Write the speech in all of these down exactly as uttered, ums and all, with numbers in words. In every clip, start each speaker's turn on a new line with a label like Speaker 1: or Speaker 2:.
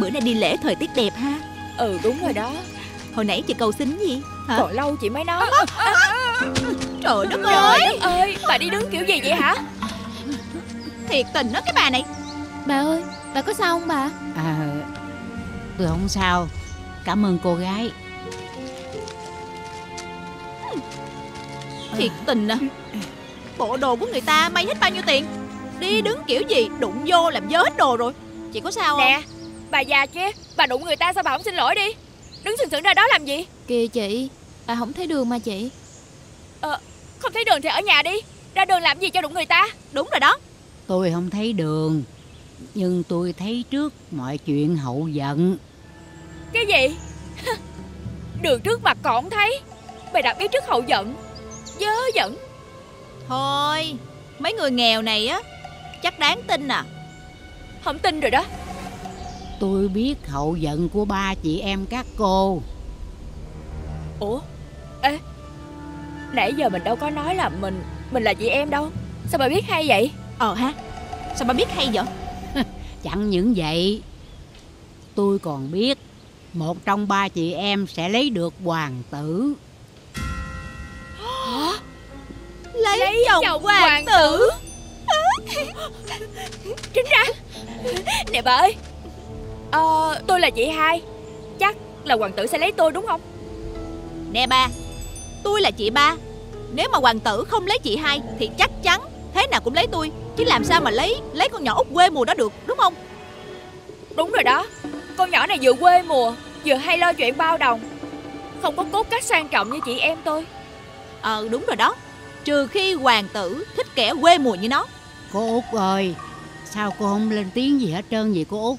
Speaker 1: bữa nay đi lễ thời tiết đẹp ha.
Speaker 2: Ừ đúng rồi đó.
Speaker 1: Hồi nãy chị cầu xin gì hả?
Speaker 2: Còn lâu chị mới nói.
Speaker 1: Trời đất
Speaker 2: Trời
Speaker 1: ơi,
Speaker 2: đất ơi, bà đi đứng kiểu gì vậy hả?
Speaker 1: thiệt tình đó cái bà này.
Speaker 3: Bà ơi, bà có sao không bà?
Speaker 4: À, tôi không sao. Cảm ơn cô gái.
Speaker 1: Thiệt tình à. Bộ đồ của người ta may hết bao nhiêu tiền. Đi đứng kiểu gì đụng vô làm dơ hết đồ rồi. Chị có sao không?
Speaker 2: Nè, bà già kia, bà đụng người ta sao bà không xin lỗi đi? Đứng sừng sững ra đó làm gì?
Speaker 3: Kìa chị, bà không thấy đường mà chị.
Speaker 2: Ờ, không thấy đường thì ở nhà đi. Ra đường làm gì cho đụng người ta?
Speaker 1: Đúng rồi đó.
Speaker 4: Tôi không thấy đường, nhưng tôi thấy trước mọi chuyện hậu giận.
Speaker 2: Cái gì? Đường trước mặt còn không thấy, mày đã biết trước hậu giận. Dớ giận.
Speaker 1: Thôi, mấy người nghèo này á chắc đáng tin à.
Speaker 2: Không tin rồi đó.
Speaker 4: Tôi biết hậu giận của ba chị em các cô.
Speaker 2: Ủa? Ê, nãy giờ mình đâu có nói là mình Mình là chị em đâu. Sao bà biết hay vậy?
Speaker 1: Ờ ha, sao bà biết hay vậy?
Speaker 4: Chẳng những vậy, tôi còn biết một trong ba chị em sẽ lấy được hoàng tử.
Speaker 2: Hả?
Speaker 1: Lấy,
Speaker 2: Lấy
Speaker 1: chồng,
Speaker 2: chồng
Speaker 1: hoàng,
Speaker 2: hoàng
Speaker 1: tử,
Speaker 2: tử. Chính ra. Nè bà ơi, ờ, tôi là chị hai, chắc là hoàng tử sẽ lấy tôi đúng không?
Speaker 1: Nè ba, tôi là chị ba. Nếu mà hoàng tử không lấy chị hai thì chắc chắn thế nào cũng lấy tôi. Chứ làm sao mà lấy lấy con nhỏ út quê mùa đó được, đúng không?
Speaker 2: Đúng rồi đó. Con nhỏ này vừa quê mùa, vừa hay lo chuyện bao đồng, không có cốt cách sang trọng như chị em tôi.
Speaker 1: Ờ đúng rồi đó. Trừ khi hoàng tử thích kẻ quê mùa như nó.
Speaker 4: Cô Út ơi, sao cô không lên tiếng gì hết trơn vậy cô Út?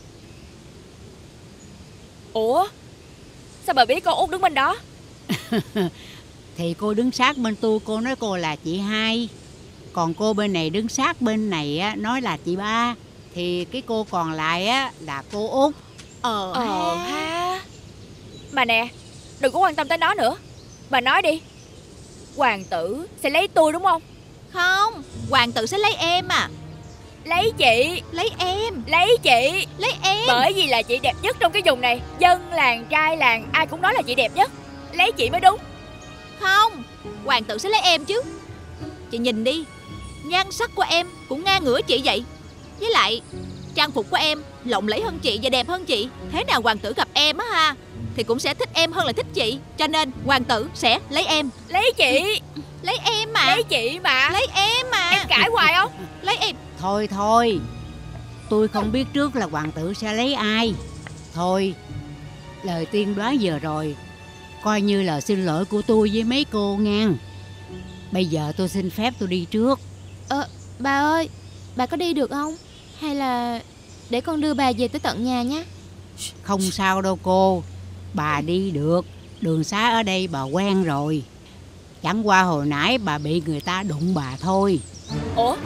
Speaker 2: Ủa, sao bà biết con Út đứng bên đó?
Speaker 4: Thì cô đứng sát bên tôi, cô nói cô là chị hai. Còn cô bên này đứng sát bên này á, nói là chị ba. Thì cái cô còn lại á là cô Út.
Speaker 1: Ờ
Speaker 2: Ờ
Speaker 1: ha.
Speaker 2: ha. Mà nè, đừng có quan tâm tới nó nữa. Bà nói đi, hoàng tử sẽ lấy tôi đúng không?
Speaker 1: Không, hoàng tử sẽ lấy em à.
Speaker 2: Lấy chị.
Speaker 1: Lấy em.
Speaker 2: Lấy chị.
Speaker 1: Lấy em.
Speaker 2: Bởi vì là chị đẹp nhất trong cái vùng này. Dân làng trai làng ai cũng nói là chị đẹp nhất. Lấy chị mới đúng.
Speaker 1: Không, hoàng tử sẽ lấy em chứ. Chị nhìn đi, nhan sắc của em cũng ngang ngửa chị vậy. Với lại trang phục của em lộng lẫy hơn chị và đẹp hơn chị. Thế nào hoàng tử gặp em á ha thì cũng sẽ thích em hơn là thích chị. Cho nên hoàng tử sẽ lấy em.
Speaker 2: Lấy chị.
Speaker 1: Lấy em mà.
Speaker 2: Lấy chị mà.
Speaker 1: Lấy em mà.
Speaker 2: Em cãi hoài không?
Speaker 1: Lấy em.
Speaker 4: Thôi thôi, tôi không biết trước là hoàng tử sẽ lấy ai. Thôi, lời tiên đoán vừa rồi coi như là xin lỗi của tôi với mấy cô ngang. Bây giờ tôi xin phép tôi đi trước.
Speaker 3: Ờ, bà ơi, bà có đi được không? Hay là để con đưa bà về tới tận nhà nhé?
Speaker 4: Không sao đâu cô, bà đi được. Đường xá ở đây bà quen rồi. Chẳng qua hồi nãy bà bị người ta đụng bà thôi.
Speaker 2: Ủa?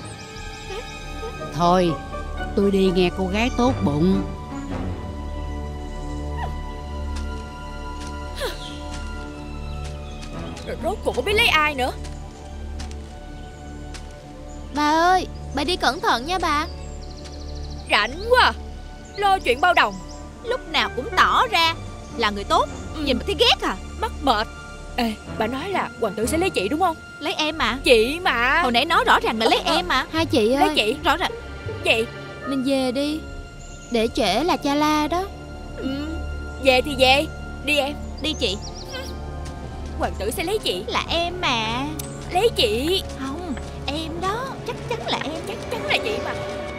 Speaker 4: Thôi, tôi đi nghe cô gái tốt bụng.
Speaker 2: Rồi rốt cuộc có biết lấy ai nữa.
Speaker 3: Bà ơi, bà đi cẩn thận nha bà.
Speaker 2: Rảnh quá à. Lo chuyện bao đồng.
Speaker 1: Lúc nào cũng tỏ ra là người tốt,
Speaker 2: ừ.
Speaker 1: Nhìn mà thấy ghét à.
Speaker 2: Mắc mệt. Ê, bà nói là hoàng tử sẽ lấy chị đúng không?
Speaker 1: Lấy em mà.
Speaker 2: Chị mà.
Speaker 1: Hồi nãy nói rõ ràng là lấy em mà.
Speaker 3: Hai chị ơi,
Speaker 2: lấy chị.
Speaker 1: Rõ ràng.
Speaker 2: Chị.
Speaker 3: Mình về đi, để trễ là cha la đó.
Speaker 2: ừ. Về thì về. Đi em.
Speaker 1: Đi chị.
Speaker 2: Hoàng tử sẽ lấy chị.
Speaker 1: Là em mà.
Speaker 2: Lấy chị.
Speaker 1: Không, em đó. Chắc chắn là em.
Speaker 2: Chắc chắn là chị mà.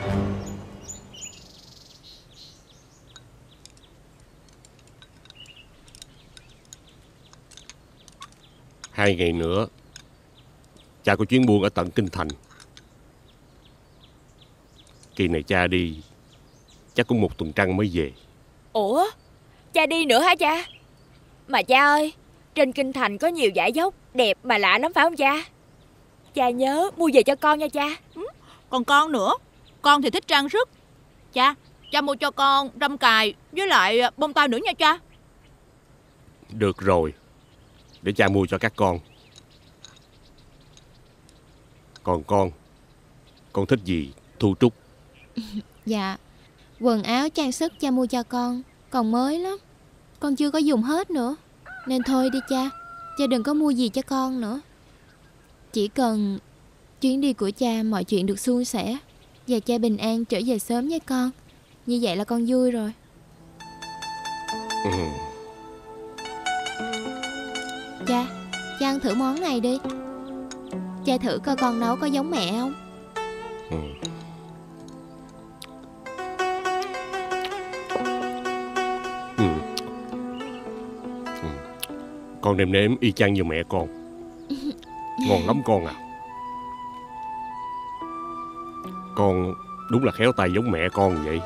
Speaker 5: Hai ngày nữa cha có chuyến buôn ở tận Kinh Thành. Kỳ này cha đi chắc cũng một tuần trăng mới về.
Speaker 2: Ủa, cha đi nữa hả cha? Mà cha ơi, trên Kinh Thành có nhiều dải dốc đẹp mà lạ lắm phải không cha? Cha nhớ mua về cho con nha cha.
Speaker 1: ừ. Còn con nữa. Con thì thích trang sức. Cha, cha mua cho con râm cài với lại bông tai nữa nha cha.
Speaker 5: Được rồi, để cha mua cho các con. Còn con, con thích gì Thu Trúc?
Speaker 3: Dạ, Quần áo trang sức cha mua cho con còn mới lắm, con chưa có dùng hết nữa. Nên thôi đi cha, cha đừng có mua gì cho con nữa. Chỉ cần chuyến đi của cha mọi chuyện được suôn sẻ và cha bình an trở về sớm với con, như vậy là con vui rồi.
Speaker 5: Ừ.
Speaker 3: Cha, cha ăn thử món này đi. Cha thử coi con nấu có giống mẹ không.
Speaker 5: Ừ. Ừ. Ừ. Con nêm nếm y chang như mẹ con. Ngon lắm con à. Con đúng là khéo tay giống mẹ con vậy.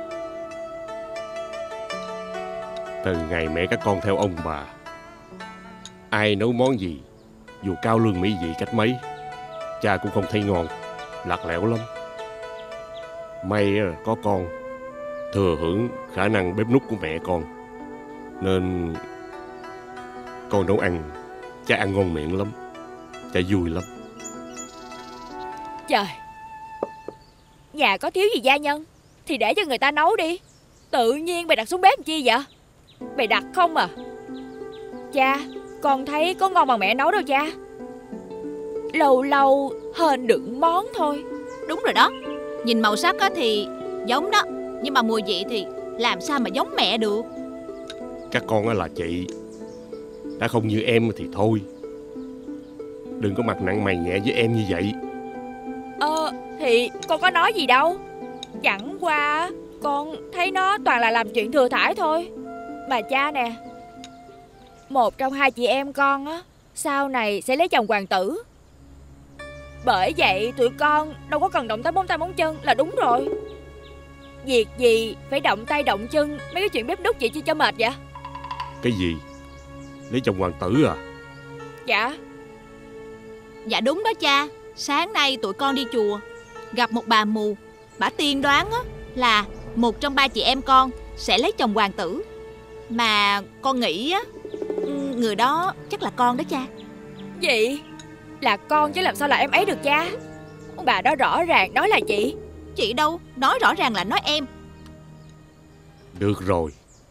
Speaker 5: Từ ngày mẹ các con theo ông bà, ai nấu món gì, dù cao lương mỹ vị cách mấy, cha cũng không thấy ngon, lạc lẽo lắm. May có con thừa hưởng khả năng bếp núc của mẹ con, nên con nấu ăn cha ăn ngon miệng lắm, cha vui lắm.
Speaker 2: Trời, nhà có thiếu gì gia nhân thì để cho người ta nấu đi. Tự nhiên mày đặt xuống bếp làm chi vậy? Mày đặt không à? Cha, con thấy có ngon bằng mẹ nấu đâu cha. Lâu lâu hên đựng món thôi.
Speaker 1: Đúng rồi đó. Nhìn màu sắc á thì giống đó, nhưng mà mùi vị thì làm sao mà giống mẹ được.
Speaker 5: Các con á là chị, đã không như em thì thôi. Đừng có mặt nặng mày nhẹ với em như vậy.
Speaker 2: Ờ, thì con có nói gì đâu. Chẳng qua con thấy nó toàn là làm chuyện thừa thãi thôi. Mà cha nè, một trong hai chị em con á sau này sẽ lấy chồng hoàng tử. Bởi vậy tụi con đâu có cần động tới móng tay móng chân là đúng rồi. Việc gì phải động tay động chân mấy cái chuyện bếp núc vậy chi cho mệt vậy?
Speaker 5: Cái gì? Lấy chồng hoàng tử à?
Speaker 2: Dạ.
Speaker 1: Dạ đúng đó cha. Sáng nay tụi con đi chùa, gặp một bà mù. Bà tiên đoán á là một trong ba chị em con sẽ lấy chồng hoàng tử. Mà con nghĩ á, người đó chắc là con đó cha.
Speaker 2: Gì? Là con chứ làm sao là em ấy được cha? Bà đó rõ ràng nói là chị.
Speaker 1: Chị đâu, nói rõ ràng là nói em.
Speaker 5: Được rồi,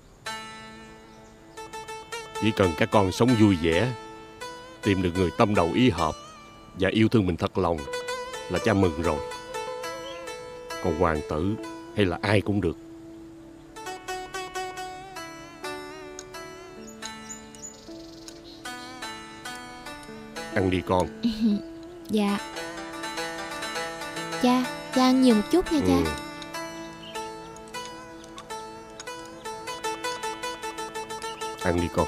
Speaker 5: chỉ cần các con sống vui vẻ, tìm được người tâm đầu ý hợp và yêu thương mình thật lòng là cha mừng rồi. Còn hoàng tử hay là ai cũng được. Ăn đi con.
Speaker 3: Dạ. Cha, cha ăn nhiều một chút nha cha.
Speaker 5: Ừ. Ăn đi con.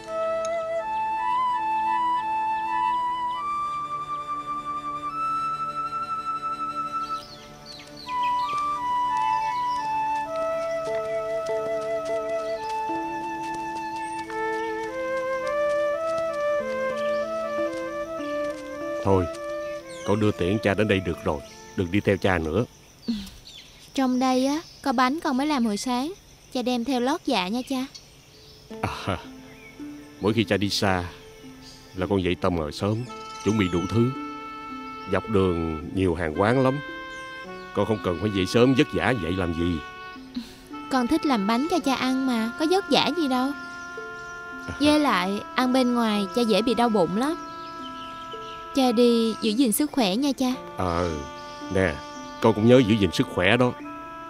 Speaker 5: Thôi, con đưa tiễn cha đến đây được rồi, đừng đi theo cha nữa.
Speaker 3: Trong đây á có bánh con mới làm hồi sáng, cha đem theo lót dạ nha cha.
Speaker 5: À, mỗi khi cha đi xa là con dậy tầm ngồi sớm, chuẩn bị đủ thứ. Dọc đường nhiều hàng quán lắm, con không cần phải dậy sớm vất vả vậy làm gì.
Speaker 3: Con thích làm bánh cho cha ăn mà, có vất vả gì đâu. Với lại ăn bên ngoài cha dễ bị đau bụng lắm. Cha đi giữ gìn sức khỏe nha cha.
Speaker 5: Ờ, nè, con cũng nhớ giữ gìn sức khỏe đó.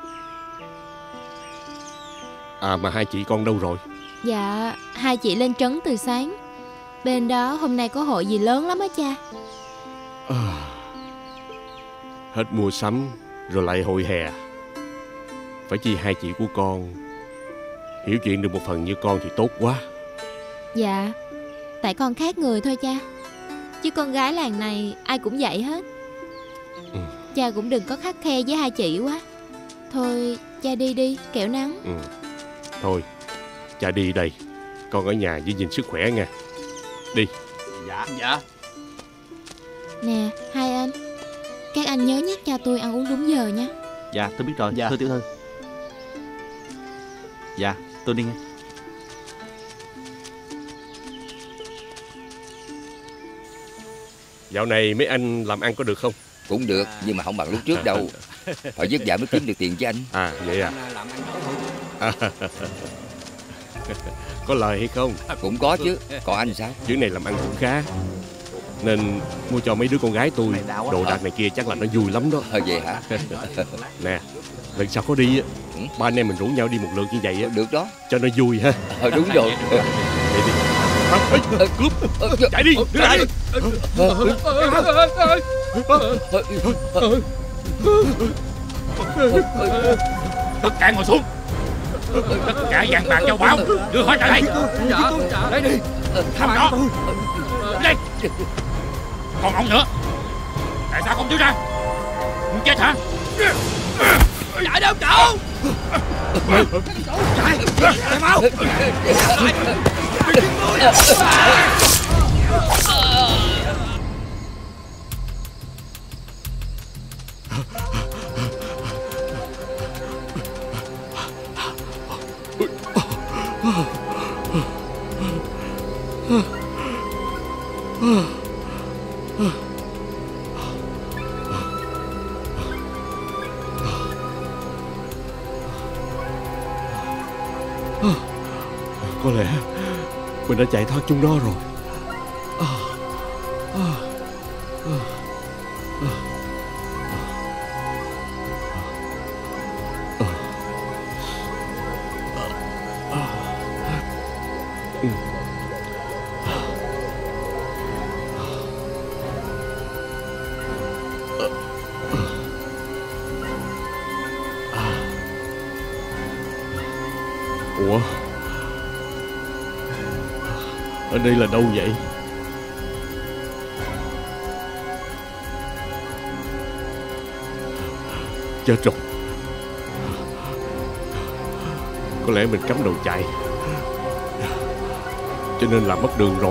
Speaker 5: À mà hai chị con đâu rồi?
Speaker 3: Dạ, hai chị lên trấn từ sáng. Bên đó hôm nay có hội gì lớn lắm á cha.
Speaker 5: À, hết mua sắm rồi lại hội hè. Phải chi hai chị của con hiểu chuyện được một phần như con thì tốt quá.
Speaker 3: Dạ, tại con khác người thôi cha. Chứ con gái làng này ai cũng vậy hết.
Speaker 5: Ừ.
Speaker 3: Cha cũng đừng có khắt khe với hai chị quá. Thôi cha đi đi, kẻo nắng.
Speaker 5: Ừ. Thôi, cha đi đây, con ở nhà giữ gìn sức khỏe nha. Đi.
Speaker 6: Dạ, dạ.
Speaker 3: Nè, hai anh, các anh nhớ nhắc cha tôi ăn uống đúng giờ nha.
Speaker 6: Dạ, tôi biết rồi,
Speaker 7: Dạ.
Speaker 6: thưa tiểu thư. Dạ, tôi đi nghe.
Speaker 5: Dạo này mấy anh làm ăn có được không?
Speaker 7: Cũng được, nhưng mà không bằng lúc trước đâu. Phải vất vả mới kiếm được tiền chứ anh.
Speaker 5: À vậy à, à có lời hay không?
Speaker 7: Cũng có chứ. Còn anh sao?
Speaker 5: Chuyến này làm ăn cũng khá, nên mua cho mấy đứa con gái tôi đồ đạc này kia, chắc là nó vui lắm đó.
Speaker 7: Ờ vậy hả?
Speaker 5: Nè, lần sau có đi ba anh em mình rủ nhau đi một lượt như vậy á.
Speaker 7: Được đó.
Speaker 5: Cho nó vui ha.
Speaker 7: Ờ đúng rồi.
Speaker 5: Vậy đi. À, cướp, chạy đi, đứng lại.
Speaker 8: Tất cả ngồi xuống. Tất cả vàng bạc châu báu đưa hết ra đây. Lấy đi. Tham đó. Đây. Còn ông nữa, tại sao không đưa ra? Muốn chết hả? Chạy đâu cậu? Chạy, chạy mau.
Speaker 5: Có lẽ mình đã chạy thoát chúng đó rồi. Ủa, ở đây là đâu vậy? Chết rồi, có lẽ mình cắm đầu chạy, cho nên làm mất đường rồi.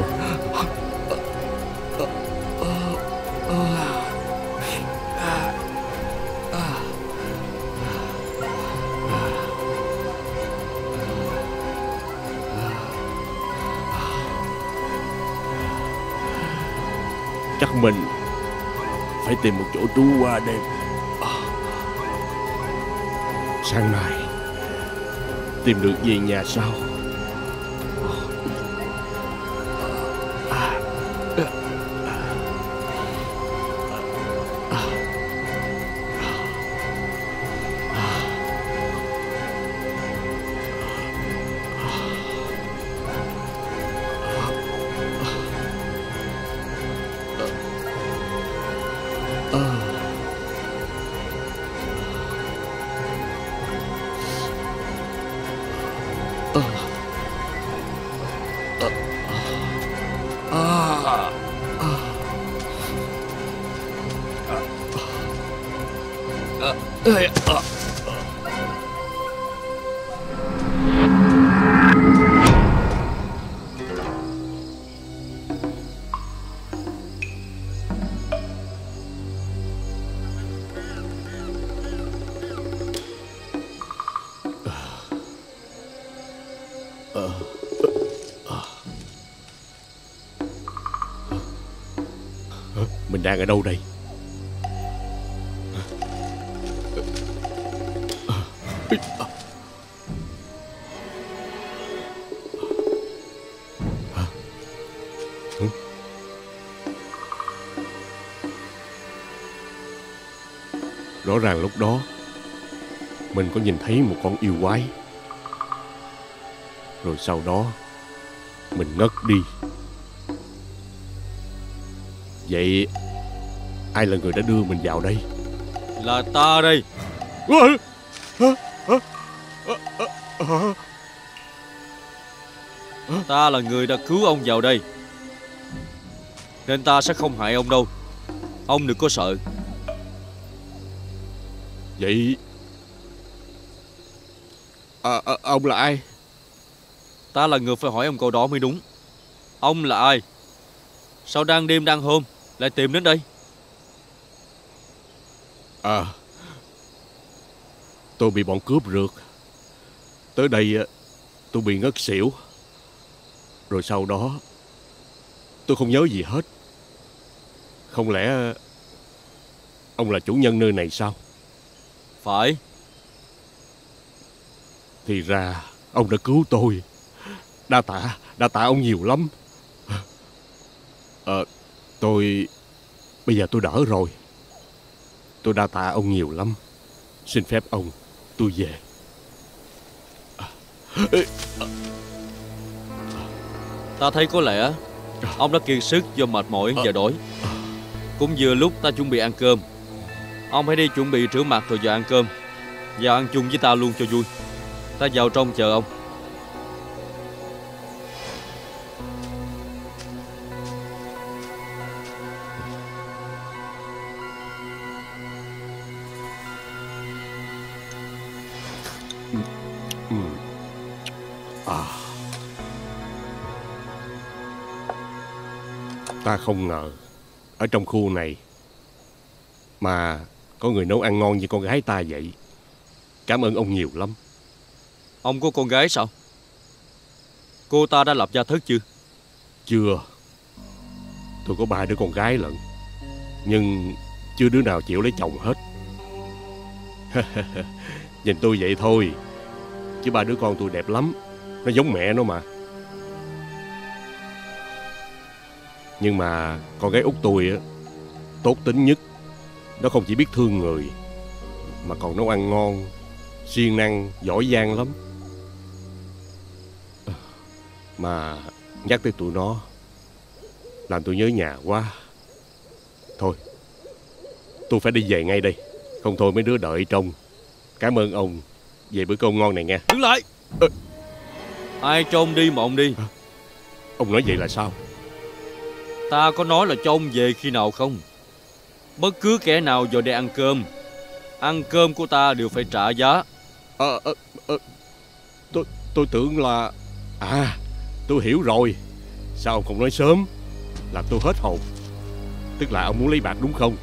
Speaker 5: Chắc mình phải tìm một chỗ trú qua đêm. Sáng mai tìm được về nhà sau. Mình đang ở đâu đây? Rõ ràng lúc đó mình có nhìn thấy một con yêu quái. Rồi sau đó mình ngất đi. Vậy ai là người đã đưa mình vào đây?
Speaker 9: Là ta đây. Ta là người đã cứu ông vào đây, nên ta sẽ không hại ông đâu. Ông đừng có sợ.
Speaker 5: Vậy à, à, ông là ai?
Speaker 9: Ta là người phải hỏi ông câu đó mới đúng. Ông là ai? Sao đang đêm đang hôm lại tìm đến đây?
Speaker 5: À, tôi bị bọn cướp rượt. Tới đây tôi bị ngất xỉu. Rồi sau đó tôi không nhớ gì hết. Không lẽ Ông là chủ nhân nơi này sao?
Speaker 9: Phải.
Speaker 5: Thì ra ông đã cứu tôi. Đa tạ, đa tạ ông nhiều lắm. Ờ, tôi... Bây giờ tôi đỡ rồi. Tôi đa tạ ông nhiều lắm. Xin phép ông, tôi về.
Speaker 9: Ta thấy có lẽ ông đã kiệt sức do mệt mỏi và đói. Cũng vừa lúc ta chuẩn bị ăn cơm. Ông hãy đi chuẩn bị rửa mặt rồi vào ăn cơm. Vào ăn chung với ta luôn cho vui. Ta vào trong chờ ông.
Speaker 5: À. Ta không ngờ ở trong khu này mà có người nấu ăn ngon như con gái ta vậy. Cảm ơn ông nhiều lắm.
Speaker 9: Ông có con gái sao? Cô ta đã lập gia thất chưa?
Speaker 5: Chưa. Tôi có ba đứa con gái lận, nhưng chưa đứa nào chịu lấy chồng hết. Nhìn tôi vậy thôi, chứ ba đứa con tôi đẹp lắm. Nó giống mẹ nó mà. Nhưng mà con gái út tôi á, tốt tính nhất. Nó không chỉ biết thương người, mà còn nấu ăn ngon, siêng năng, giỏi giang lắm. Mà nhắc tới tụi nó làm tôi nhớ nhà quá. Thôi, tôi phải đi về ngay đây, không thôi mấy đứa đợi trong. Cảm ơn ông về bữa cơm ngon này nghe.
Speaker 9: Đứng lại.
Speaker 5: à,
Speaker 9: Ai cho ông đi mà ông đi.
Speaker 5: Ông nói vậy là sao?
Speaker 9: Ta có nói là cho ông về khi nào không? Bất cứ kẻ nào vào đây ăn cơm, ăn cơm của ta đều phải trả giá.
Speaker 5: à, à, à, tôi, tôi tưởng là... À, tôi hiểu rồi. Sao ông không nói sớm, làm tôi hết hồn. Tức là ông muốn lấy bạc đúng không?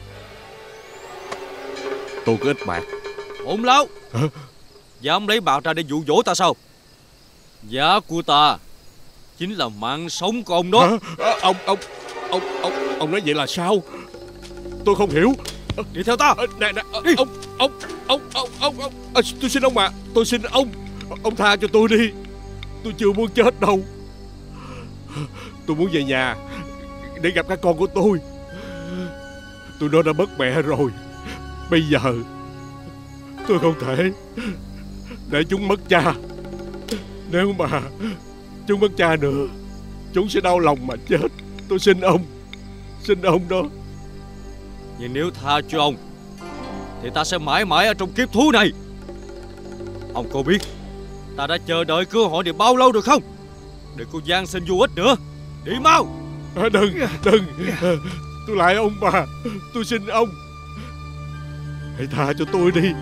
Speaker 5: Tôi có ít bạc.
Speaker 9: Ổn láo.
Speaker 5: Hả?
Speaker 9: Và ông lấy bạc ra để dụ dỗ ta sao? Giá của ta chính là mạng sống của ông đó.
Speaker 5: À, ông, ông, ông, ông, ông nói vậy là sao? Tôi không hiểu.
Speaker 9: Đi theo ta.
Speaker 5: Nè, nè, ông, ông, ông, ông, ông, ông, ông. À, tôi xin ông mà, tôi xin ông. Ông tha cho tôi đi. Tôi chưa muốn chết đâu. Tôi muốn về nhà để gặp các con của tôi. Tụi nó đã mất mẹ rồi. Bây giờ tôi không thể để chúng mất cha. Nếu mà chúng mất cha nữa, chúng sẽ đau lòng mà chết. Tôi xin ông, xin ông đó.
Speaker 9: Nhưng nếu tha cho ông thì ta sẽ mãi mãi ở trong kiếp thú này. Ông có biết ta đã chờ đợi cơ hội được bao lâu được không? Đừng có gian xin vô ích nữa. Đi mau.
Speaker 5: À, đừng, đừng. Tôi lại ông bà. Tôi xin ông, hãy tha cho tôi đi.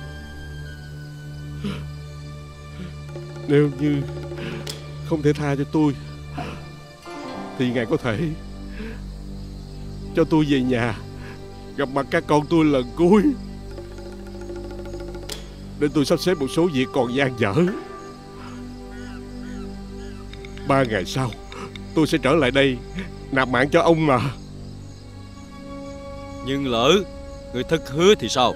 Speaker 5: Nếu như không thể tha cho tôi thì ngài có thể cho tôi về nhà gặp mặt các con tôi lần cuối, để tôi sắp xếp một số việc còn dang dở. Ba ngày sau tôi sẽ trở lại đây nạp mạng cho ông mà.
Speaker 9: Nhưng lỡ người thất hứa thì sao?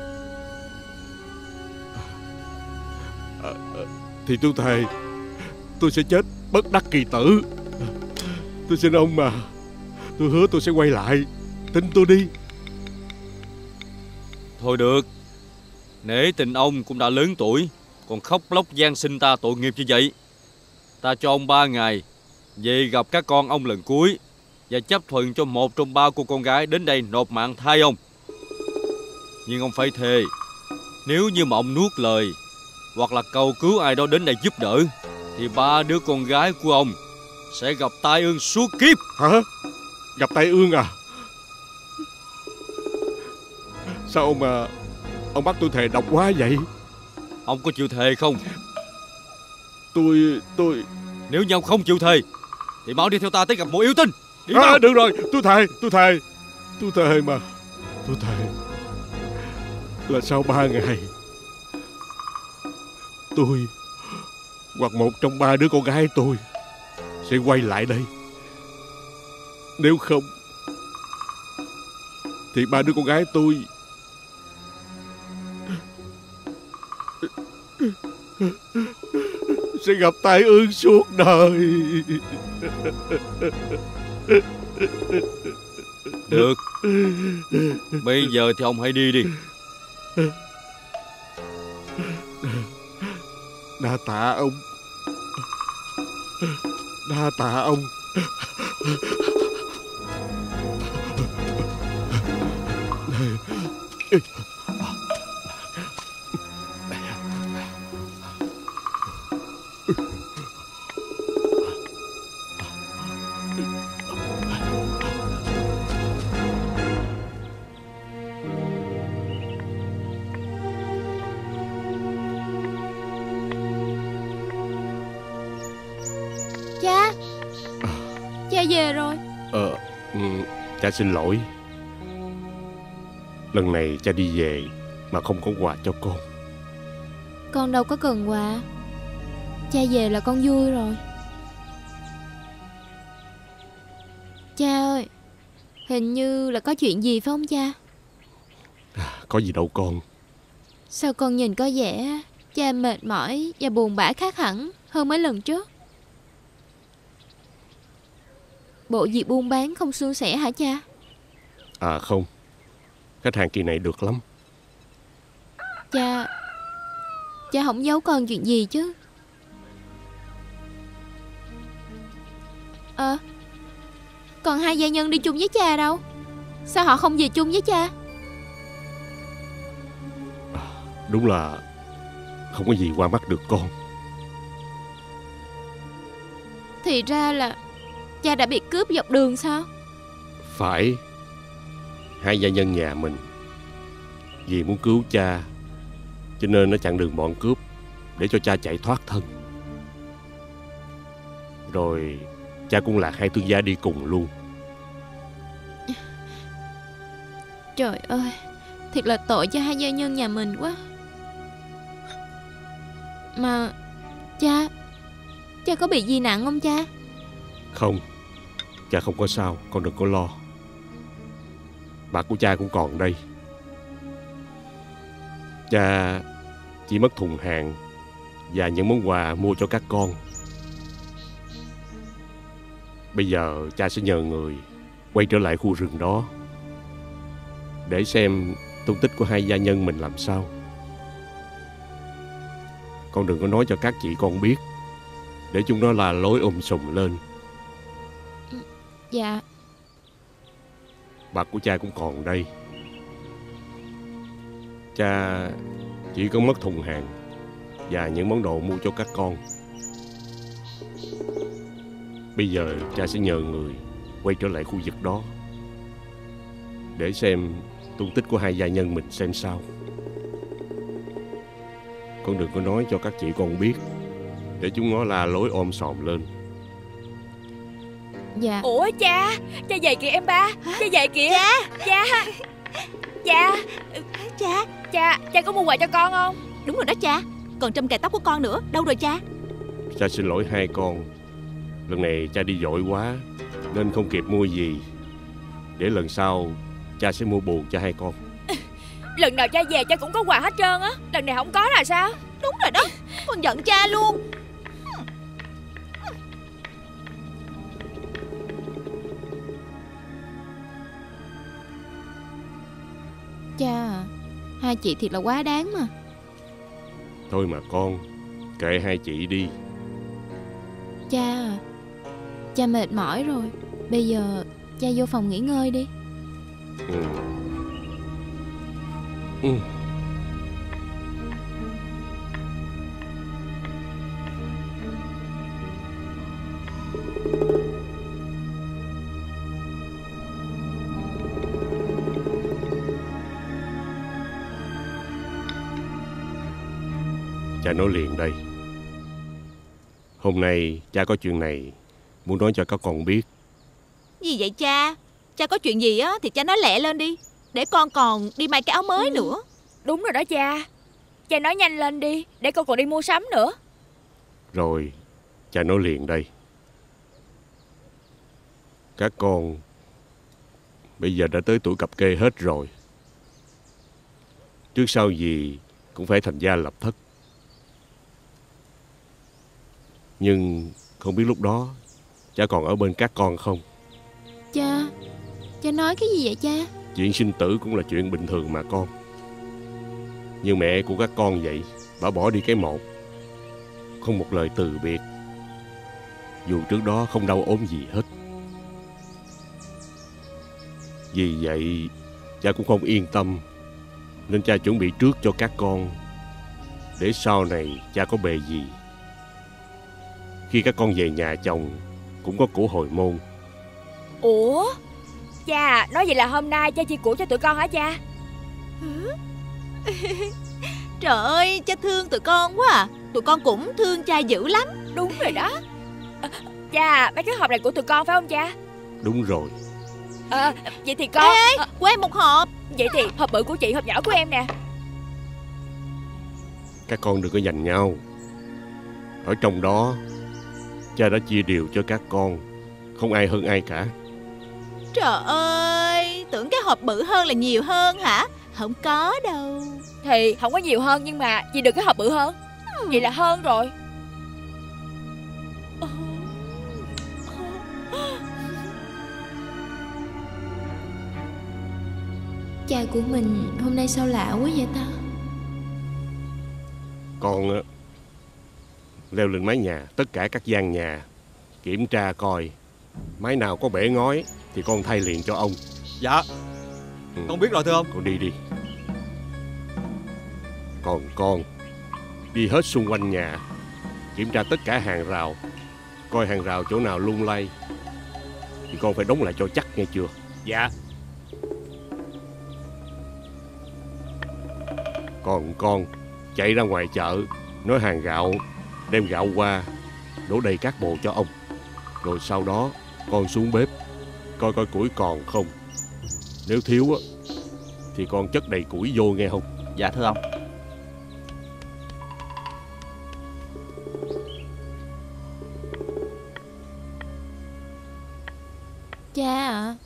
Speaker 5: à, à, Thì tôi thề tôi sẽ chết bất đắc kỳ tử. Tôi xin ông mà. Tôi hứa tôi sẽ quay lại. Tin tôi đi.
Speaker 9: Thôi được. Nể tình ông cũng đã lớn tuổi, còn khóc lóc van xin ta tội nghiệp như vậy. Ta cho ông ba ngày về gặp các con ông lần cuối, và chấp thuận cho một trong ba cô con gái đến đây nộp mạng thay ông. Nhưng ông phải thề, nếu như mà ông nuốt lời hoặc là cầu cứu ai đó đến đây giúp đỡ, thì ba đứa con gái của ông sẽ gặp tai ương suốt kiếp.
Speaker 5: Hả? Gặp tai ương à? Sao ông mà ông bắt tôi thề độc quá vậy?
Speaker 9: Ông có chịu thề không?
Speaker 5: Tôi... tôi...
Speaker 9: Nếu như ông không chịu thề thì mau đi theo ta tới gặp mụ yêu tinh. Đi
Speaker 5: à,
Speaker 9: mau.
Speaker 5: Được rồi, tôi thề, tôi thề. Tôi thề mà. Tôi thề là sau ba ngày tôi hoặc một trong ba đứa con gái tôi sẽ quay lại đây. Nếu không thì ba đứa con gái tôi sẽ gặp tai ương suốt đời.
Speaker 9: Được, bây giờ thì ông hãy đi đi.
Speaker 5: Đa tạ ông. Đa tạ ông.
Speaker 3: Cha, cha về rồi.
Speaker 5: Ờ, ừ, cha xin lỗi. Lần này cha đi về mà không có quà cho con.
Speaker 3: Con đâu có cần quà. Cha về là con vui rồi. Cha ơi, hình như là có chuyện gì phải không cha?
Speaker 5: Có gì đâu con.
Speaker 3: Sao con nhìn có vẻ cha mệt mỏi và buồn bã khác hẳn hơn mấy lần trước? Bộ việc buôn bán không suôn sẻ hả cha?
Speaker 5: À không, khách hàng kỳ này được lắm.
Speaker 3: Cha Cha không giấu con chuyện gì chứ? Ờ à, còn hai gia nhân đi chung với cha đâu? Sao họ không về chung với cha?
Speaker 5: Đúng là không có gì qua mắt được con.
Speaker 3: Thì ra là cha đã bị cướp dọc đường sao?
Speaker 5: Phải. Hai gia nhân nhà mình vì muốn cứu cha cho nên nó chặn đường bọn cướp để cho cha chạy thoát thân. Rồi cha cũng lạc hai thương gia đi cùng luôn.
Speaker 3: Trời ơi, thiệt là tội cho hai gia nhân nhà mình quá. Mà cha Cha có bị gì nặng không cha?
Speaker 5: Không, cha không có sao, con đừng có lo. Bạc của cha cũng còn đây. Cha chỉ mất thùng hàng và những món quà mua cho các con. Bây giờ cha sẽ nhờ người quay trở lại khu rừng đó để xem tung tích của hai gia nhân mình làm sao. Con đừng có nói cho các chị con biết, để chúng nó là lối ôm sùm lên.
Speaker 3: Dạ.
Speaker 5: Bạc của cha cũng còn đây. Cha chỉ có mất thùng hàng và những món đồ mua cho các con. Bây giờ cha sẽ nhờ người quay trở lại khu vực đó để xem tung tích của hai gia nhân mình xem sao. Con đừng có nói cho các chị con biết, để chúng nó la lối ôm sòm lên.
Speaker 3: Dạ.
Speaker 2: Ủa cha, cha về kìa em ba. Cha về kìa. Cha Cha Cha
Speaker 1: Cha
Speaker 2: Cha, cha có mua quà cho con không?
Speaker 1: Đúng rồi đó cha. Còn trâm cài tóc của con nữa. Đâu rồi cha?
Speaker 5: Cha xin lỗi hai con. Lần này cha đi vội quá nên không kịp mua gì. Để lần sau cha sẽ mua bù cho hai con.
Speaker 2: Lần nào cha về cha cũng có quà hết trơn á. Lần này không có là sao?
Speaker 1: Đúng rồi đó, con giận cha luôn.
Speaker 3: Cha, hai chị thiệt là quá đáng mà.
Speaker 5: Thôi mà con, kệ hai chị đi.
Speaker 3: Cha, cha mệt mỏi rồi. Bây giờ cha vô phòng nghỉ ngơi đi.
Speaker 5: Ừ. Ừ. Cha nói liền đây. Hôm nay cha có chuyện này muốn nói cho các con biết.
Speaker 1: Gì vậy cha? Cha có chuyện gì á thì cha nói lẹ lên đi, để con còn đi may cái áo mới ừ. nữa.
Speaker 2: Đúng rồi đó cha. Cha nói nhanh lên đi, để con còn đi mua sắm nữa.
Speaker 5: Rồi, cha nói liền đây. Các con bây giờ đã tới tuổi cập kê hết rồi. Trước sau gì cũng phải thành gia lập thất. Nhưng không biết lúc đó cha còn ở bên các con không?
Speaker 3: Cha, cha nói cái gì vậy cha?
Speaker 5: Chuyện sinh tử cũng là chuyện bình thường mà con. Như mẹ của các con vậy, bà bỏ đi cái một, không một lời từ biệt, dù trước đó không đau ốm gì hết. Vì vậy cha cũng không yên tâm, nên cha chuẩn bị trước cho các con, để sau này cha có bề gì, khi các con về nhà chồng cũng có của hồi môn.
Speaker 2: Ủa, cha nói vậy là hôm nay cha chia của cho tụi con hả cha?
Speaker 1: Trời ơi, cha thương tụi con quá à. Tụi con cũng thương cha dữ lắm.
Speaker 2: Đúng rồi đó. À, cha, mấy cái hộp này của tụi con phải không cha?
Speaker 5: Đúng rồi.
Speaker 2: À, vậy thì con...
Speaker 1: Ê, ê, à, của em một hộp.
Speaker 2: Vậy thì hộp bự của chị, hộp nhỏ của em nè.
Speaker 5: Các con đừng có giành nhau. Ở trong đó cha đã chia đều cho các con, không ai hơn ai cả.
Speaker 1: Trời ơi, tưởng cái hộp bự hơn là nhiều hơn hả? Không có đâu.
Speaker 2: Thì không có nhiều hơn, nhưng mà chị được cái hộp bự hơn. ừ. Vậy là hơn rồi.
Speaker 3: Cha của mình hôm nay sao lạ quá vậy ta?
Speaker 5: Con leo lên mái nhà, tất cả các gian nhà, kiểm tra coi mái nào có bể ngói thì con thay liền cho ông.
Speaker 9: Dạ,
Speaker 5: ừ.
Speaker 9: con biết rồi thưa ông.
Speaker 5: Con đi đi. Còn con đi hết xung quanh nhà, kiểm tra tất cả hàng rào, coi hàng rào chỗ nào lung lay thì con phải đóng lại cho chắc, nghe chưa?
Speaker 8: Dạ.
Speaker 5: Còn con chạy ra ngoài chợ, nói hàng gạo, đem gạo qua, đổ đầy các bồ cho ông. Rồi sau đó con xuống bếp, coi coi củi còn không. Nếu thiếu á, thì con chất đầy củi vô, nghe không?
Speaker 6: Dạ thưa ông.
Speaker 3: Cha ạ, à,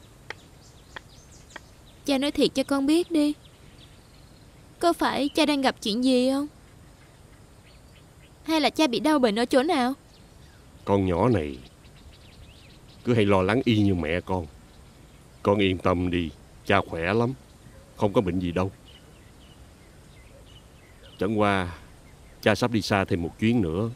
Speaker 3: cha nói thiệt cho con biết đi, có phải cha đang gặp chuyện gì không? Hay là cha bị đau bệnh ở chỗ nào?
Speaker 5: Con nhỏ này cứ hay lo lắng y như mẹ con. Con yên tâm đi, cha khỏe lắm, không có bệnh gì đâu. Chẳng qua cha sắp đi xa thêm một chuyến nữa,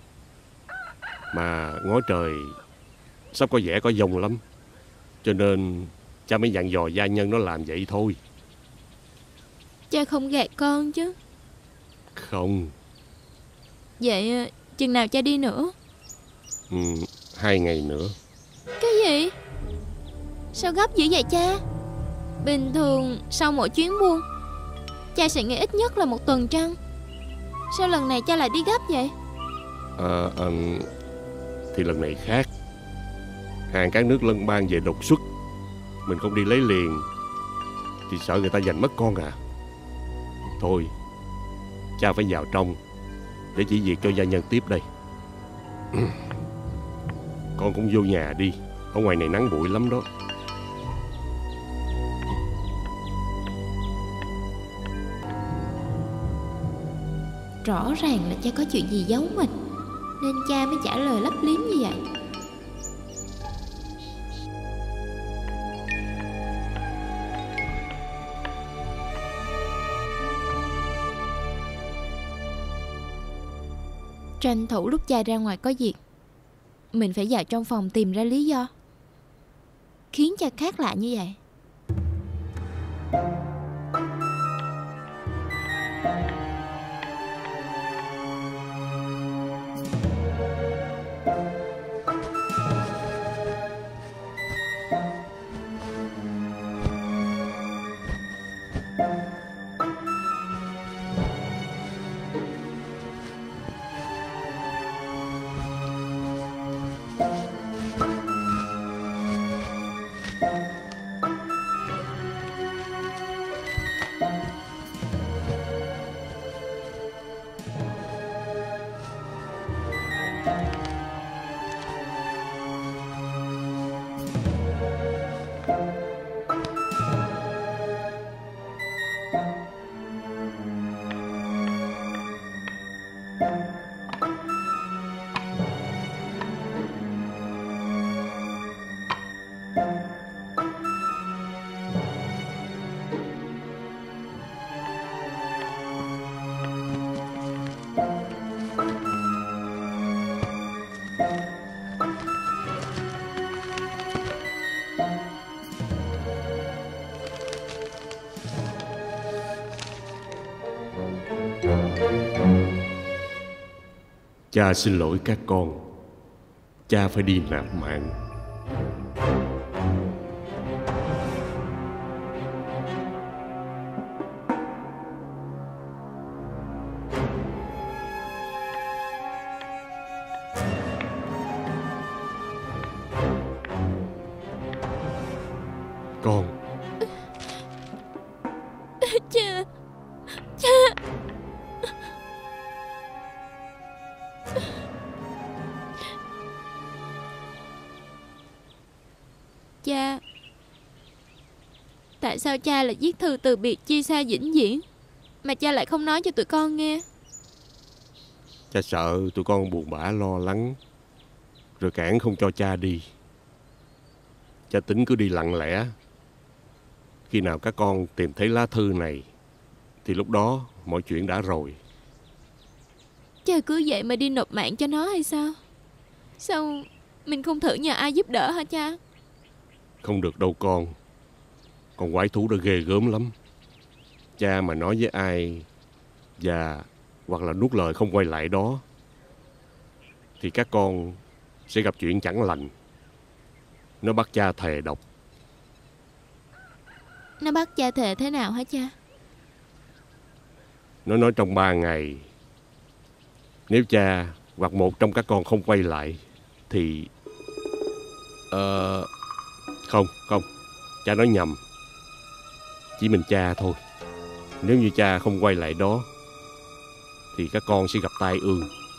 Speaker 5: mà ngó trời sắp có vẻ có dông lắm, cho nên cha mới dặn dò gia nhân nó làm vậy thôi.
Speaker 3: Cha không gạt con chứ?
Speaker 5: Không.
Speaker 3: Vậy chừng nào cha đi nữa?
Speaker 5: Ừ, hai ngày nữa.
Speaker 3: Cái gì? Sao gấp dữ vậy cha? Bình thường sau mỗi chuyến buôn cha sẽ nghỉ ít nhất là một tuần trăng. Sao lần này cha lại đi gấp vậy?
Speaker 5: À, à, thì lần này khác. Hàng các nước lân bang về đột xuất, mình không đi lấy liền thì sợ người ta giành mất con à. Thôi, cha phải vào trong để chỉ việc cho gia nhân tiếp đây. Con cũng vô nhà đi, ở ngoài này nắng bụi lắm đó.
Speaker 3: Rõ ràng là cha có chuyện gì giấu mình, nên cha mới trả lời lấp liếm như vậy. Tranh thủ lúc cha ra ngoài có việc, mình phải vào trong phòng tìm ra lý do khiến cha khác lạ như vậy.
Speaker 5: Cha xin lỗi các con. Cha phải đi nạp mạng. Con.
Speaker 3: Cha. Cha. Cha. Tại sao cha lại viết thư từ biệt chia xa vĩnh viễn, mà cha lại không nói cho tụi con nghe?
Speaker 5: Cha sợ tụi con buồn bã lo lắng, rồi cản không cho cha đi. Cha tính cứ đi lặng lẽ. Khi nào các con tìm thấy lá thư này thì lúc đó mọi chuyện đã rồi.
Speaker 3: Cha cứ vậy mà đi nộp mạng cho nó hay sao? Sao mình không thử nhờ ai giúp đỡ hả cha?
Speaker 5: Không được đâu con. Con quái thú đã ghê gớm lắm. Cha mà nói với ai và hoặc là nuốt lời không quay lại đó thì các con sẽ gặp chuyện chẳng lành. Nó bắt cha thề độc.
Speaker 3: Nó bắt cha thề thế nào hả cha?
Speaker 5: Nó nói trong ba ngày nếu cha hoặc một trong các con không quay lại thì... Ờ... Không, không. Cha nói nhầm. Chỉ mình cha thôi. Nếu như cha không quay lại đó thì các con sẽ gặp tai ương.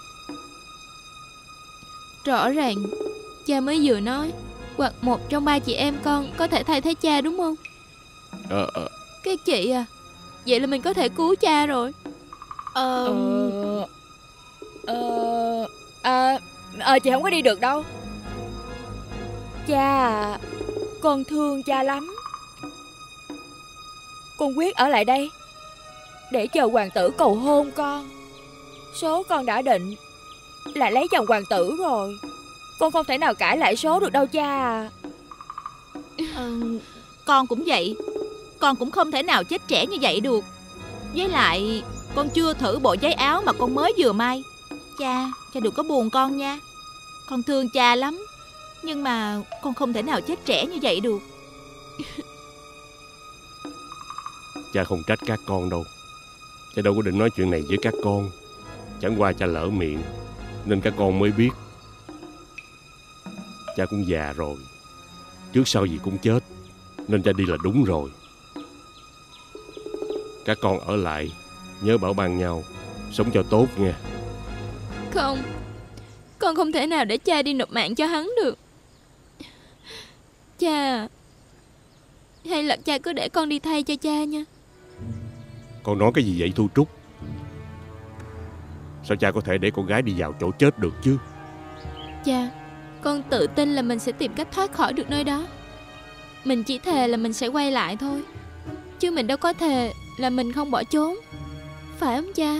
Speaker 3: Rõ ràng cha mới vừa nói hoặc một trong ba chị em con có thể thay thế cha đúng không?
Speaker 5: Ờ... ờ...
Speaker 3: Cái chị à? Vậy là mình có thể cứu cha rồi.
Speaker 2: Ờ... Ờ... À, ờ chị không có đi được đâu. Cha à, con thương cha lắm. Con quyết ở lại đây để chờ hoàng tử cầu hôn con. Số con đã định là lấy chồng hoàng tử rồi. Con không thể nào cãi lại số được đâu cha à.
Speaker 1: ờ, Con cũng vậy. Con cũng không thể nào chết trẻ như vậy được. Với lại con chưa thử bộ váy áo mà con mới vừa may. Cha, cha đừng có buồn con nha. Con thương cha lắm, nhưng mà con không thể nào chết trẻ như vậy được.
Speaker 5: Cha không trách các con đâu. Cha đâu có định nói chuyện này với các con. Chẳng qua cha lỡ miệng nên các con mới biết. Cha cũng già rồi, trước sau gì cũng chết, nên cha đi là đúng rồi. Các con ở lại nhớ bảo ban nhau, sống cho tốt nha.
Speaker 3: Không, con không thể nào để cha đi nộp mạng cho hắn được. Cha, hay là cha cứ để con đi thay cho cha nha.
Speaker 5: Con nói cái gì vậy Thu Trúc? Sao cha có thể để con gái đi vào chỗ chết được chứ?
Speaker 3: Cha, con tự tin là mình sẽ tìm cách thoát khỏi được nơi đó. Mình chỉ thề là mình sẽ quay lại thôi, chứ mình đâu có thề là mình không bỏ trốn. Phải không cha?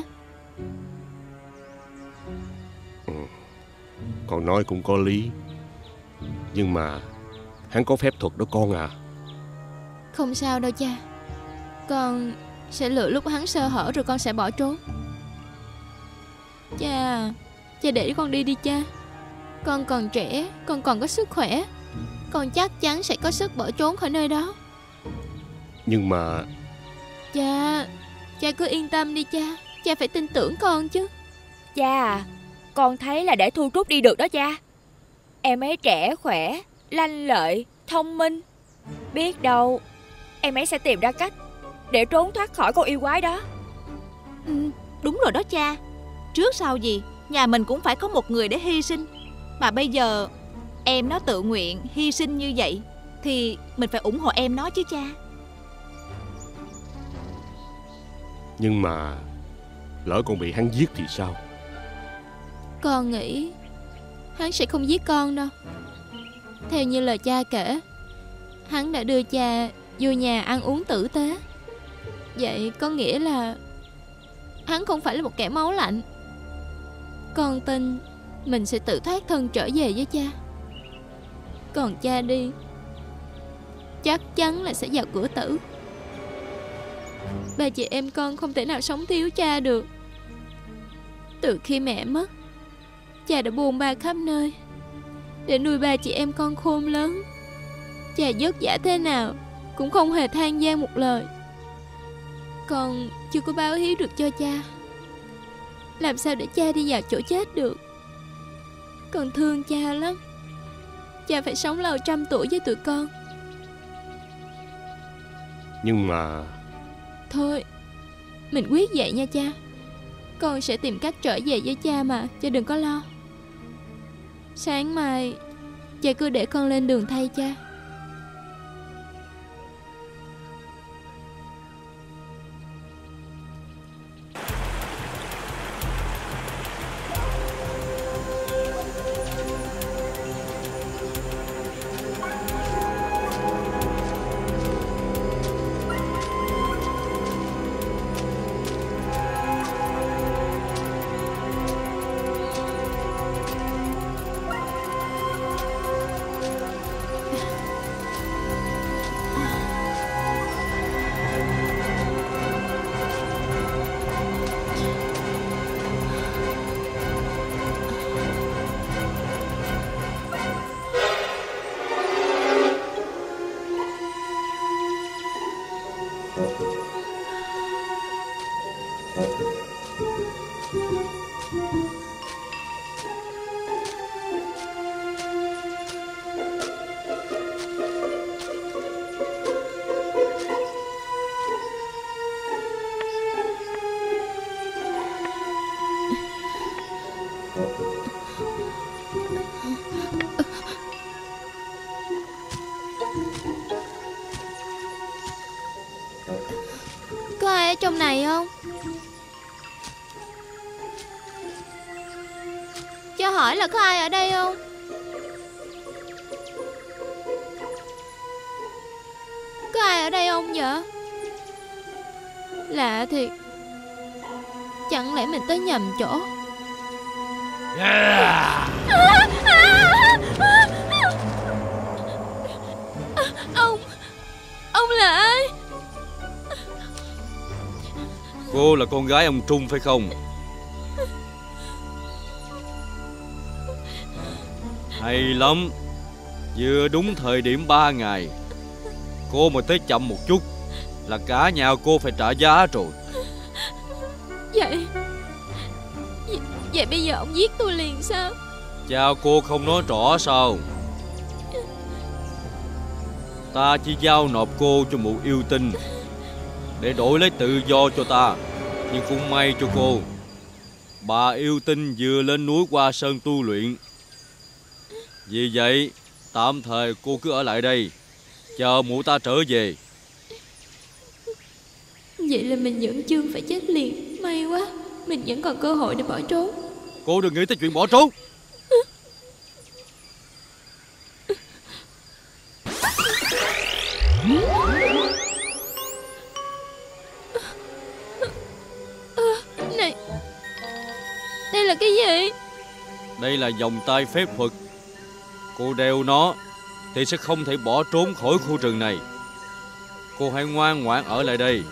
Speaker 5: Ừ, con nói cũng có lý. Nhưng mà hắn có phép thuật đó con à.
Speaker 3: Không sao đâu cha. Con sẽ lựa lúc hắn sơ hở rồi con sẽ bỏ trốn. Cha, cha để con đi đi cha. Con còn trẻ, con còn có sức khỏe. Con chắc chắn sẽ có sức bỏ trốn khỏi nơi đó.
Speaker 5: Nhưng mà...
Speaker 3: Cha, cha cứ yên tâm đi cha. Cha phải tin tưởng con chứ.
Speaker 2: Cha à, con thấy là để Thu Trúc đi được đó cha. Em ấy trẻ khỏe, lanh lợi, thông minh. Biết đâu em ấy sẽ tìm ra cách để trốn thoát khỏi con yêu quái đó.
Speaker 1: Ừ, đúng rồi đó cha. Trước sau gì nhà mình cũng phải có một người để hy sinh. Mà bây giờ em nó tự nguyện hy sinh như vậy thì mình phải ủng hộ em nó chứ cha.
Speaker 5: Nhưng mà lỡ con bị hắn giết thì sao?
Speaker 3: Con nghĩ hắn sẽ không giết con đâu. Theo như lời cha kể, hắn đã đưa cha vô nhà ăn uống tử tế. Vậy có nghĩa là hắn không phải là một kẻ máu lạnh. Con tin mình sẽ tự thoát thân trở về với cha. Còn cha đi, chắc chắn là sẽ vào cửa tử. Ba chị em con không thể nào sống thiếu cha được. Từ khi mẹ mất, Cha đã buồn ba khắp nơi để nuôi ba chị em con khôn lớn. Cha vất vả thế nào cũng không hề than vãn một lời. Con chưa có báo hiếu được cho cha, làm sao để cha đi vào chỗ chết được. Con thương cha lắm. Cha phải sống lâu trăm tuổi với tụi con.
Speaker 5: Nhưng mà
Speaker 3: Thôi, mình quyết vậy nha cha. Con sẽ tìm cách trở về với cha mà, cha đừng có lo. Sáng mai cha cứ để con lên đường thay cha. Có ai ở trong này không? Cho hỏi là có ai ở đây không? Có ai ở đây không vậy? Lạ thiệt. Chẳng lẽ mình tới nhầm chỗ?
Speaker 8: Yeah.
Speaker 3: Ông Ông là ai?
Speaker 9: Cô là con gái ông Trung phải không? Hay lắm. Vừa đúng thời điểm ba ngày. Cô mà tới chậm một chút là cả nhà cô phải trả giá rồi.
Speaker 3: Vậy Vậy, vậy bây giờ ông giết tôi liền sao?
Speaker 9: Cha cô không nói rõ sao? Ta chỉ giao nộp cô cho mụ yêu tinh để đổi lấy tự do cho ta. Nhưng cũng may cho cô, bà yêu tinh vừa lên núi Hoa Sơn tu luyện. Vì vậy tạm thời cô cứ ở lại đây chờ mụ ta trở về.
Speaker 3: Vậy là mình vẫn chưa phải chết liền. May quá, mình vẫn còn cơ hội để bỏ trốn.
Speaker 9: Cô đừng nghĩ tới chuyện bỏ trốn.
Speaker 3: Này, đây là cái gì?
Speaker 9: Đây là vòng tay phép thuật. Cô đeo nó thì sẽ không thể bỏ trốn khỏi khu rừng này. Cô hãy ngoan ngoãn ở lại đây.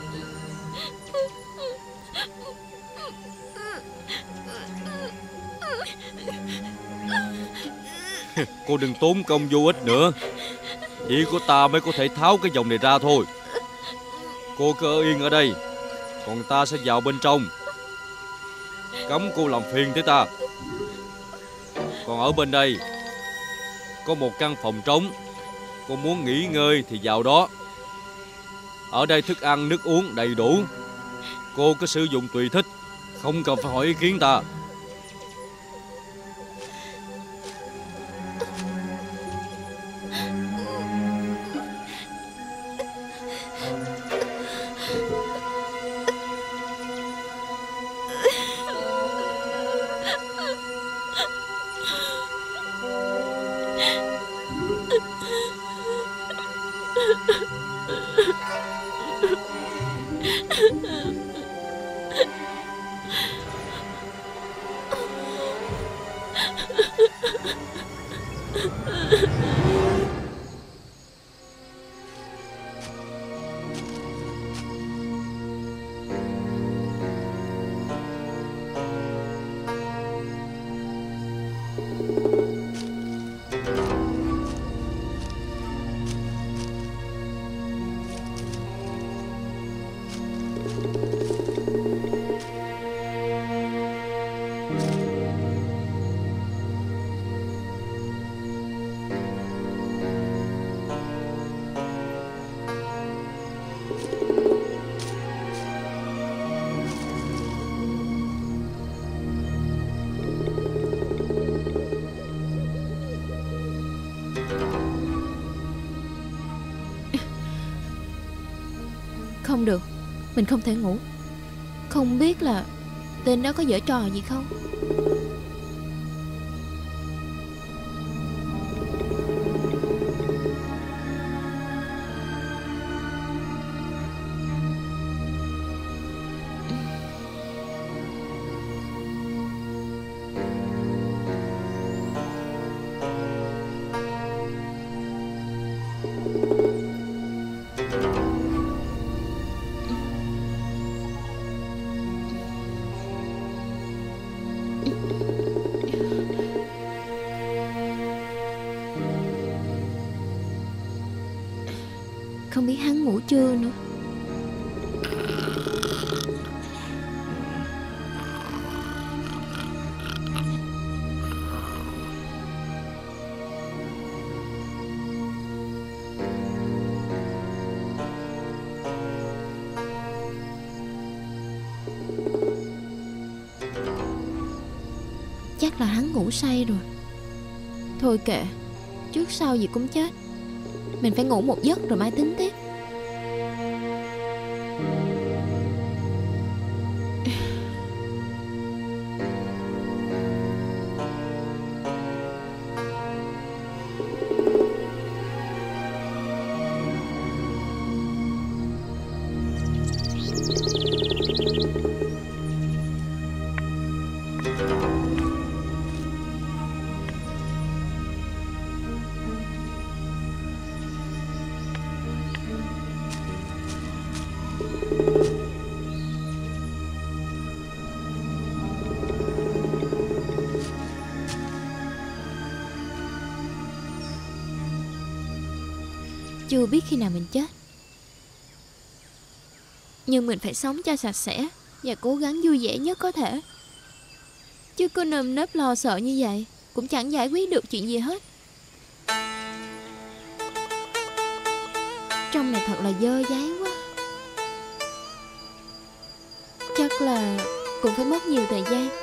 Speaker 9: Cô đừng tốn công vô ích nữa. Chỉ có ta mới có thể tháo cái vòng này ra thôi. Cô cứ ở yên ở đây, còn ta sẽ vào bên trong. Cấm cô làm phiền tới ta. Còn ở bên đây có một căn phòng trống. Cô muốn nghỉ ngơi thì vào đó. Ở đây thức ăn nước uống đầy đủ. Cô cứ sử dụng tùy thích, không cần phải hỏi ý kiến ta.
Speaker 3: không được. Mình không thể ngủ. Không biết là tên đó có giở trò gì không. Không biết hắn ngủ chưa nữa. Chắc là hắn ngủ say rồi. Thôi kệ, trước sau gì cũng chết. Mình phải ngủ một giấc rồi mai tính tiếp. Chưa biết khi nào mình chết, nhưng mình phải sống cho sạch sẽ và cố gắng vui vẻ nhất có thể. Chứ cứ nơm nớp lo sợ như vậy cũng chẳng giải quyết được chuyện gì hết. Trong này thật là dơ dáy quá. Chắc là cũng phải mất nhiều thời gian.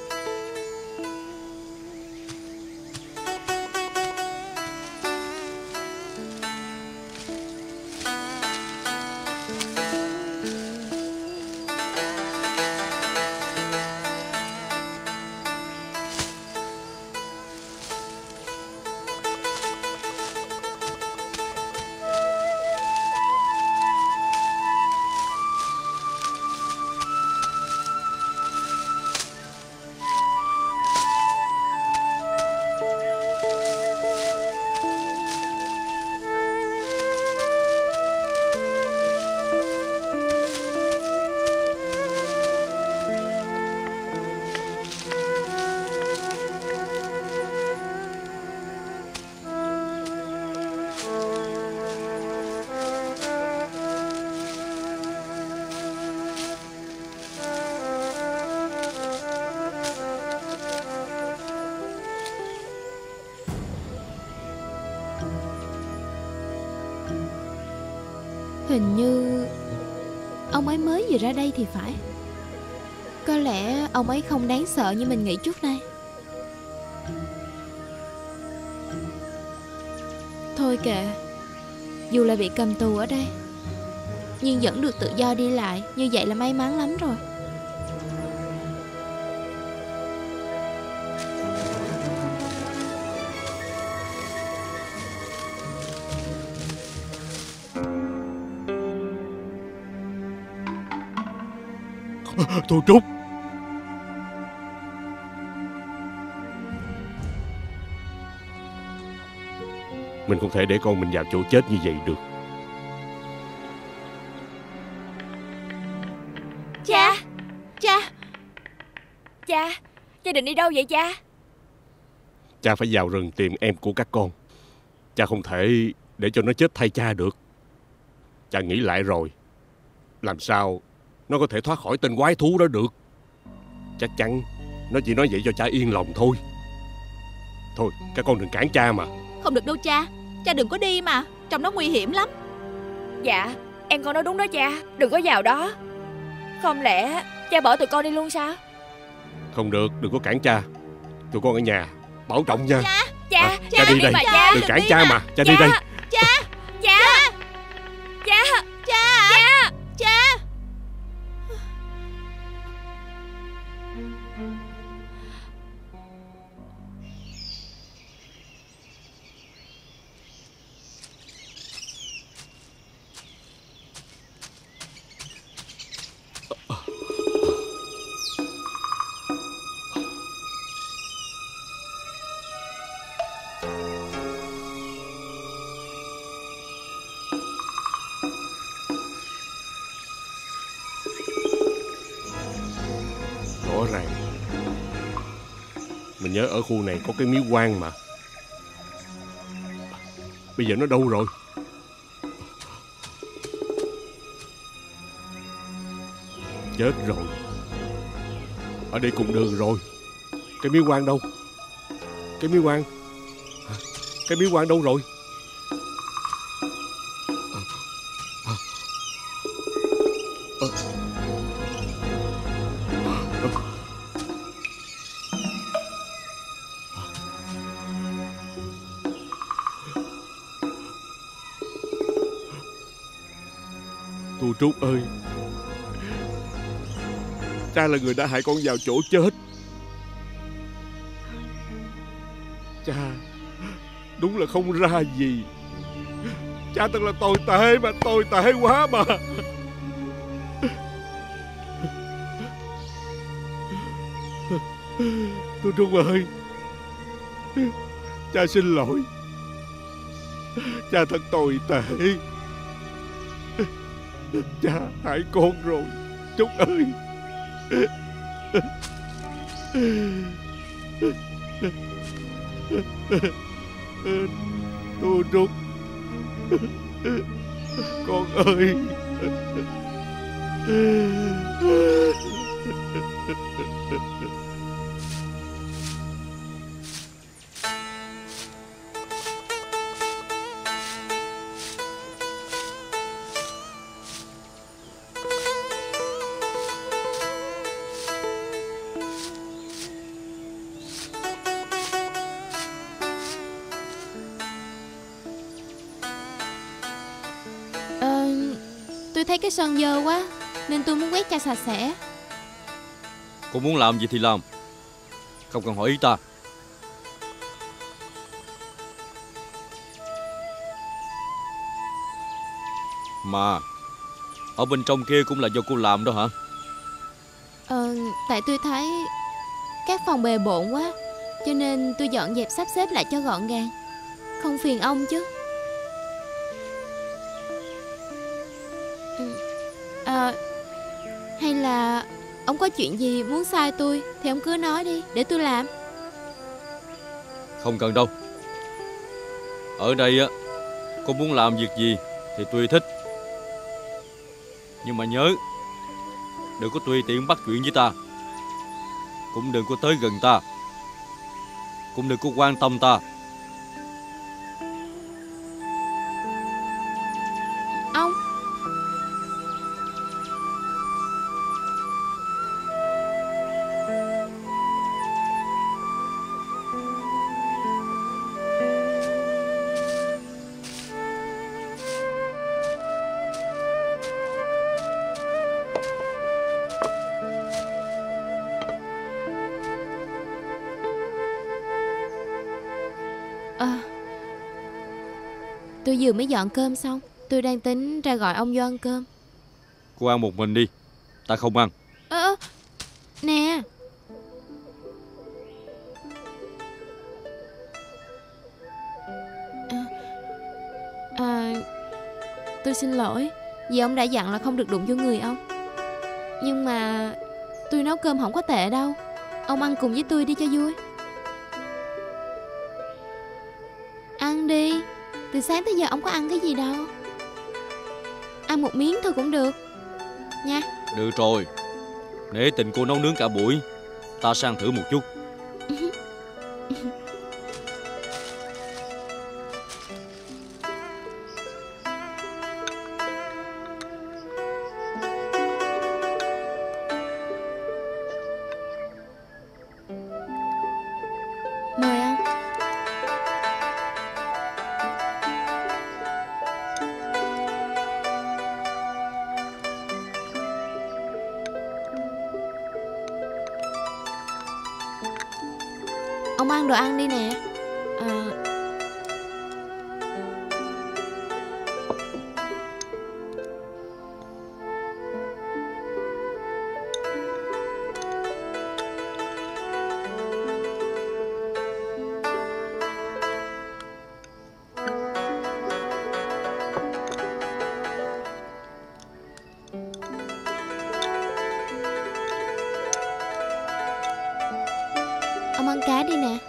Speaker 3: Hình như ông ấy mới vừa ra đây thì phải. Có lẽ ông ấy không đáng sợ như mình nghĩ trước đây. Thôi kệ, dù là bị cầm tù ở đây, nhưng vẫn được tự do đi lại, như vậy là may mắn lắm rồi.
Speaker 5: Tôi Trúc, mình không thể để con mình vào chỗ chết như vậy được.
Speaker 2: Cha,
Speaker 1: Cha,
Speaker 2: cha, cha định đi đâu vậy cha?
Speaker 5: Cha phải vào rừng tìm em của các con. Cha không thể để cho nó chết thay cha được. Cha nghĩ lại rồi, làm sao nó có thể thoát khỏi tên quái thú đó được. Chắc chắn nó chỉ nói vậy cho cha yên lòng thôi. Thôi các con đừng cản cha mà.
Speaker 1: không được đâu cha. Cha đừng có đi mà, trong đó nguy hiểm lắm.
Speaker 2: Dạ, em con nói đúng đó cha, đừng có vào đó. Không lẽ cha bỏ tụi con đi luôn sao?
Speaker 5: Không được, đừng có cản cha. Tụi con ở nhà bảo trọng nha.
Speaker 1: Cha,
Speaker 2: Cha,
Speaker 5: À,
Speaker 2: cha,
Speaker 5: cha đi đây.
Speaker 2: mà cha.
Speaker 5: Đừng cản
Speaker 1: đi
Speaker 5: cha
Speaker 1: mà.
Speaker 5: mà. Cha
Speaker 2: Cha.
Speaker 5: đi đây.
Speaker 1: Cha,
Speaker 2: Cha, cha, cha,
Speaker 1: cha, cha, cha.
Speaker 5: ràng. Mình nhớ ở khu này có cái miếu quan mà. Bây giờ nó đâu rồi? Chết rồi. Ở đây cùng đường rồi. Cái miếu quan đâu? Cái miếu quan Cái miếu quan đâu rồi? Tu Trúc ơi, cha là người đã hại con vào chỗ chết. Cha đúng là không ra gì. Cha thật là tồi tệ mà, tồi tệ quá mà. Tu Trúc ơi, cha xin lỗi. Cha thật tồi tệ. Cha hại con rồi Trúc ơi. Tu Trúc, con ơi.
Speaker 3: Tôi thấy cái sân dơ quá nên tôi muốn quét cho sạch sẽ.
Speaker 9: Cô muốn làm gì thì làm, không cần hỏi ý ta. Mà ở bên trong kia cũng là do cô làm đó hả?
Speaker 3: Ờ, tại tôi thấy các phòng bề bộn quá, cho nên tôi dọn dẹp sắp xếp lại cho gọn gàng. Không phiền ông chứ? À, hay là ông có chuyện gì muốn sai tôi thì ông cứ nói đi để tôi làm.
Speaker 9: Không cần đâu. Ở đây á, cô muốn làm việc gì thì tùy thích. Nhưng mà nhớ, đừng có tùy tiện bắt chuyện với ta. Cũng đừng có tới gần ta. Cũng đừng có quan tâm ta.
Speaker 3: Ông. À, tôi vừa mới dọn cơm xong. Tôi đang tính ra gọi ông vô ăn cơm.
Speaker 9: Cô ăn một mình đi, ta không ăn.
Speaker 3: Ơ à, nè. À, à, tôi xin lỗi vì ông đã dặn là không được đụng vô người ông. Nhưng mà tôi nấu cơm không có tệ đâu. Ông ăn cùng với tôi đi cho vui. Ăn đi. Từ sáng tới giờ ông có ăn cái gì đâu. Ăn một miếng thôi cũng được nha.
Speaker 9: Được rồi, nể tình cô nấu nướng cả buổi, ta sang thử một chút.
Speaker 3: Mời ăn. Ông ăn đồ ăn đi nè. À, Ông ăn cá đi nè.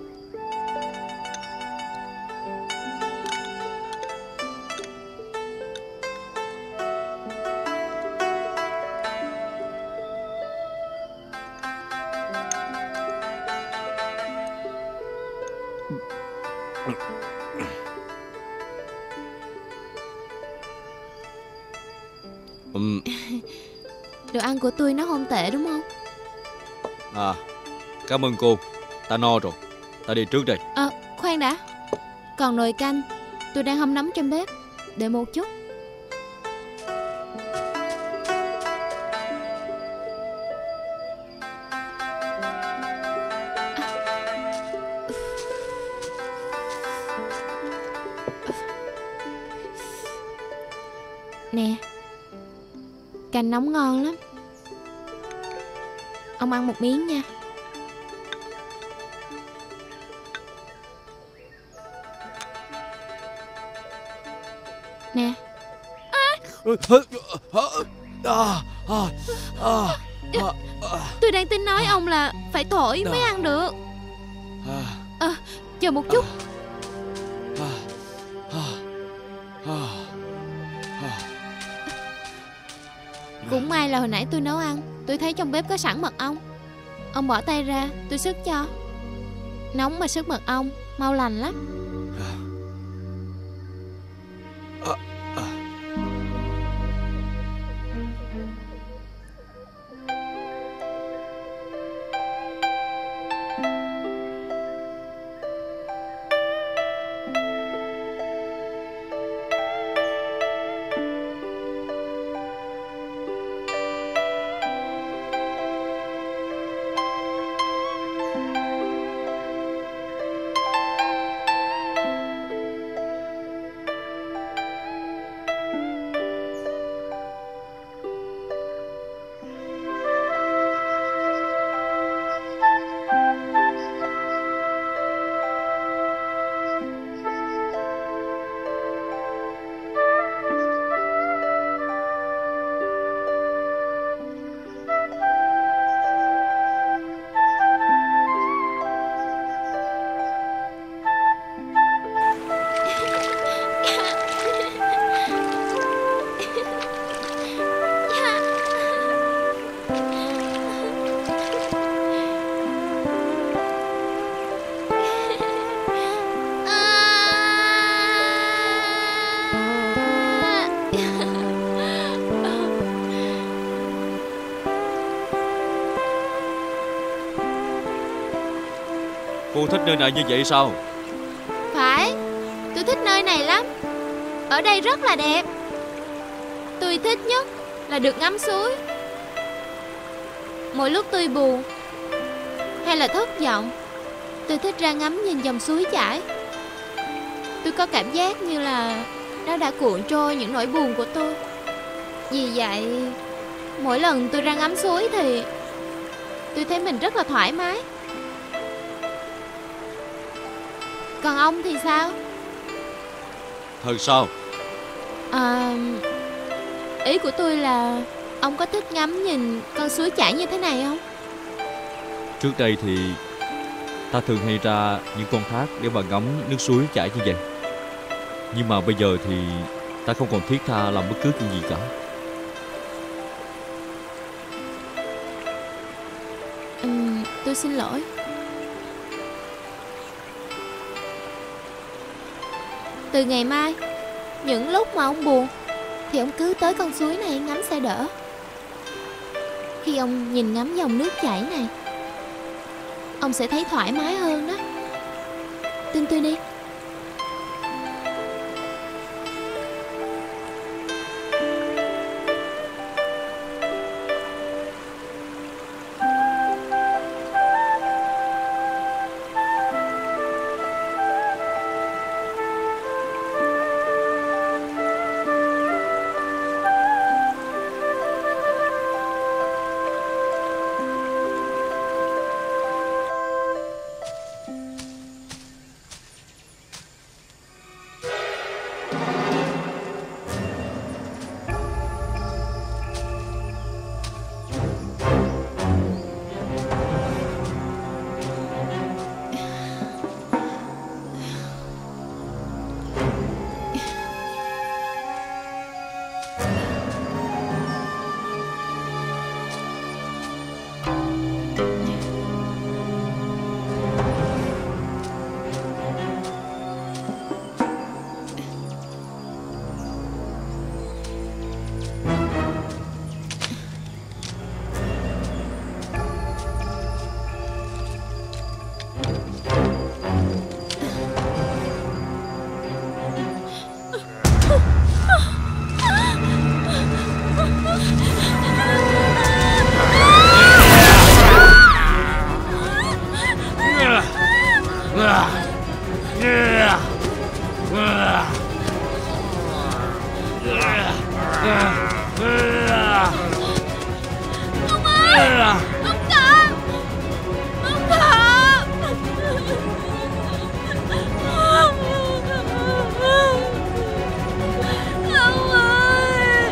Speaker 9: Ừm.
Speaker 3: Đồ ăn của tôi nó không tệ đúng không?
Speaker 9: À, cảm ơn cô. Ta no rồi. Ta đi trước đây.
Speaker 3: Ờ, khoan đã. Còn nồi canh tôi đang hâm nóng trong bếp. Đợi một chút. Nè, canh nóng ngon lắm. Ông ăn một miếng nha. Nè. Tôi đang tính nói ông là phải thổi mới ăn được. À, chờ một chút. Cũng may là hồi nãy tôi nấu ăn, tôi thấy trong bếp có sẵn mật ong. Ông bỏ tay ra, tôi xức cho. Nóng mà xức mật ong, mau lành lắm.
Speaker 9: Cô thích nơi này như vậy sao?
Speaker 3: Phải, tôi thích nơi này lắm. Ở đây rất là đẹp. Tôi thích nhất là được ngắm suối. Mỗi lúc tôi buồn hay là thất vọng, tôi thích ra ngắm nhìn dòng suối chảy. Tôi có cảm giác như là nó đã cuộn trôi những nỗi buồn của tôi. Vì vậy, mỗi lần tôi ra ngắm suối thì tôi thấy mình rất là thoải mái. Còn ông thì sao?
Speaker 9: Thật sao?
Speaker 3: À, ý của tôi là ông có thích ngắm nhìn con suối chảy như thế này không?
Speaker 9: Trước đây thì ta thường hay ra những con thác để mà ngắm nước suối chảy như vậy. Nhưng mà bây giờ thì ta không còn thiết tha làm bất cứ chuyện gì cả.
Speaker 3: Ừ, tôi xin lỗi. Từ ngày mai, những lúc mà ông buồn thì ông cứ tới con suối này ngắm sẽ đỡ. Khi ông nhìn ngắm dòng nước chảy này, ông sẽ thấy thoải mái hơn đó. Tin tôi đi.
Speaker 1: Ông Cọp! Ông Cọp! Ông ơi!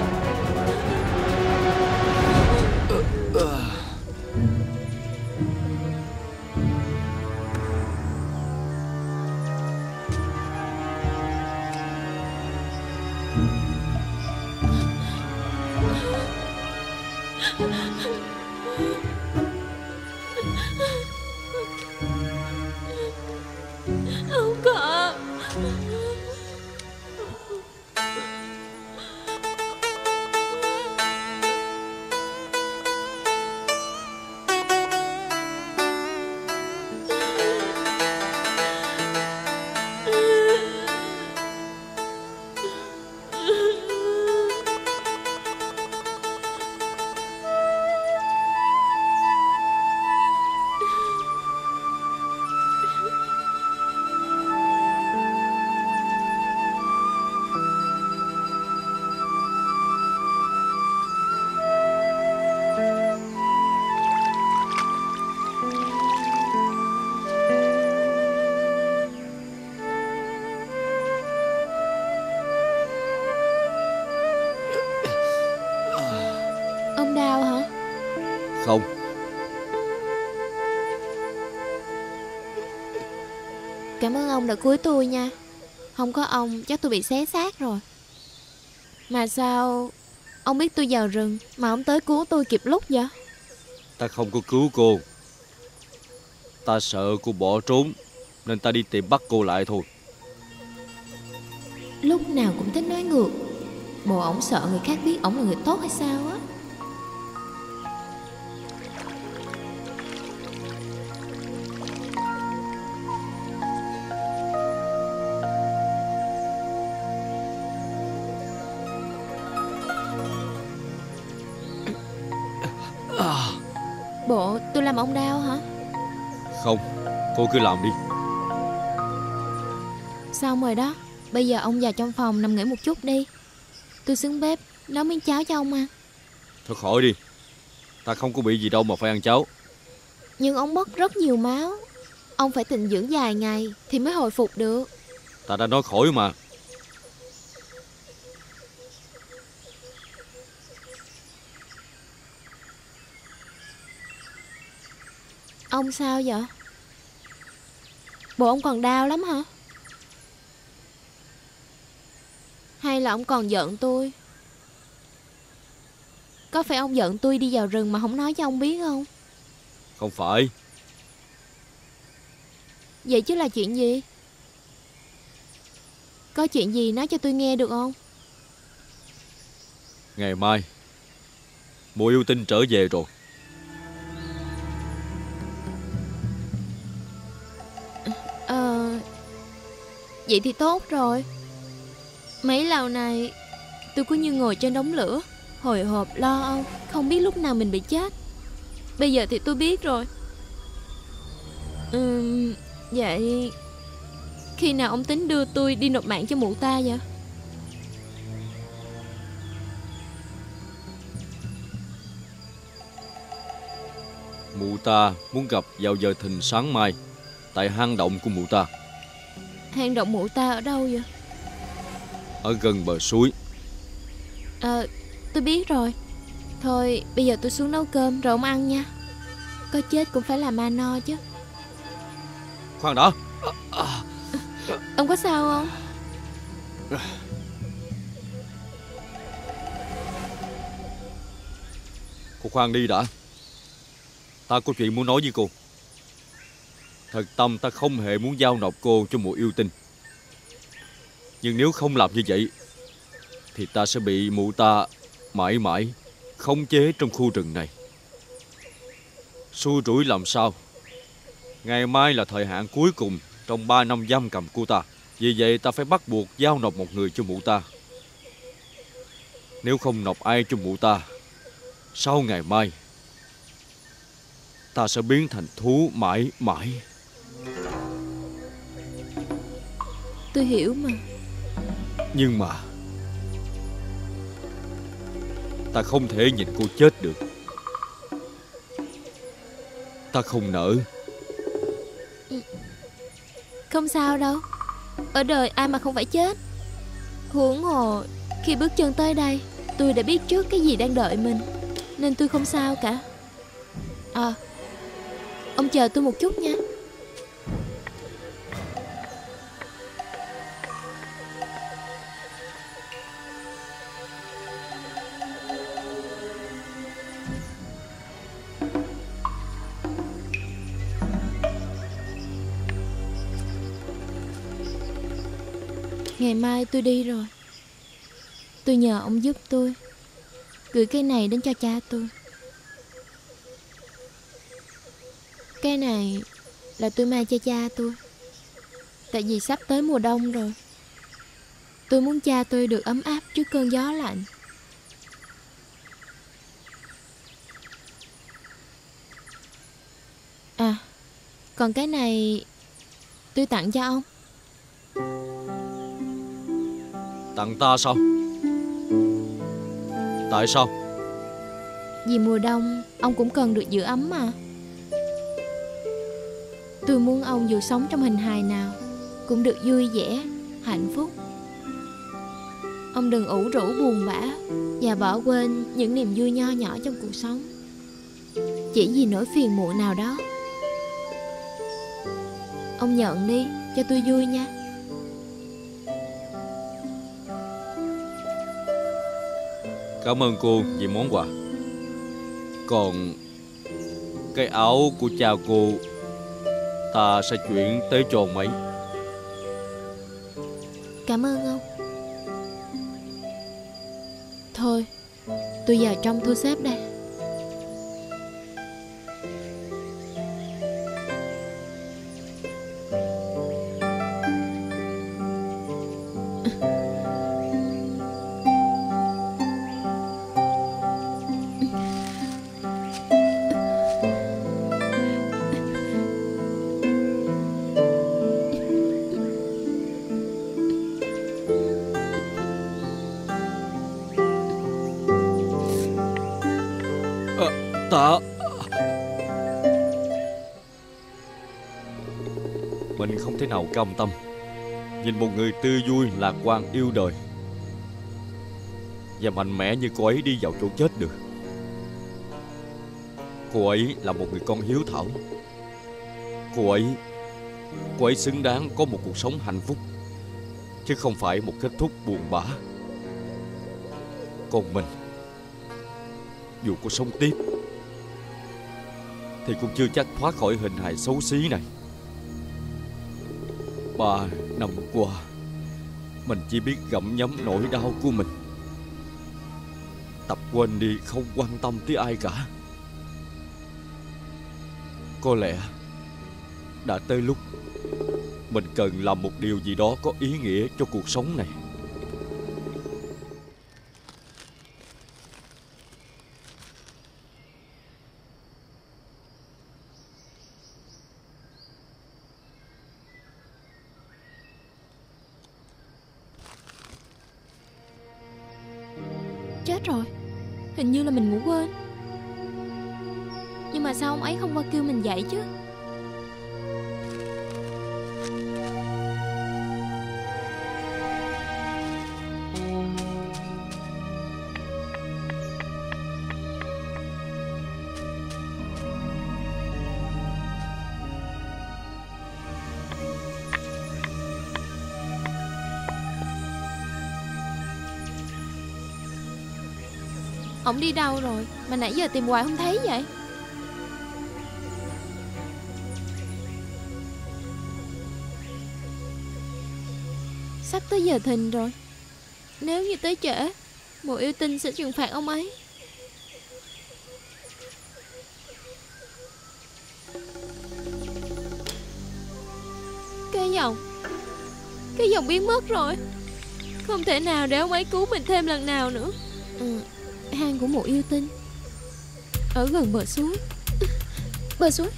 Speaker 1: Ông Cọp!
Speaker 3: Ông đau hả?
Speaker 9: Không.
Speaker 3: Cảm ơn ông đã cứu tôi nha. Không có ông chắc tôi bị xé xác rồi. Mà sao ông biết tôi vào rừng mà ông tới cứu tôi kịp lúc vậy?
Speaker 9: Ta không có cứu cô. Ta sợ cô bỏ trốn nên ta đi tìm bắt cô lại thôi.
Speaker 3: Lúc nào cũng thích nói ngược. Bộ ổng sợ người khác biết ổng là người tốt hay sao á? Bộ tôi làm ông đau hả?
Speaker 9: Không, cô cứ làm đi.
Speaker 3: Xong rồi đó. Bây giờ ông vào trong phòng nằm nghỉ một chút đi. Tôi xuống bếp nấu miếng cháo cho ông ăn.
Speaker 9: Thôi khỏi đi. Ta không có bị gì đâu mà phải ăn cháo.
Speaker 3: Nhưng ông mất rất nhiều máu. Ông phải tịnh dưỡng vài ngày thì mới hồi phục được.
Speaker 9: Ta đã nói khỏi mà.
Speaker 3: Ông sao vậy? Bộ ông còn đau lắm hả? Hay là ông còn giận tôi? Có phải ông giận tôi đi vào rừng mà không nói cho ông biết không?
Speaker 9: Không phải.
Speaker 3: Vậy chứ là chuyện gì? Có chuyện gì nói cho tôi nghe được không?
Speaker 9: Ngày mai mùa yêu tinh trở về rồi.
Speaker 3: Ờ Vậy thì tốt rồi. Mấy lâu nay tôi cứ như ngồi trên đống lửa, hồi hộp lo âu, không biết lúc nào mình bị chết. Bây giờ thì tôi biết rồi. Ừm, Vậy khi nào ông tính đưa tôi đi nộp mạng cho mụ ta vậy?
Speaker 9: Mụ ta muốn gặp vào giờ thìn sáng mai tại hang động của mụ ta.
Speaker 3: Hang động mụ ta ở đâu vậy?
Speaker 9: Ở gần bờ suối.
Speaker 3: Ờ tôi biết rồi. Thôi bây giờ tôi xuống nấu cơm rồi ông ăn nha. Có chết cũng phải làm ma no chứ.
Speaker 9: Khoan đã.
Speaker 3: Ông có sao không?
Speaker 9: Cô khoan đi đã. Ta có chuyện muốn nói với cô. Thật tâm ta không hề muốn giao nộp cô cho mụ yêu tinh. Nhưng nếu không làm như vậy thì ta sẽ bị mụ ta mãi mãi khống chế trong khu rừng này. Xui rủi làm sao. Ngày mai là thời hạn cuối cùng trong ba năm giam cầm của ta. Vì vậy ta phải bắt buộc giao nộp một người cho mụ ta. Nếu không nộp ai cho mụ ta, sau ngày mai ta sẽ biến thành thú mãi mãi.
Speaker 3: Tôi hiểu mà.
Speaker 9: Nhưng mà ta không thể nhìn cô chết được. ta không nỡ.
Speaker 3: Không sao đâu. Ở đời ai mà không phải chết. Huống hồ khi bước chân tới đây, tôi đã biết trước cái gì đang đợi mình, nên tôi không sao cả. À, ông chờ tôi một chút nha. Ngày mai tôi đi rồi. Tôi nhờ ông giúp tôi gửi cây này đến cho cha tôi. Cây này là tôi mang cho cha tôi, tại vì sắp tới mùa đông rồi. Tôi muốn cha tôi được ấm áp trước cơn gió lạnh. À, còn cái này tôi tặng cho ông.
Speaker 9: Tặng ta sao? Tại sao?
Speaker 3: Vì mùa đông ông cũng cần được giữ ấm mà. Tôi muốn ông dù sống trong hình hài nào cũng được vui vẻ, hạnh phúc. Ông đừng ủ rũ buồn bã và bỏ quên những niềm vui nho nhỏ trong cuộc sống chỉ vì nỗi phiền muộn nào đó. Ông nhận đi cho tôi vui nha.
Speaker 9: Cảm ơn cô vì món quà. Còn cái áo của cha cô ta sẽ chuyển tới cho ông ấy.
Speaker 3: Cảm ơn ông. Thôi, tôi vào trong thu xếp đây.
Speaker 9: Ta Mình không thể nào cam tâm nhìn một người tươi vui, lạc quan, yêu đời và mạnh mẽ như cô ấy đi vào chỗ chết được. Cô ấy là một người con hiếu thảo. Cô ấy Cô ấy xứng đáng có một cuộc sống hạnh phúc, chứ không phải một kết thúc buồn bã. Còn mình, dù có sống tiếp thì cũng chưa chắc thoát khỏi hình hài xấu xí này. Ba năm qua, mình chỉ biết gặm nhấm nỗi đau của mình, tập quên đi không quan tâm tới ai cả. Có lẽ đã tới lúc mình cần làm một điều gì đó có ý nghĩa cho cuộc sống này.
Speaker 3: Chết rồi, hình như là mình ngủ quên. Nhưng mà sao ông ấy không qua kêu mình dậy chứ? Ông đi đâu rồi mà nãy giờ tìm hoài không thấy vậy? Sắp tới giờ thìn rồi. Nếu như tới trễ, mụ yêu tinh sẽ trừng phạt ông ấy. Cái vòng Cái vòng biến mất rồi. Không thể nào để ông ấy cứu mình thêm lần nào nữa. Ừ, hang của mụ yêu tinh ở gần bờ suối. Bờ suối.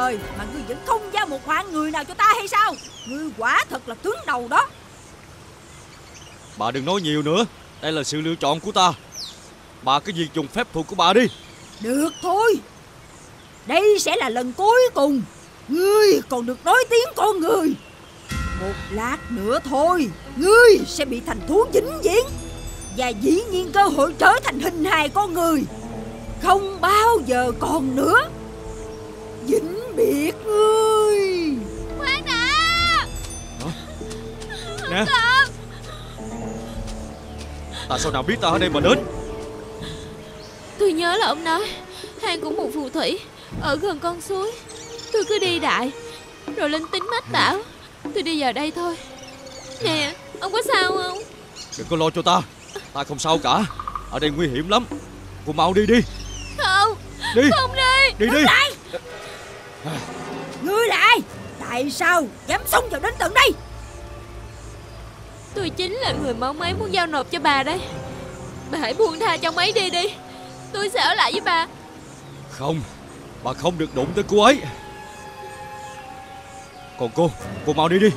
Speaker 10: đời mà ngươi vẫn không giao một mạng người nào cho ta hay sao? Ngươi quả thật là tướng đầu đó.
Speaker 9: Bà đừng nói nhiều nữa. Đây là sự lựa chọn của ta. Bà cứ việc dùng phép thuật của bà đi.
Speaker 10: Được thôi. Đây sẽ là lần cuối cùng ngươi còn được nói tiếng con người. Một lát nữa thôi, ngươi sẽ bị thành thú vĩnh viễn, và dĩ nhiên cơ hội trở thành hình hài con người không bao giờ còn nữa. Vĩnh biệt ngươi.
Speaker 1: Khoan đã.
Speaker 9: Hả? Nè, tại sao nào biết ta ở đây mà đến?
Speaker 3: Tôi nhớ là ông nói hang của một phù thủy ở gần con suối. Tôi cứ đi đại rồi linh tính mách bảo tôi đi vào đây thôi. Nè, ông có sao không?
Speaker 9: Đừng có lo cho ta. Ta không sao cả. Ở đây nguy hiểm lắm. Cô mau đi đi.
Speaker 3: Không.
Speaker 9: Đi.
Speaker 3: Không đi.
Speaker 9: Đi đi.
Speaker 10: Lại. Ngươi là ai? Tại sao dám xông vào đến tận đây?
Speaker 3: Tôi chính là người mà ông ấy muốn giao nộp cho bà đây. Bà hãy buông tha cho ông ấy đi đi. Tôi sẽ ở lại với bà.
Speaker 9: Không, bà không được đụng tới cô ấy. Còn cô, cô mau đi đi.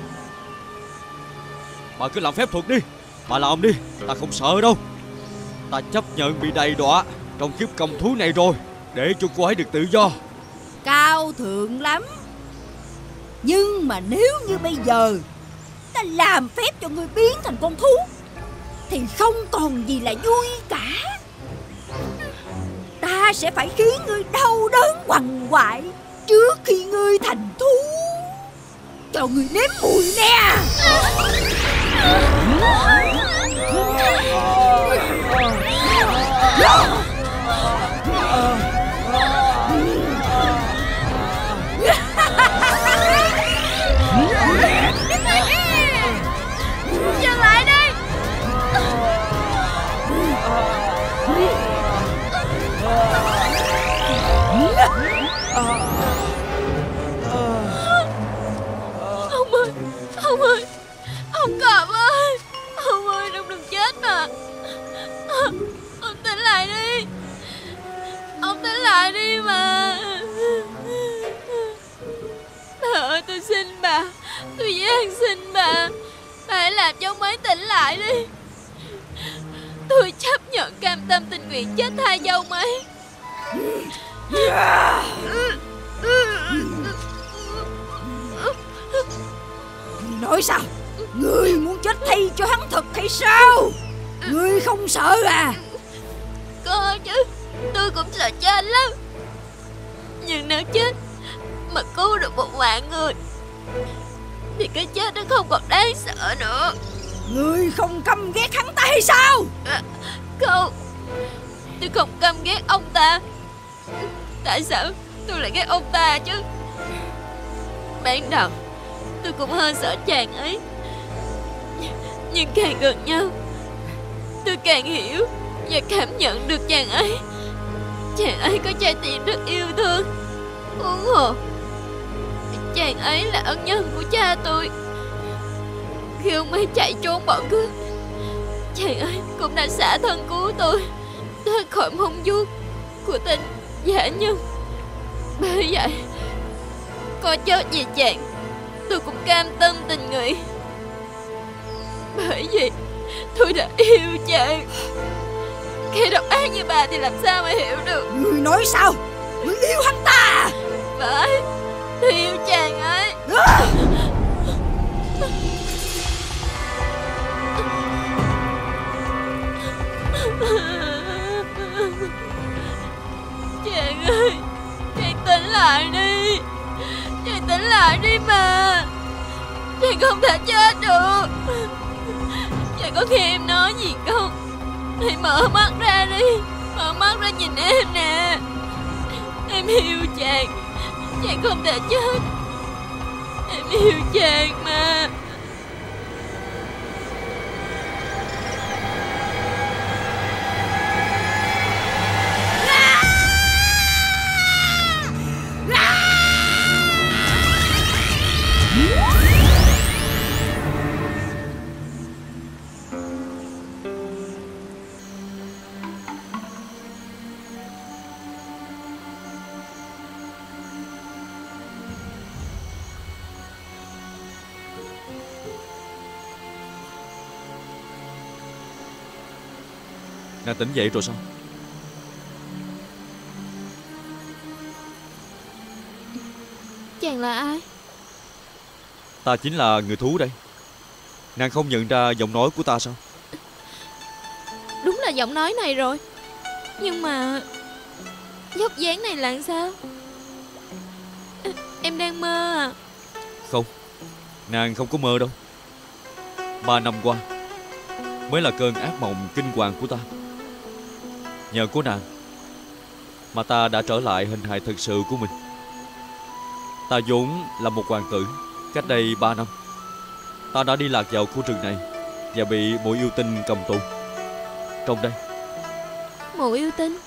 Speaker 9: Bà cứ làm phép thuật đi. Bà làm đi, ta không sợ đâu. Ta chấp nhận bị đầy đọa trong kiếp cầm thú này rồi, để cho cô ấy được tự do.
Speaker 10: Cao thượng lắm. Nhưng mà nếu như bây giờ ta làm phép cho ngươi biến thành con thú thì không còn gì là vui cả. Ta sẽ phải khiến ngươi đau đớn quằn quại trước khi ngươi thành thú. Cho ngươi nếm mùi nè.
Speaker 1: Dừng lại đi.
Speaker 3: Ông ơi, ông ơi, ông Cọp ơi, ông ơi, đừng đừng chết mà. Ông tỉnh lại đi. Ông tỉnh lại đi mà. Bà ơi, tôi xin bà, tôi van xin bà, bà hãy làm cho ông ấy tỉnh lại đi. Tôi chấp nhận cam tâm tình nguyện chết thay cho ông ấy.
Speaker 10: Nói sao? Ngươi muốn chết thay cho hắn thật hay sao? Ngươi không sợ à?
Speaker 3: Có chứ, tôi cũng sợ chết lắm. Nhưng nếu chết mà cứu được một mạng người thì cái chết nó không còn đáng sợ nữa.
Speaker 10: Ngươi không căm ghét hắn ta hay sao?
Speaker 3: À, không, tôi không căm ghét ông ta. Tại sao tôi lại ghét ông ta chứ? Ban đầu tôi cũng hơi sợ chàng ấy, nhưng càng gần nhau tôi càng hiểu và cảm nhận được chàng ấy. Chàng ấy có trái tim rất yêu thương. Huống hồ chàng ấy là ân nhân của cha tôi. Khi ông ấy chạy trốn bỏ cướp, chàng ấy cũng đã xả thân cứu tôi thoát khỏi mông vuốt của tên giả nhân. Bởi vậy có chết vì chàng tôi cũng cam tâm tình nguyện. Bởi vì tôi đã yêu chàng. Kẻ độc ác như bà thì làm sao mà hiểu được?
Speaker 10: Ngươi nói sao? Ngươi yêu hắn ta à?
Speaker 3: Phải, tôi yêu chàng ấy.
Speaker 10: À!
Speaker 3: Chàng ơi, chàng tỉnh lại đi. Chàng tỉnh lại đi mà. Chàng không thể chết được. Chàng có nghe em nói gì không? Hãy mở mắt ra đi. Mở mắt ra nhìn em nè. Em yêu chàng. Chàng không thể chết. Em yêu chàng mà.
Speaker 9: Nàng tỉnh dậy rồi sao?
Speaker 3: Chàng là ai?
Speaker 9: Ta chính là người thú đây. Nàng không nhận ra giọng nói của ta sao?
Speaker 3: Đúng là giọng nói này rồi. Nhưng mà dốc dáng này là sao? Em đang mơ à?
Speaker 9: Không, nàng không có mơ đâu. Ba năm qua mới là cơn ác mộng kinh hoàng của ta. Nhờ có nàng mà ta đã trở lại hình hài thực sự của mình. Ta vốn là một hoàng tử. Cách đây ba năm, ta đã đi lạc vào khu rừng này và bị một yêu tinh cầm tù. Trong đây.
Speaker 3: Mụ yêu tinh?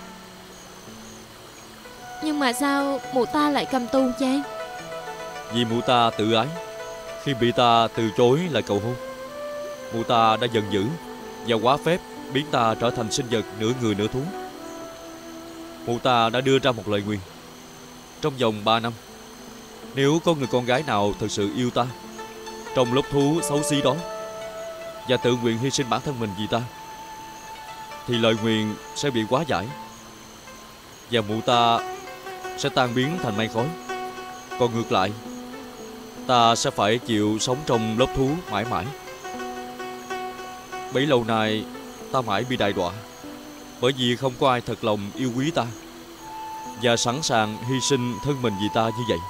Speaker 3: Nhưng mà sao mụ ta lại cầm tù chàng?
Speaker 9: Vì mụ ta tự ái. Khi bị ta từ chối lời cầu hôn, mụ ta đã giận dữ và quá phép biến ta trở thành sinh vật nửa người nửa thú. Mụ ta đã đưa ra một lời nguyền: trong vòng ba năm, nếu có người con gái nào thật sự yêu ta trong lớp thú xấu xí đó và tự nguyện hy sinh bản thân mình vì ta, thì lời nguyền sẽ bị hóa giải và mụ ta sẽ tan biến thành mây khói. Còn ngược lại, ta sẽ phải chịu sống trong lớp thú mãi mãi. Bấy lâu nay ta mãi bị đại đọa, bởi vì không có ai thật lòng yêu quý ta và sẵn sàng hy sinh thân mình vì ta như vậy.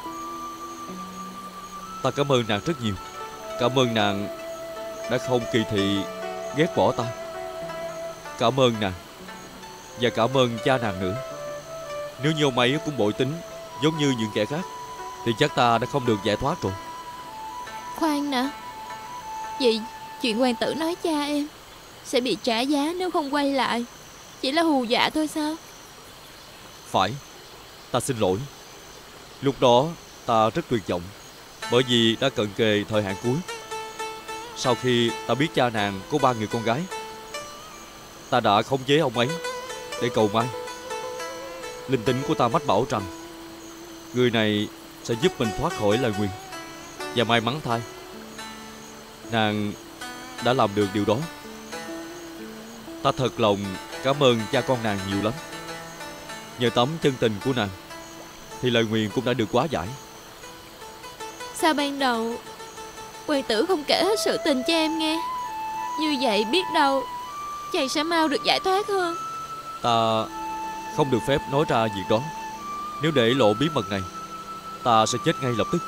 Speaker 9: Ta cảm ơn nàng rất nhiều. Cảm ơn nàng đã không kỳ thị ghét bỏ ta. Cảm ơn nàng và cảm ơn cha nàng nữa. Nếu như ông ấy cũng bội tính giống như những kẻ khác thì chắc ta đã không được giải thoát rồi.
Speaker 3: Khoan nè. Vậy chuyện hoàng tử nói cha em sẽ bị trả giá nếu không quay lại chỉ là hù dọa thôi sao?
Speaker 9: Phải. Ta xin lỗi. Lúc đó ta rất tuyệt vọng, bởi vì đã cận kề thời hạn cuối. Sau khi ta biết cha nàng có ba người con gái, ta đã khống chế ông ấy để cầu may. Linh tính của ta mách bảo rằng người này sẽ giúp mình thoát khỏi lời nguyền và may mắn thay. Nàng đã làm được điều đó. Ta thật lòng cảm ơn cha con nàng nhiều lắm. Nhờ tấm chân tình của nàng thì lời nguyền cũng đã được hóa giải.
Speaker 3: Sao ban đầu hoàng tử không kể hết sự tình cho em nghe? Như vậy biết đâu chàng sẽ mau được giải thoát hơn.
Speaker 9: Ta không được phép nói ra việc đó. Nếu để lộ bí mật này, ta sẽ chết ngay lập tức.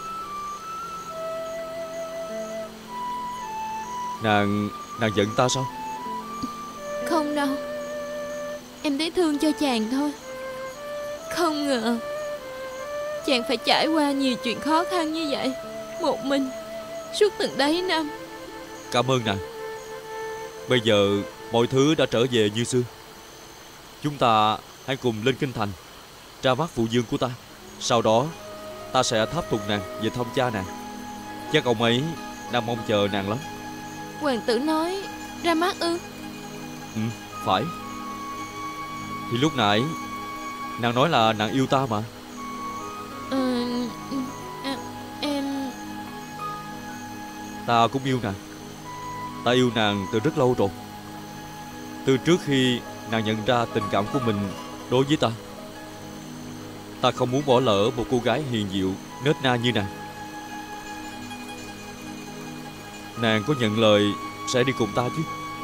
Speaker 9: Nàng, nàng giận ta sao?
Speaker 3: Không đâu. Em thấy thương cho chàng thôi. Không ngờ chàng phải trải qua nhiều chuyện khó khăn như vậy, một mình, suốt từng đấy năm.
Speaker 9: Cảm ơn nàng. Bây giờ mọi thứ đã trở về như xưa. Chúng ta hãy cùng lên kinh thành ra mắt phụ vương của ta. Sau đó ta sẽ tháp tùng nàng về thăm cha nàng. Chắc ông ấy đang mong chờ nàng lắm.
Speaker 3: Hoàng tử nói ra mắt ư?
Speaker 9: Ừ, phải. Thì lúc nãy nàng nói là nàng yêu ta mà.
Speaker 3: Ừ, à, em...
Speaker 9: Ta cũng yêu nàng. Ta yêu nàng từ rất lâu rồi. Từ trước khi nàng nhận ra tình cảm của mình đối với ta. Ta không muốn bỏ lỡ một cô gái hiền diệu, nết na như nàng. Nàng có nhận lời sẽ đi cùng ta chứ?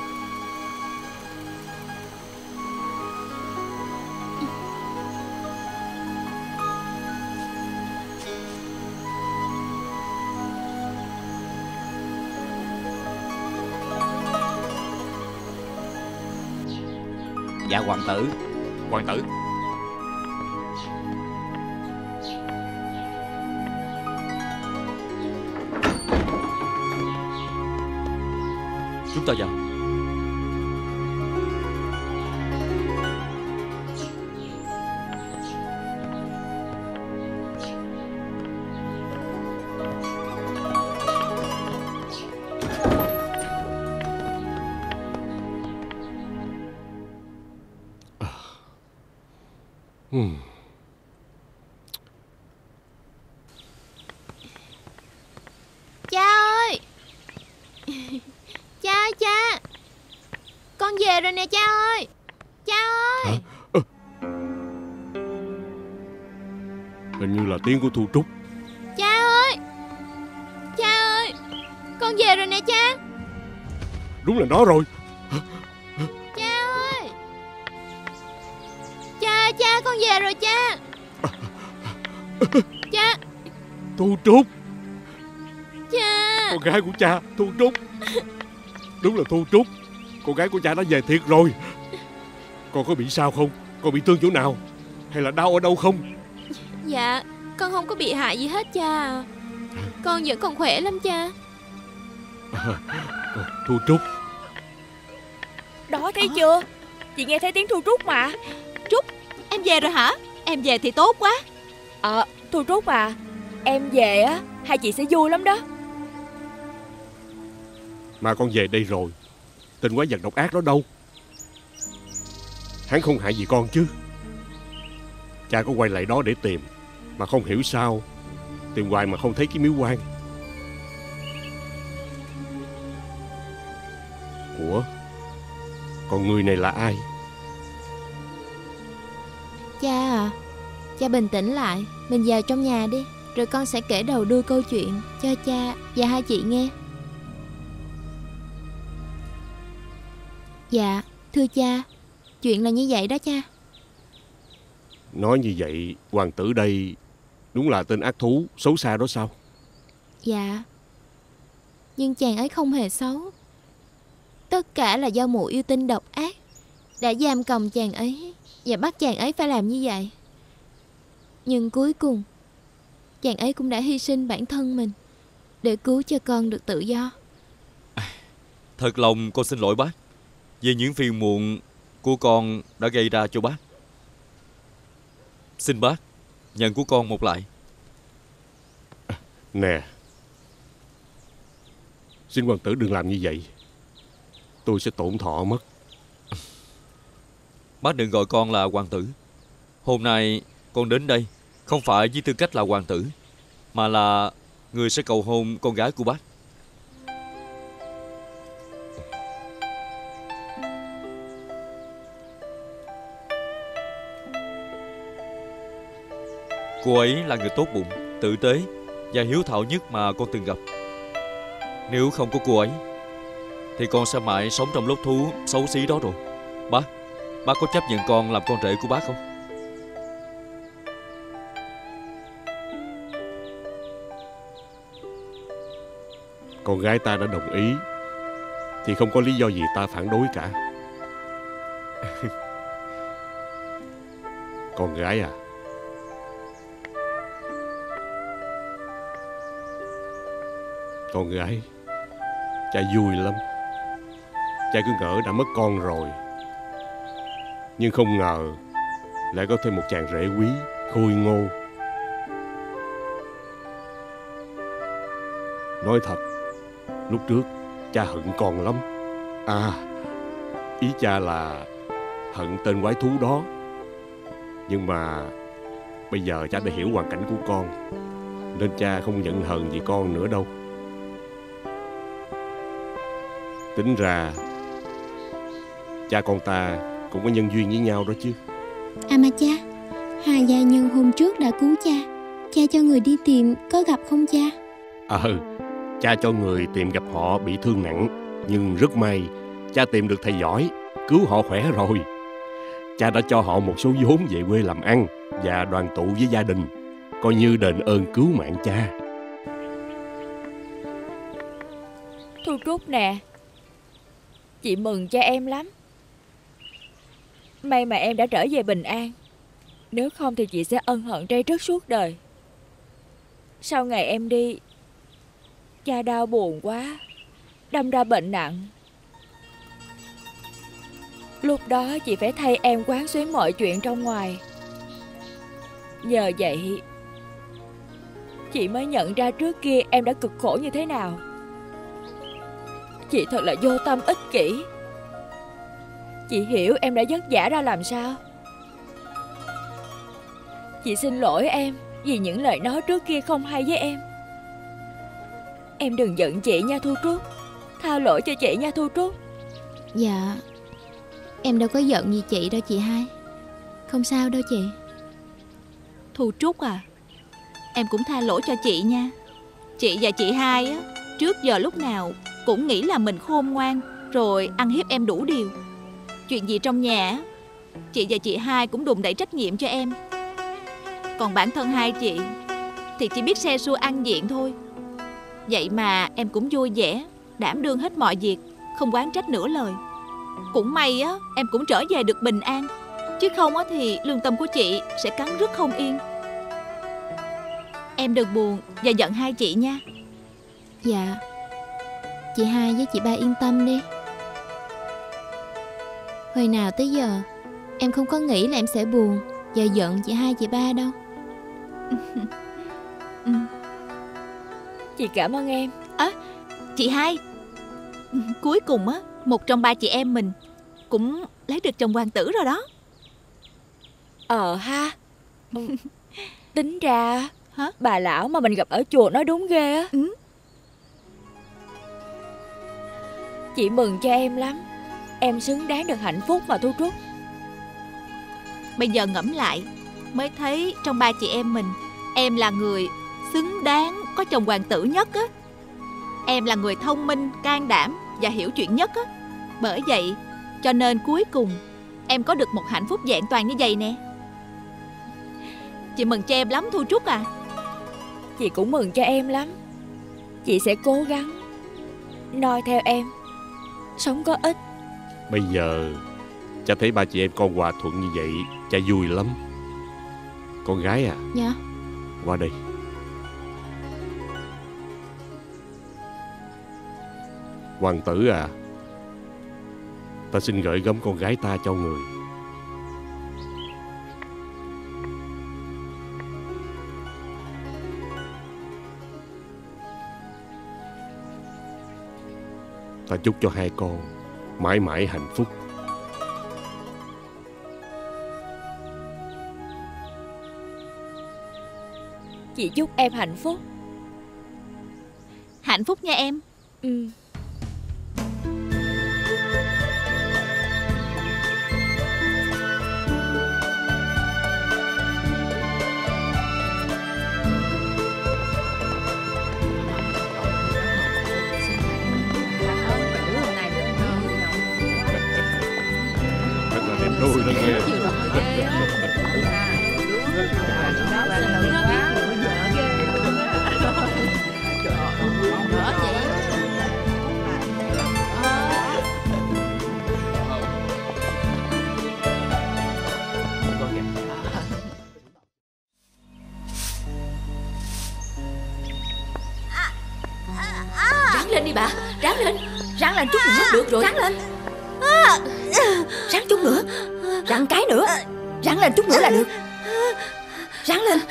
Speaker 7: Dạ hoàng tử.
Speaker 8: Hoàng tử.
Speaker 9: Chúng ta vào.
Speaker 5: Hmm.
Speaker 3: Cha ơi! Cha ơi cha! Con về về rồi nè cha ơi. Cha ơi.
Speaker 5: Hả? À, hình như là tiếng của Thu Trúc.
Speaker 3: Cha ơi. Cha ơi. Con về rồi nè cha.
Speaker 5: Đúng là nó rồi.
Speaker 3: Cha ơi. Cha, cha con về rồi cha. Cha.
Speaker 5: Thu Trúc.
Speaker 3: Cha.
Speaker 5: Con gái của cha, Thu Trúc. Đúng là Thu Trúc. Con gái của cha đã về thiệt rồi. Con có bị sao không? Con bị thương chỗ nào? Hay là đau ở đâu không?
Speaker 3: Dạ, con không có bị hại gì hết cha. Con vẫn còn khỏe lắm cha.
Speaker 5: À, Thu Trúc.
Speaker 2: Đó thấy à. chưa? Chị nghe thấy tiếng Thu Trúc mà.
Speaker 1: Trúc, em về rồi hả? Em về thì tốt quá.
Speaker 2: Ờ, à, Thu Trúc à, em về á, hai chị sẽ vui lắm đó.
Speaker 5: Mà con về đây rồi, tên quái vật độc ác đó đâu? Hắn không hại gì con chứ? Cha có quay lại đó để tìm, mà không hiểu sao tìm hoài mà không thấy cái miếu quan. Ủa, còn người này là ai?
Speaker 3: Cha à, cha bình tĩnh lại. Mình vào trong nhà đi, rồi con sẽ kể đầu đuôi câu chuyện cho cha và hai chị nghe. Dạ, thưa cha, chuyện là như vậy đó cha.
Speaker 5: Nói như vậy, hoàng tử đây đúng là tên ác thú xấu xa đó sao?
Speaker 3: Dạ, nhưng chàng ấy không hề xấu. Tất cả là do mụ yêu tinh độc ác đã giam cầm chàng ấy và bắt chàng ấy phải làm như vậy. Nhưng cuối cùng chàng ấy cũng đã hy sinh bản thân mình để cứu cho con được tự do.
Speaker 9: Thật lòng con xin lỗi bác về những phiền muộn của con đã gây ra cho bác. Xin bác nhận của con một lại.
Speaker 5: À, nè, xin hoàng tử đừng làm như vậy, tôi sẽ tổn thọ mất.
Speaker 9: Bác đừng gọi con là hoàng tử. Hôm nay con đến đây không phải với tư cách là hoàng tử, mà là người sẽ cầu hôn con gái của bác. Cô ấy là người tốt bụng, tử tế và hiếu thảo nhất mà con từng gặp. Nếu không có cô ấy thì con sẽ mãi sống trong lốt thú xấu xí đó rồi. Bác, bác có chấp nhận con làm con rể của bác không?
Speaker 5: Con gái ta đã đồng ý thì không có lý do gì ta phản đối cả. Con gái à, con gái, cha vui lắm. Cha cứ ngỡ đã mất con rồi, nhưng không ngờ lại có thêm một chàng rể quý, khôi ngô. Nói thật, lúc trước cha hận con lắm. À, ý cha là hận tên quái thú đó. Nhưng mà bây giờ cha đã hiểu hoàn cảnh của con, nên cha không giận hờn gì con nữa đâu. Tính ra cha con ta cũng có nhân duyên với nhau đó chứ.
Speaker 3: À mà cha, hai gia nhân hôm trước đã cứu cha. Cha cho người đi tìm có gặp không cha?
Speaker 5: Ờ, cha cho người tìm gặp họ bị thương nặng, nhưng rất may cha tìm được thầy giỏi, cứu họ khỏe rồi. Cha đã cho họ một số vốn về quê làm ăn và đoàn tụ với gia đình, coi như đền ơn cứu mạng cha.
Speaker 2: Thu Trúc nè, chị mừng cho em lắm. May mà em đã trở về bình an. Nếu không thì chị sẽ ân hận trai trất suốt đời. Sau ngày em đi, cha đau buồn quá, đâm ra bệnh nặng. Lúc đó chị phải thay em quán xuyến mọi chuyện trong ngoài. Nhờ vậy chị mới nhận ra trước kia em đã cực khổ như thế nào. Chị thật là vô tâm ích kỷ. Chị hiểu em đã vất vả ra làm sao. Chị xin lỗi em vì những lời nói trước kia không hay với em. Em đừng giận chị nha Thu Trúc. Tha lỗi cho chị nha Thu Trúc.
Speaker 3: Dạ, Em đâu có giận gì chị đâu chị hai. Không sao đâu chị.
Speaker 1: Thu Trúc à, em cũng tha lỗi cho chị nha. Chị và chị hai á, trước giờ lúc nào cũng nghĩ là mình khôn ngoan, rồi ăn hiếp em đủ điều. Chuyện gì trong nhà á, chị và chị hai cũng đùn đẩy trách nhiệm cho em. Còn bản thân hai chị thì chỉ biết xe xua ăn diện thôi. Vậy mà em cũng vui vẻ, đảm đương hết mọi việc, không oán trách nửa lời. Cũng may á, em cũng trở về được bình an. Chứ không á thì lương tâm của chị sẽ cắn rứt không yên. Em đừng buồn và giận hai chị nha.
Speaker 3: Dạ. Chị hai với chị ba yên tâm đi. Hồi nào tới giờ em không có nghĩ là em sẽ buồn và giận chị hai chị ba đâu.
Speaker 1: Ừ.
Speaker 2: Chị cảm ơn em.
Speaker 1: À, chị hai, cuối cùng á, một trong ba chị em mình cũng lấy được chồng hoàng tử rồi đó.
Speaker 2: Ờ ha. Tính ra
Speaker 1: hả?
Speaker 2: Bà lão mà mình gặp ở chùa nói đúng ghê á.
Speaker 1: Ừ.
Speaker 2: Chị mừng cho em lắm. Em xứng đáng được hạnh phúc mà Thu Trúc.
Speaker 1: Bây giờ ngẫm lại mới thấy trong ba chị em mình, em là người xứng đáng có chồng hoàng tử nhất á. Em là người thông minh, can đảm và hiểu chuyện nhất á. Bởi vậy cho nên cuối cùng em có được một hạnh phúc vẹn toàn như vậy nè. Chị mừng cho em lắm Thu Trúc à.
Speaker 2: Chị cũng mừng cho em lắm. Chị sẽ cố gắng noi theo em, sống có ích.
Speaker 5: Bây giờ cha thấy ba chị em con hòa thuận như vậy, cha vui lắm. Con gái à.
Speaker 3: Dạ.
Speaker 5: Qua đây. Hoàng tử à, ta xin gửi gắm con gái ta cho người. Ta chúc cho hai con mãi mãi hạnh phúc.
Speaker 2: Chị chúc em hạnh phúc.
Speaker 1: Hạnh phúc nha em.
Speaker 2: Ừ.
Speaker 5: Rất là đẹp đôi đó nghe.
Speaker 1: Ráng lên đi bà, ráng lên. Ráng lên chút nữa, được rồi. Ráng lên. Ráng chút nữa. Ráng cái nữa. Ráng lên chút nữa là được. Ráng lên.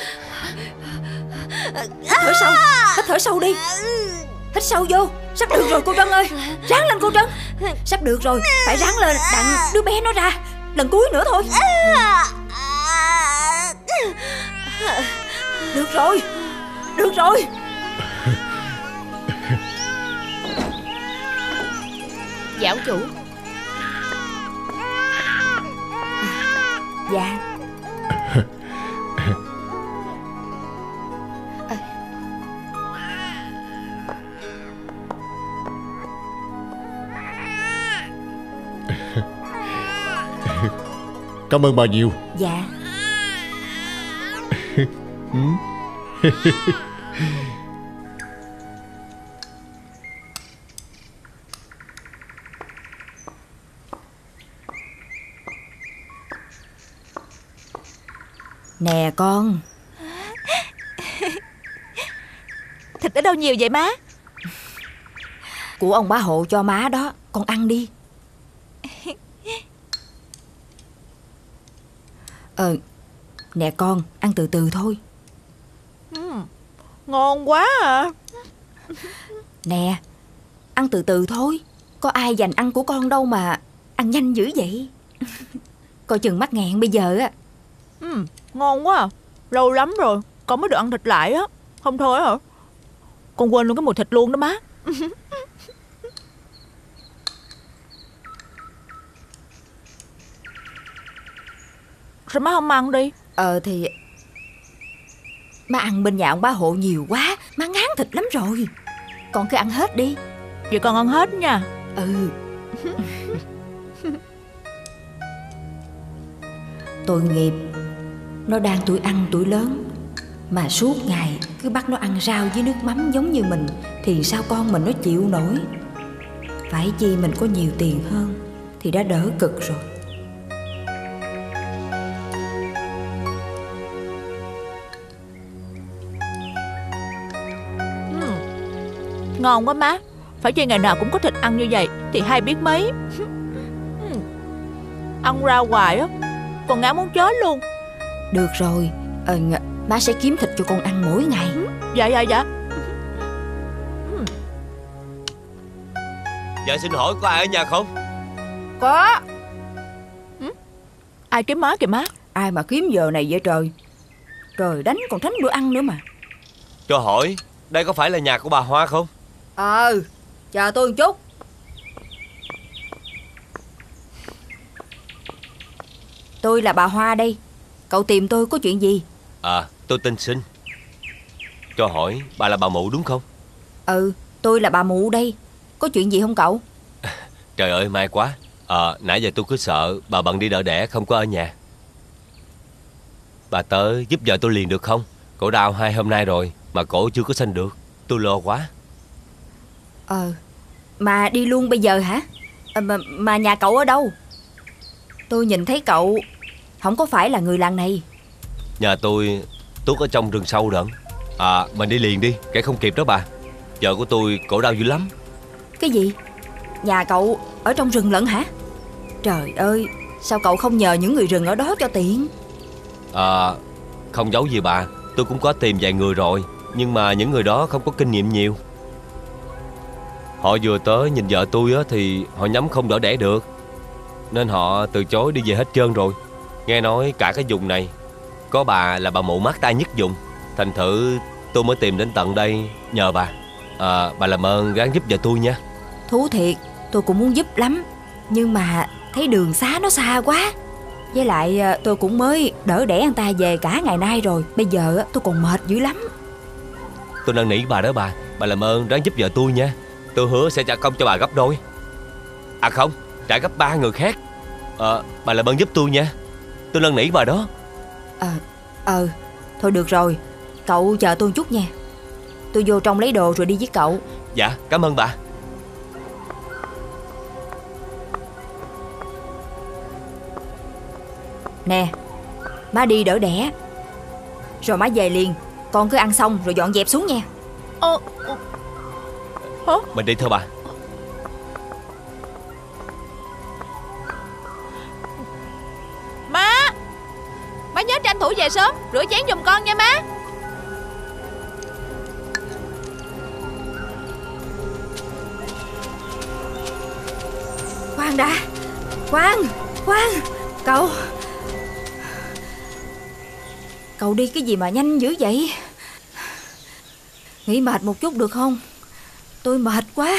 Speaker 1: Hít thở sâu. Hít thở sâu đi. Hít sâu vô. Sắp được rồi cô Trân ơi. Ráng lên cô Trân. Sắp được rồi. Phải ráng lên đặng đứa bé nó ra. Lần cuối nữa thôi. Được rồi. Được rồi.
Speaker 2: Giáo chủ.
Speaker 10: Dạ.
Speaker 11: Cảm ơn bà nhiều.
Speaker 10: Dạ. Nè con.
Speaker 1: Thịt ở đâu nhiều vậy má?
Speaker 10: Của ông bá hộ cho má đó. Con ăn đi. Ờ. Nè con, ăn từ từ thôi.
Speaker 1: Ừ, ngon quá à.
Speaker 10: Nè, ăn từ từ thôi. Có ai giành ăn của con đâu mà ăn nhanh dữ vậy. Coi chừng mắc nghẹn bây giờ á.
Speaker 1: Ừ, ngon quá à. Lâu lắm rồi con mới được ăn thịt lại á. Không thôi hả? Con quên luôn cái mùi thịt luôn đó má. Sao má không ăn đi?
Speaker 10: Ờ thì má ăn bên nhà ông bá Hộ nhiều quá, má ngán thịt lắm rồi. Con cứ ăn hết đi.
Speaker 1: Vậy con ăn hết nha.
Speaker 10: Ừ. Tội nghiệp, nó đang tuổi ăn tuổi lớn mà suốt ngày cứ bắt nó ăn rau với nước mắm giống như mình, thì sao con mình nó chịu nổi. Phải chi mình có nhiều tiền hơn thì đã đỡ cực rồi.
Speaker 1: Ừ. Ngon quá má. Phải chi ngày nào cũng có thịt ăn như vậy thì hay biết mấy. Ừ. Ăn rau hoài á, con ngán muốn chết luôn.
Speaker 10: Được rồi, ờ, má sẽ kiếm thịt cho con ăn mỗi ngày.
Speaker 1: Dạ dạ dạ.
Speaker 11: Dạ xin hỏi có ai ở nhà không?
Speaker 10: Có.
Speaker 1: Ừ? Ai kiếm má kìa má?
Speaker 10: Ai mà kiếm giờ này vậy trời? Trời đánh còn tránh bữa ăn nữa mà.
Speaker 11: Cho hỏi, đây có phải là nhà của bà Hoa không?
Speaker 10: Ờ, chờ tôi một chút. Tôi là bà Hoa đây. Cậu tìm tôi có chuyện gì?
Speaker 11: À, tôi tên Sinh. Cho hỏi, bà là bà Mụ đúng không?
Speaker 10: Ừ, tôi là bà Mụ đây. Có chuyện gì không cậu?
Speaker 11: Trời ơi, may quá. À, nãy giờ tôi cứ sợ bà bận đi đỡ đẻ không có ở nhà. Bà tới giúp vợ tôi liền được không? Cổ đau hai hôm nay rồi mà cổ chưa có sanh được. Tôi lo quá.
Speaker 10: Ờ, mà đi luôn bây giờ hả? À, mà, mà nhà cậu ở đâu? Tôi nhìn thấy cậu không có phải là người làng này.
Speaker 11: Nhà tôi tuốt ở trong rừng sâu đợn. À, mình đi liền đi, kẻ không kịp đó bà. Vợ của tôi cổ đau dữ lắm.
Speaker 10: Cái gì? Nhà cậu ở trong rừng lận hả? Trời ơi, sao cậu không nhờ những người rừng ở đó cho tiện?
Speaker 11: À, không giấu gì bà, tôi cũng có tìm vài người rồi, nhưng mà những người đó không có kinh nghiệm nhiều. Họ vừa tới nhìn vợ tôi á, thì họ nhắm không đỡ đẻ được, nên họ từ chối đi về hết trơn rồi. Nghe nói cả cái vùng này có bà là bà Mụ mát tay nhất vùng. Thành thử tôi mới tìm đến tận đây nhờ bà. À, bà làm ơn gắng giúp vợ tôi nha.
Speaker 10: Thú thiệt, tôi cũng muốn giúp lắm, nhưng mà thấy đường xá nó xa quá. Với lại tôi cũng mới đỡ đẻ anh ta về cả ngày nay rồi. Bây giờ tôi còn mệt dữ lắm.
Speaker 11: Tôi năn nỉ bà đó bà. Bà làm ơn ráng giúp vợ tôi nha. Tôi hứa sẽ trả công cho bà gấp đôi. À không, trả gấp ba người khác. Ờ, bà làm ơn giúp tôi nha. Tôi năn nỉ bà đó.
Speaker 10: Ờ, ờ, thôi được rồi. Cậu chờ tôi một chút nha. Tôi vô trong lấy đồ rồi đi với cậu.
Speaker 11: Dạ, cảm ơn bà.
Speaker 10: Nè, má đi đỡ đẻ rồi má về liền. Con cứ ăn xong rồi dọn dẹp xuống nha.
Speaker 1: Ờ, hả?
Speaker 11: Mình đi thôi bà.
Speaker 1: Má, má nhớ tranh thủ về sớm rửa chén giùm con nha má.
Speaker 10: Khoan đã, khoan, khoan. Cậu Cậu đi cái gì mà nhanh dữ vậy? Nghỉ mệt một chút được không? Tôi mệt quá.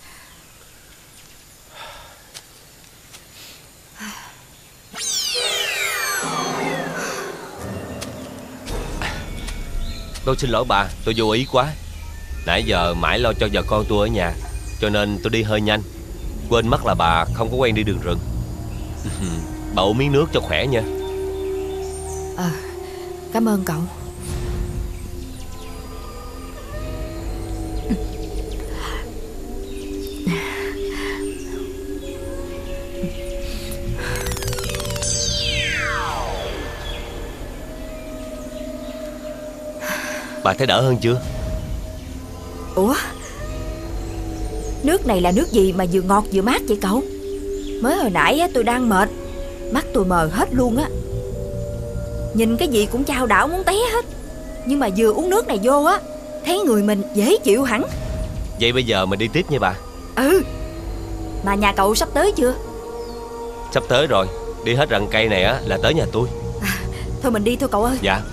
Speaker 11: Tôi xin lỗi bà, tôi vô ý quá. Nãy giờ mãi lo cho vợ con tôi ở nhà, cho nên tôi đi hơi nhanh, quên mất là bà không có quen đi đường rừng. Bà uống miếng nước cho khỏe nha.
Speaker 10: Ờ, cảm ơn cậu.
Speaker 11: Bà thấy đỡ hơn chưa?
Speaker 10: Ủa, nước này là nước gì mà vừa ngọt vừa mát vậy cậu? Mới hồi nãy tôi đang mệt, mắt tôi mờ hết luôn á. Nhìn cái gì cũng chao đảo muốn té hết. Nhưng mà vừa uống nước này vô á, thấy người mình dễ chịu hẳn.
Speaker 11: Vậy bây giờ mình đi tiếp nha bà.
Speaker 10: Ừ. Mà nhà cậu sắp tới chưa?
Speaker 11: Sắp tới rồi. Đi hết rặng cây này á là tới nhà tôi.
Speaker 10: À, thôi mình đi thôi cậu ơi.
Speaker 11: Dạ.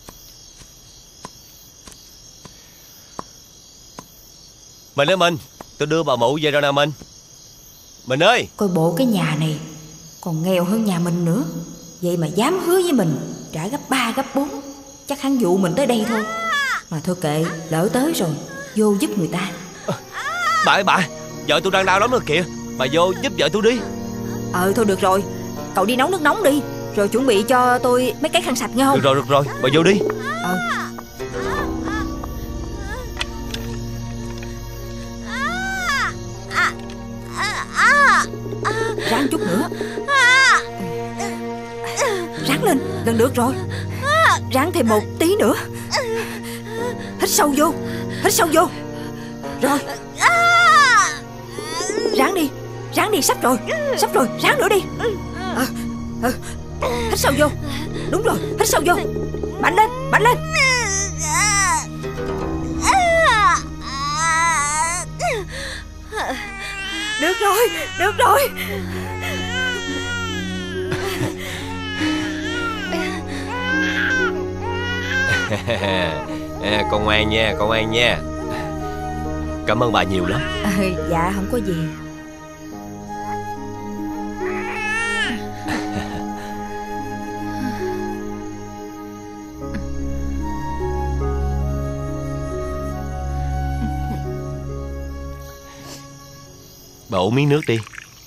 Speaker 11: Mình ơi mình, tôi đưa bà mụ về rồi nè mình. Mình ơi,
Speaker 10: Coi bộ cái nhà này còn nghèo hơn nhà mình nữa, vậy mà dám hứa với mình trả gấp ba gấp bốn. Chắc hắn dụ mình tới đây thôi. Mà thôi kệ, lỡ tới rồi, vô giúp người ta.
Speaker 11: bà ơi bà, vợ tôi đang đau lắm rồi kìa. Bà vô giúp vợ tôi đi.
Speaker 10: Ờ thôi được rồi, cậu đi nấu nước nóng đi, rồi chuẩn bị cho tôi mấy cái khăn sạch nghe không?
Speaker 11: Được rồi, được rồi, bà vô đi.
Speaker 10: Ờ. Ráng chút nữa. Ráng lên, gần được rồi. Ráng thêm một tí nữa. Hít sâu vô, hít sâu vô. Rồi. Ráng đi, ráng đi, sắp rồi, sắp rồi, ráng nữa đi. À, à, hít sâu vô. Đúng rồi, hít sâu vô. Mạnh lên, mạnh lên. Được rồi, được rồi.
Speaker 11: À, con ngoan nha, con ngoan nha. Cảm ơn bà nhiều lắm.
Speaker 10: À, dạ không có gì.
Speaker 11: Bà uống miếng nước đi.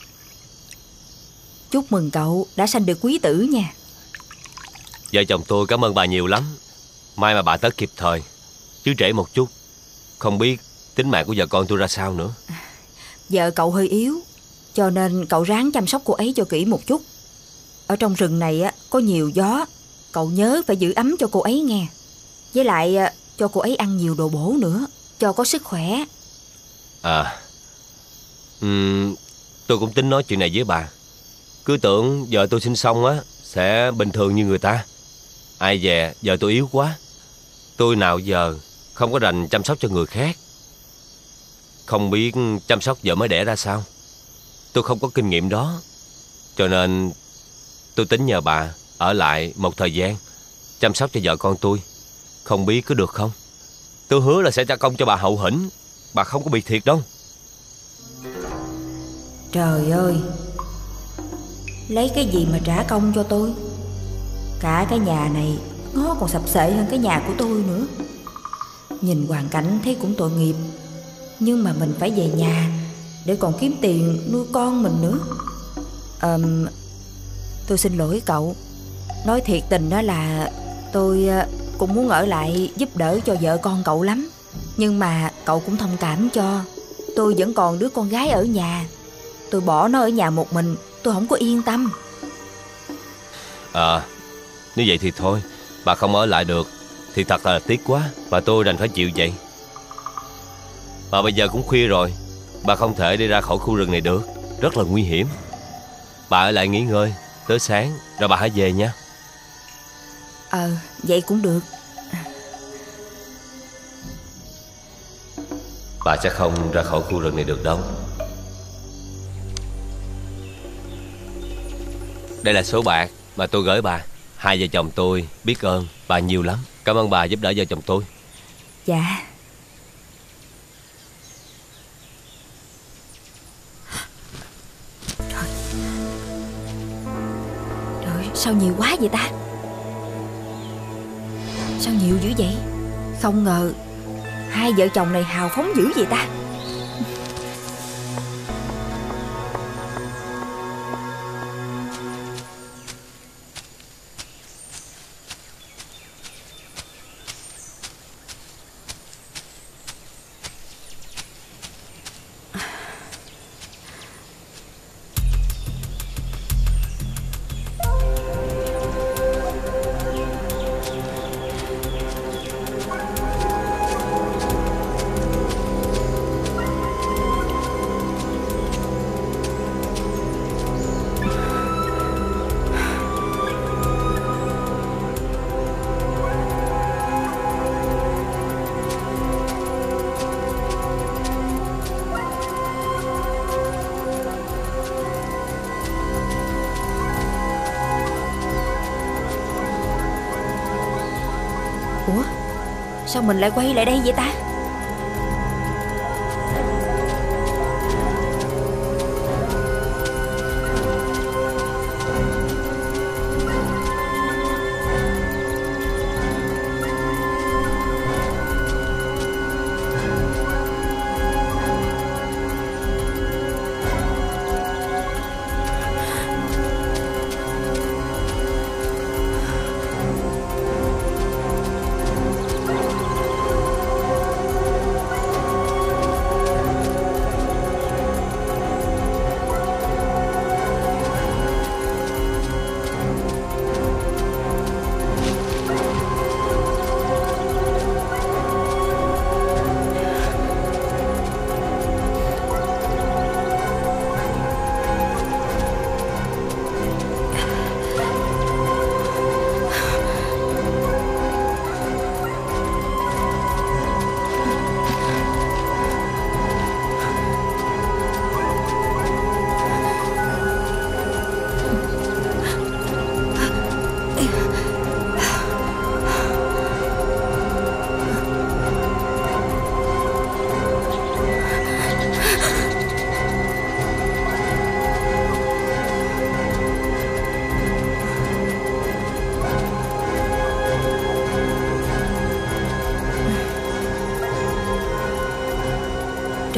Speaker 10: Chúc mừng cậu đã sanh được quý tử nha.
Speaker 11: Vợ chồng tôi cảm ơn bà nhiều lắm. May mà bà tới kịp thời, chứ trễ một chút không biết tính mạng của vợ con tôi ra sao nữa.
Speaker 10: Vợ cậu hơi yếu, cho nên cậu ráng chăm sóc cô ấy cho kỹ một chút. Ở trong rừng này á có nhiều gió, cậu nhớ phải giữ ấm cho cô ấy nghe. Với lại cho cô ấy ăn nhiều đồ bổ nữa, cho có sức khỏe.
Speaker 11: À, um, tôi cũng tính nói chuyện này với bà. Cứ tưởng vợ tôi sinh xong á sẽ bình thường như người ta. Ai dè vợ tôi yếu quá. Tôi nào giờ không có rành chăm sóc cho người khác, không biết chăm sóc vợ mới đẻ ra sao. Tôi không có kinh nghiệm đó, cho nên tôi tính nhờ bà ở lại một thời gian chăm sóc cho vợ con tôi. Không biết có được không? Tôi hứa là sẽ trả công cho bà hậu hĩnh. Bà không có bị thiệt đâu.
Speaker 10: Trời ơi, lấy cái gì mà trả công cho tôi? Cả cái nhà này ngó còn sập xệ hơn cái nhà của tôi nữa. Nhìn hoàn cảnh thấy cũng tội nghiệp, nhưng mà mình phải về nhà để còn kiếm tiền nuôi con mình nữa. à, Tôi xin lỗi cậu. Nói thiệt tình đó là tôi cũng muốn ở lại giúp đỡ cho vợ con cậu lắm. Nhưng mà cậu cũng thông cảm cho. Tôi vẫn còn đứa con gái ở nhà. Tôi bỏ nó ở nhà một mình, tôi không có yên tâm.
Speaker 11: À, nếu vậy thì thôi. Bà không ở lại được thì thật là tiếc quá. Và tôi đành phải chịu vậy. Mà bây giờ cũng khuya rồi, bà không thể đi ra khỏi khu rừng này được, rất là nguy hiểm. Bà ở lại nghỉ ngơi tới sáng rồi bà hãy về nha.
Speaker 10: Ờ, vậy cũng được.
Speaker 11: Bà sẽ không ra khỏi khu rừng này được đâu. Đây là số bạc mà tôi gửi bà. Hai vợ chồng tôi biết ơn bà nhiều lắm. Cảm ơn bà giúp đỡ vợ chồng tôi.
Speaker 10: Dạ. Trời, Trời sao nhiều quá vậy ta? Sao nhiều dữ vậy? Không ngờ hai vợ chồng này hào phóng dữ vậy ta. Ủa, sao mình lại quay lại đây vậy ta?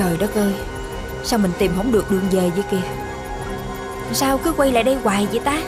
Speaker 10: Trời đất ơi, sao mình tìm không được đường về vậy kìa? Sao cứ quay lại đây hoài vậy ta?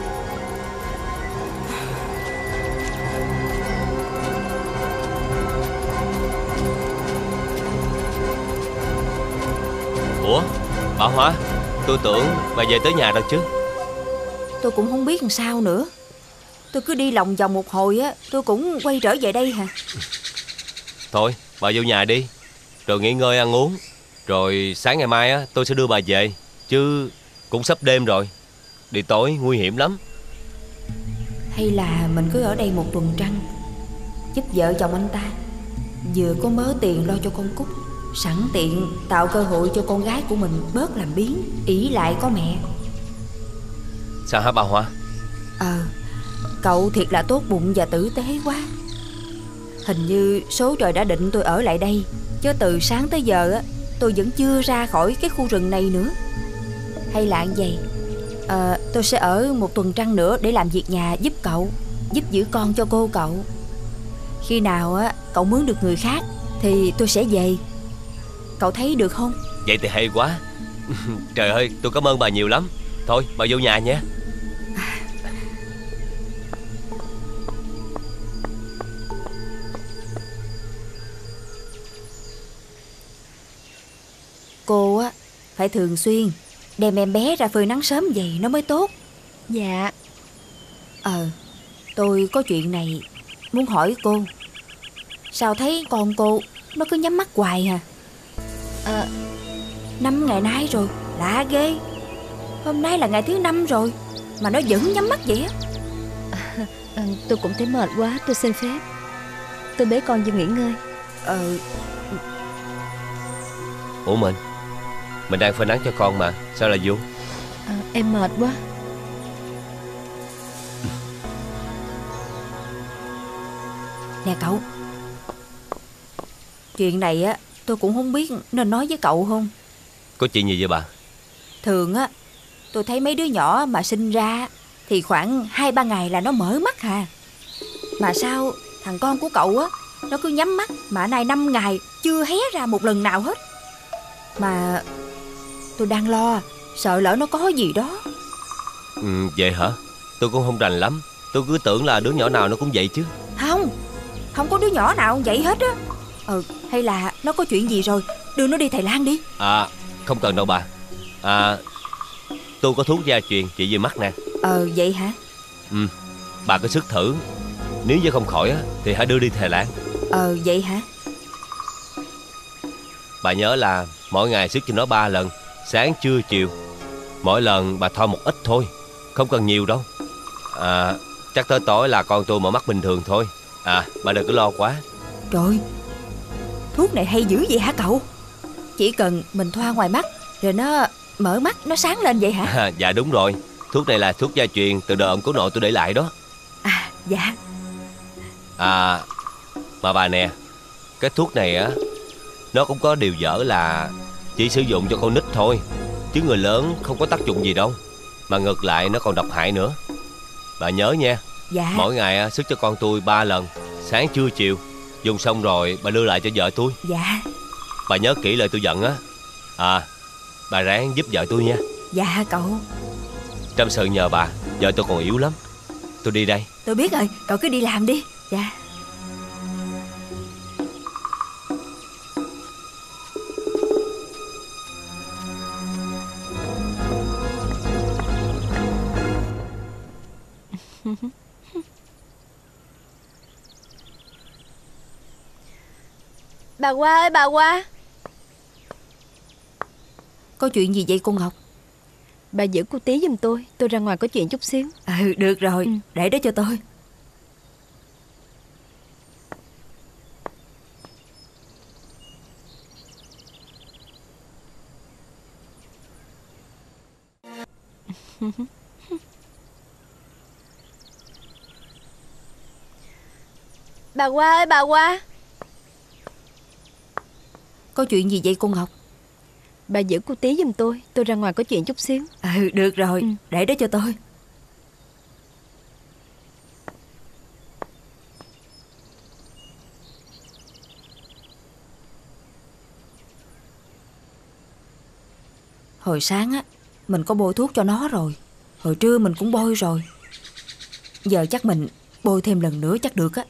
Speaker 11: Ủa bà Hoa, tôi tưởng bà về tới nhà rồi chứ.
Speaker 10: Tôi cũng không biết làm sao nữa. Tôi cứ đi lòng vòng một hồi á, tôi cũng quay trở về đây hả?
Speaker 11: Thôi bà vô nhà đi, rồi nghỉ ngơi ăn uống, rồi sáng ngày mai á tôi sẽ đưa bà về. Chứ cũng sắp đêm rồi, đi tối nguy hiểm lắm.
Speaker 10: Hay là mình cứ ở đây một tuần trăng, giúp vợ chồng anh ta, vừa có mớ tiền lo cho con Cúc, sẵn tiện tạo cơ hội cho con gái của mình bớt làm biếng, ỷ lại có mẹ.
Speaker 11: Sao hả bà Hoa?
Speaker 10: Ờ, cậu thiệt là tốt bụng và tử tế quá. Hình như số trời đã định tôi ở lại đây, chứ từ sáng tới giờ á tôi vẫn chưa ra khỏi cái khu rừng này nữa. Hay là như vậy, à, tôi sẽ ở một tuần trăng nữa để làm việc nhà giúp cậu, giúp giữ con cho cô cậu. Khi nào á cậu mướn được người khác thì tôi sẽ về. Cậu thấy được không?
Speaker 11: Vậy thì hay quá. Trời ơi, tôi cảm ơn bà nhiều lắm. Thôi bà vô nhà nha.
Speaker 10: Cô á phải thường xuyên đem em bé ra phơi nắng sớm vậy nó mới tốt.
Speaker 3: Dạ.
Speaker 10: Ờ, tôi có chuyện này muốn hỏi cô. Sao thấy con cô nó cứ nhắm mắt hoài hả? Ờ, năm ngày nay rồi, lạ ghê. Hôm nay là ngày thứ năm rồi mà nó vẫn nhắm mắt vậy á.
Speaker 12: À, à, tôi cũng thấy mệt quá, tôi xin phép. Tôi bế con vô nghỉ ngơi.
Speaker 10: Ờ.
Speaker 11: Ủa mình Mình đang phơi nắng cho con mà, sao lại vô?
Speaker 12: À, em mệt quá.
Speaker 10: Nè cậu, chuyện này á tôi cũng không biết nên nói với cậu không.
Speaker 11: Có chuyện gì vậy bà?
Speaker 10: Thường á tôi thấy mấy đứa nhỏ mà sinh ra thì khoảng hai ba ngày là nó mở mắt hà. Mà sao thằng con của cậu á nó cứ nhắm mắt mà nay năm ngày chưa hé ra một lần nào hết. Mà tôi đang lo, sợ lỡ nó có gì đó.
Speaker 11: Ừ, vậy hả? Tôi cũng không rành lắm. Tôi cứ tưởng là đứa nhỏ nào nó cũng vậy chứ.
Speaker 10: Không, không có đứa nhỏ nào vậy hết á. Ừ, hay là nó có chuyện gì rồi, đưa nó đi Thầy Lang đi.
Speaker 11: À, không cần đâu bà. À, tôi có thuốc gia truyền trị về mắt nè.
Speaker 10: Ờ, vậy hả?
Speaker 11: Ừ, bà cứ sức thử. Nếu như không khỏi á thì hãy đưa đi Thầy Lang.
Speaker 10: Ờ, vậy hả?
Speaker 11: Bà nhớ là mỗi ngày sức cho nó ba lần, sáng trưa chiều. Mỗi lần bà thoa một ít thôi, không cần nhiều đâu. À, chắc tới tối là con tôi mở mắt bình thường thôi. À, bà đừng có lo quá.
Speaker 10: Trời, thuốc này hay dữ vậy hả cậu? Chỉ cần mình thoa ngoài mắt rồi nó mở mắt, nó sáng lên vậy hả?
Speaker 11: À, dạ đúng rồi. Thuốc này là thuốc gia truyền từ đời ông cố nội tôi để lại đó.
Speaker 10: À, dạ.
Speaker 11: À, mà bà nè, cái thuốc này á, nó cũng có điều dở là chỉ sử dụng cho con nít thôi, chứ người lớn không có tác dụng gì đâu. Mà ngược lại nó còn độc hại nữa. Bà nhớ nha.
Speaker 10: Dạ.
Speaker 11: Mỗi ngày á, sức cho con tôi ba lần, sáng trưa chiều. Dùng xong rồi bà đưa lại cho vợ tôi.
Speaker 10: Dạ.
Speaker 11: Bà nhớ kỹ lời tôi dặn á. À, bà ráng giúp vợ tôi nha.
Speaker 10: Dạ cậu.
Speaker 11: Trăm sự nhờ bà, vợ tôi còn yếu lắm. Tôi đi đây.
Speaker 10: Tôi biết rồi, cậu cứ đi làm đi. Dạ.
Speaker 12: Bà Hoa ơi, bà Hoa.
Speaker 10: Có chuyện gì vậy cô Ngọc?
Speaker 12: Bà giữ cô Tí giùm tôi, tôi ra ngoài có chuyện chút xíu.
Speaker 10: Ừ, được rồi, ừ. Để đó cho tôi.
Speaker 12: Bà Hoa ơi, bà Hoa.
Speaker 10: Có chuyện gì vậy cô Ngọc?
Speaker 12: Bà giữ cô Tí giùm tôi, tôi ra ngoài có chuyện chút xíu.
Speaker 10: Ừ, được rồi, ừ. Để đó cho tôi. Hồi sáng á, mình có bôi thuốc cho nó rồi. Hồi trưa mình cũng bôi rồi. Giờ chắc mình bôi thêm lần nữa chắc được á.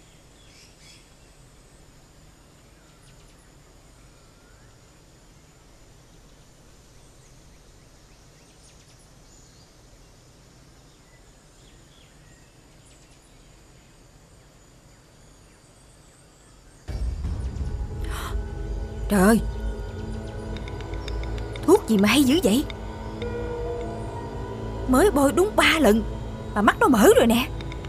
Speaker 10: Trời ơi, thuốc gì mà hay dữ vậy? Mới bôi đúng ba lần mà mắt nó mở rồi nè.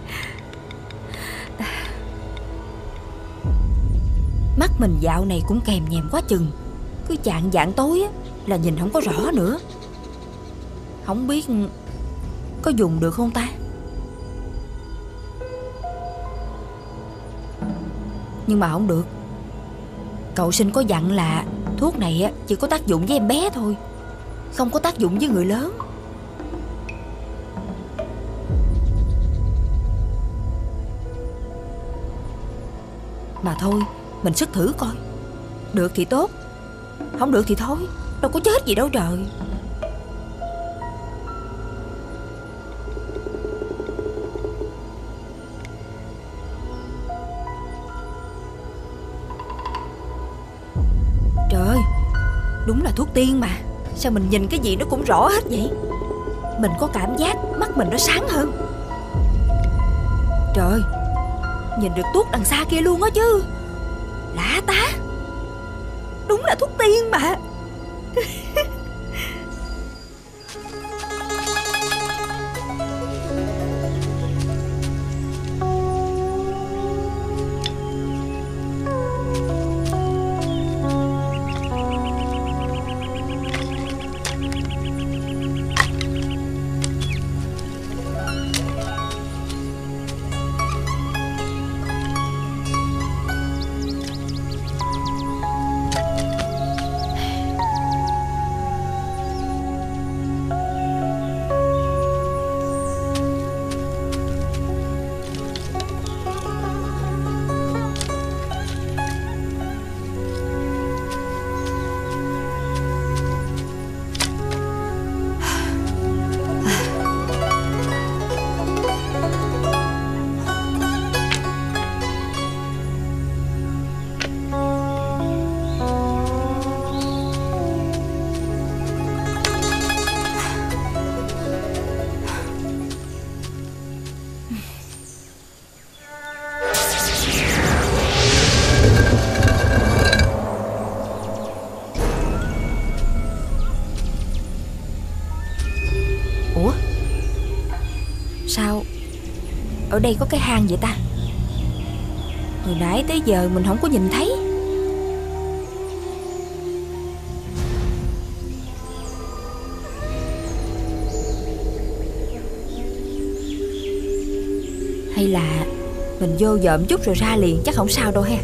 Speaker 10: Mắt mình dạo này cũng kèm nhèm quá chừng. Cứ chạng vạng tối á, là nhìn không có rõ nữa. Không biết có dùng được không ta? Nhưng mà không được. Cậu Sinh có dặn là thuốc này á, chỉ có tác dụng với em bé thôi, không có tác dụng với người lớn. Mà thôi, mình sức thử coi. Được thì tốt, không được thì thôi. Đâu có chết gì đâu trời. Trời ơi, đúng là thuốc tiên mà. Sao mình nhìn cái gì nó cũng rõ hết vậy? Mình có cảm giác mắt mình nó sáng hơn. Trời ơi, nhìn được tuốt đằng xa kia luôn á chứ. Lạ ta. Đúng là thuốc tiên mà. Sao ở đây có cái hang vậy ta? Hồi nãy tới giờ mình không có nhìn thấy. Hay là mình vô dợm chút rồi ra liền, chắc không sao đâu ha.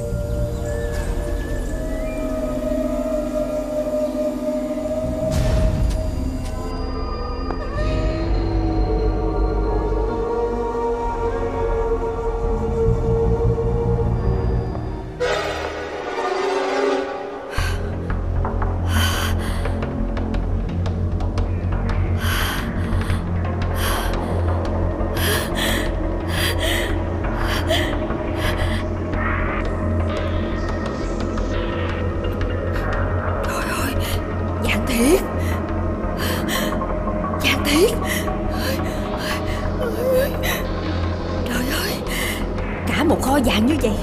Speaker 10: Một kho vàng như vậy.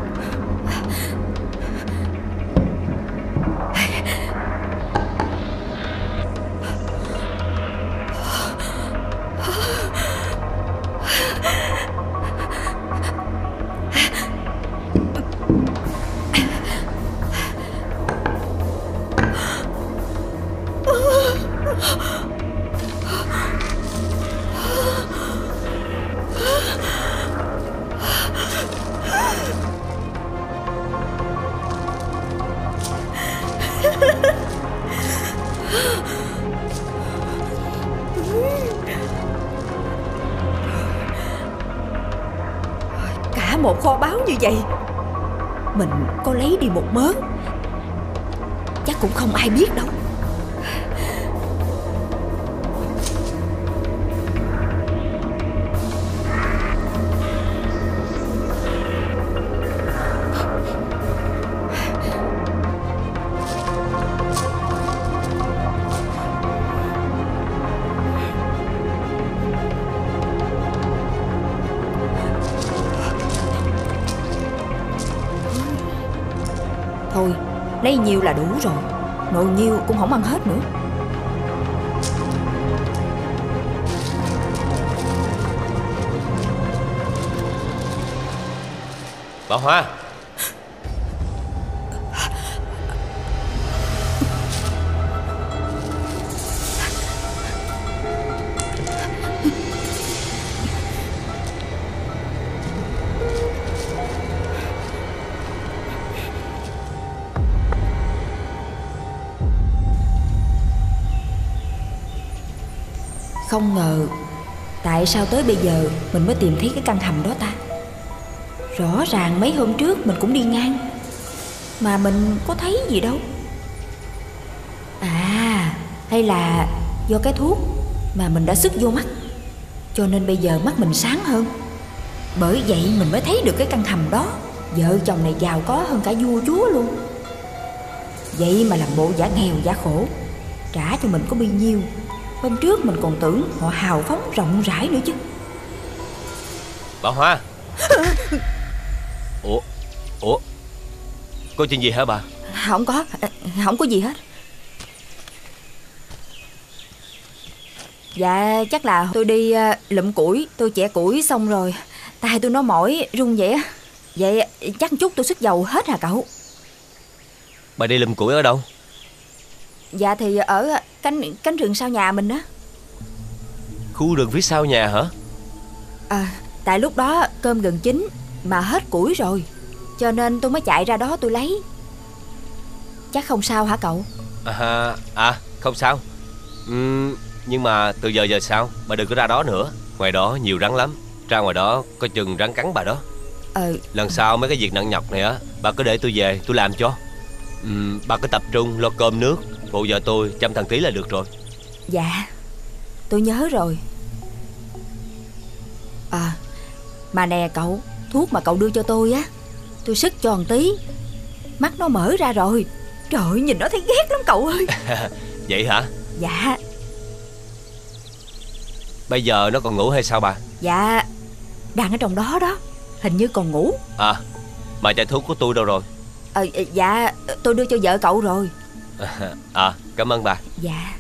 Speaker 10: Cả một kho báu như vậy, mình có lấy đi một mớ chắc cũng không ai biết đâu. Lấy nhiêu là đủ rồi. Nồi nhiêu cũng không ăn hết nữa.
Speaker 11: Bà Hoa.
Speaker 10: Không ngờ tại sao tới bây giờ mình mới tìm thấy cái căn hầm đó ta. Rõ ràng mấy hôm trước mình cũng đi ngang mà mình có thấy gì đâu. À, hay là do cái thuốc mà mình đã sức vô mắt, cho nên bây giờ mắt mình sáng hơn. Bởi vậy mình mới thấy được cái căn hầm đó. Vợ chồng này giàu có hơn cả vua chúa luôn. Vậy mà làm bộ giả nghèo giả khổ, trả cho mình có bao nhiêu. Hôm trước mình còn tưởng họ hào phóng rộng rãi nữa chứ.
Speaker 11: Bà Hoa. Ủa Ủa có chuyện gì hả bà?
Speaker 10: Không có, không có gì hết. Dạ chắc là tôi đi uh, lụm củi. Tôi chẻ củi xong rồi tay tôi nó mỏi run vậy á. Vậy chắc chút tôi sức dầu hết hả cậu?
Speaker 11: Bà đi lụm củi ở đâu?
Speaker 10: Dạ thì ở cánh cánh rừng sau nhà mình á.
Speaker 11: Khu rừng phía sau nhà hả?
Speaker 10: À, tại lúc đó cơm gần chín mà hết củi rồi, cho nên tôi mới chạy ra đó tôi lấy. Chắc không sao hả cậu?
Speaker 11: À, à không sao. uhm, Nhưng mà từ giờ giờ sao bà đừng có ra đó nữa. Ngoài đó nhiều rắn lắm. Ra ngoài đó có chừng rắn cắn bà đó.
Speaker 10: Ờ
Speaker 11: Lần sau mấy cái việc nặng nhọc này á, bà cứ để tôi về tôi làm cho. uhm, Bà cứ tập trung lo cơm nước, phụ vợ tôi chăm thằng Tí là được rồi.
Speaker 10: Dạ tôi nhớ rồi. À mà nè cậu, thuốc mà cậu đưa cho tôi á, tôi sức cho thằng Tí, mắt nó mở ra rồi. Trời ơi, nhìn nó thấy ghét lắm cậu ơi.
Speaker 11: Vậy hả?
Speaker 10: Dạ.
Speaker 11: Bây giờ nó còn ngủ hay sao bà?
Speaker 10: Dạ đang ở trong đó đó, hình như còn ngủ.
Speaker 11: À mà chai thuốc của tôi đâu rồi?
Speaker 10: Ờ dạ tôi đưa cho vợ cậu rồi.
Speaker 11: À cảm ơn bà.
Speaker 10: Dạ.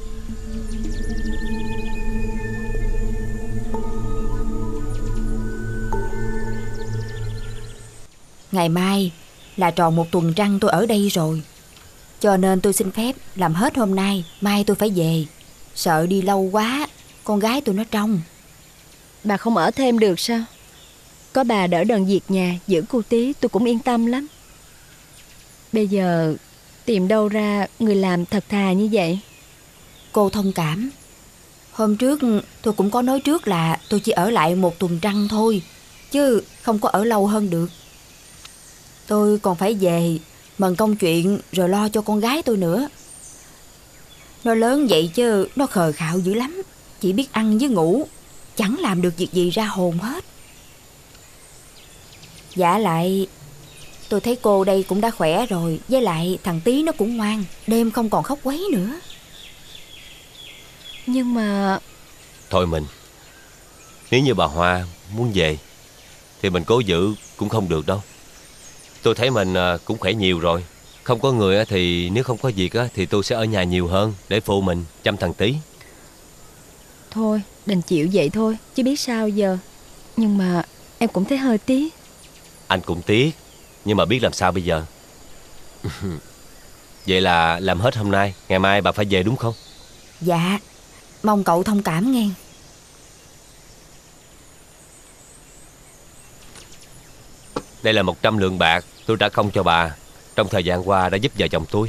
Speaker 10: Ngày mai là tròn một tuần trăng tôi ở đây rồi, cho nên tôi xin phép làm hết hôm nay. Mai tôi phải về. Sợ đi lâu quá con gái tôi nó trông.
Speaker 12: Bà không ở thêm được sao? Có bà đỡ đần việc nhà, giữ cô Tí tôi cũng yên tâm lắm. Bây giờ tìm đâu ra người làm thật thà như vậy?
Speaker 10: Cô thông cảm. Hôm trước tôi cũng có nói trước là tôi chỉ ở lại một tuần trăng thôi, chứ không có ở lâu hơn được. Tôi còn phải về mần công chuyện rồi lo cho con gái tôi nữa. Nó lớn vậy chứ nó khờ khạo dữ lắm, chỉ biết ăn với ngủ, chẳng làm được việc gì ra hồn hết. Dạ lại tôi thấy cô đây cũng đã khỏe rồi, với lại thằng Tí nó cũng ngoan, đêm không còn khóc quấy nữa.
Speaker 12: Nhưng mà...
Speaker 11: Thôi mình, nếu như bà Hoa muốn về thì mình cố giữ cũng không được đâu. Tôi thấy mình cũng khỏe nhiều rồi. Không có người thì nếu không có việc thì tôi sẽ ở nhà nhiều hơn để phụ mình chăm thằng Tí.
Speaker 12: Thôi đành chịu vậy thôi, chứ biết sao giờ. Nhưng mà em cũng thấy hơi tiếc.
Speaker 11: Anh cũng tiếc, nhưng mà biết làm sao bây giờ. Vậy là làm hết hôm nay, ngày mai bà phải về đúng không?
Speaker 10: Dạ, mong cậu thông cảm nghe.
Speaker 11: Đây là một trăm lượng bạc tôi trả công cho bà trong thời gian qua đã giúp vợ chồng tôi.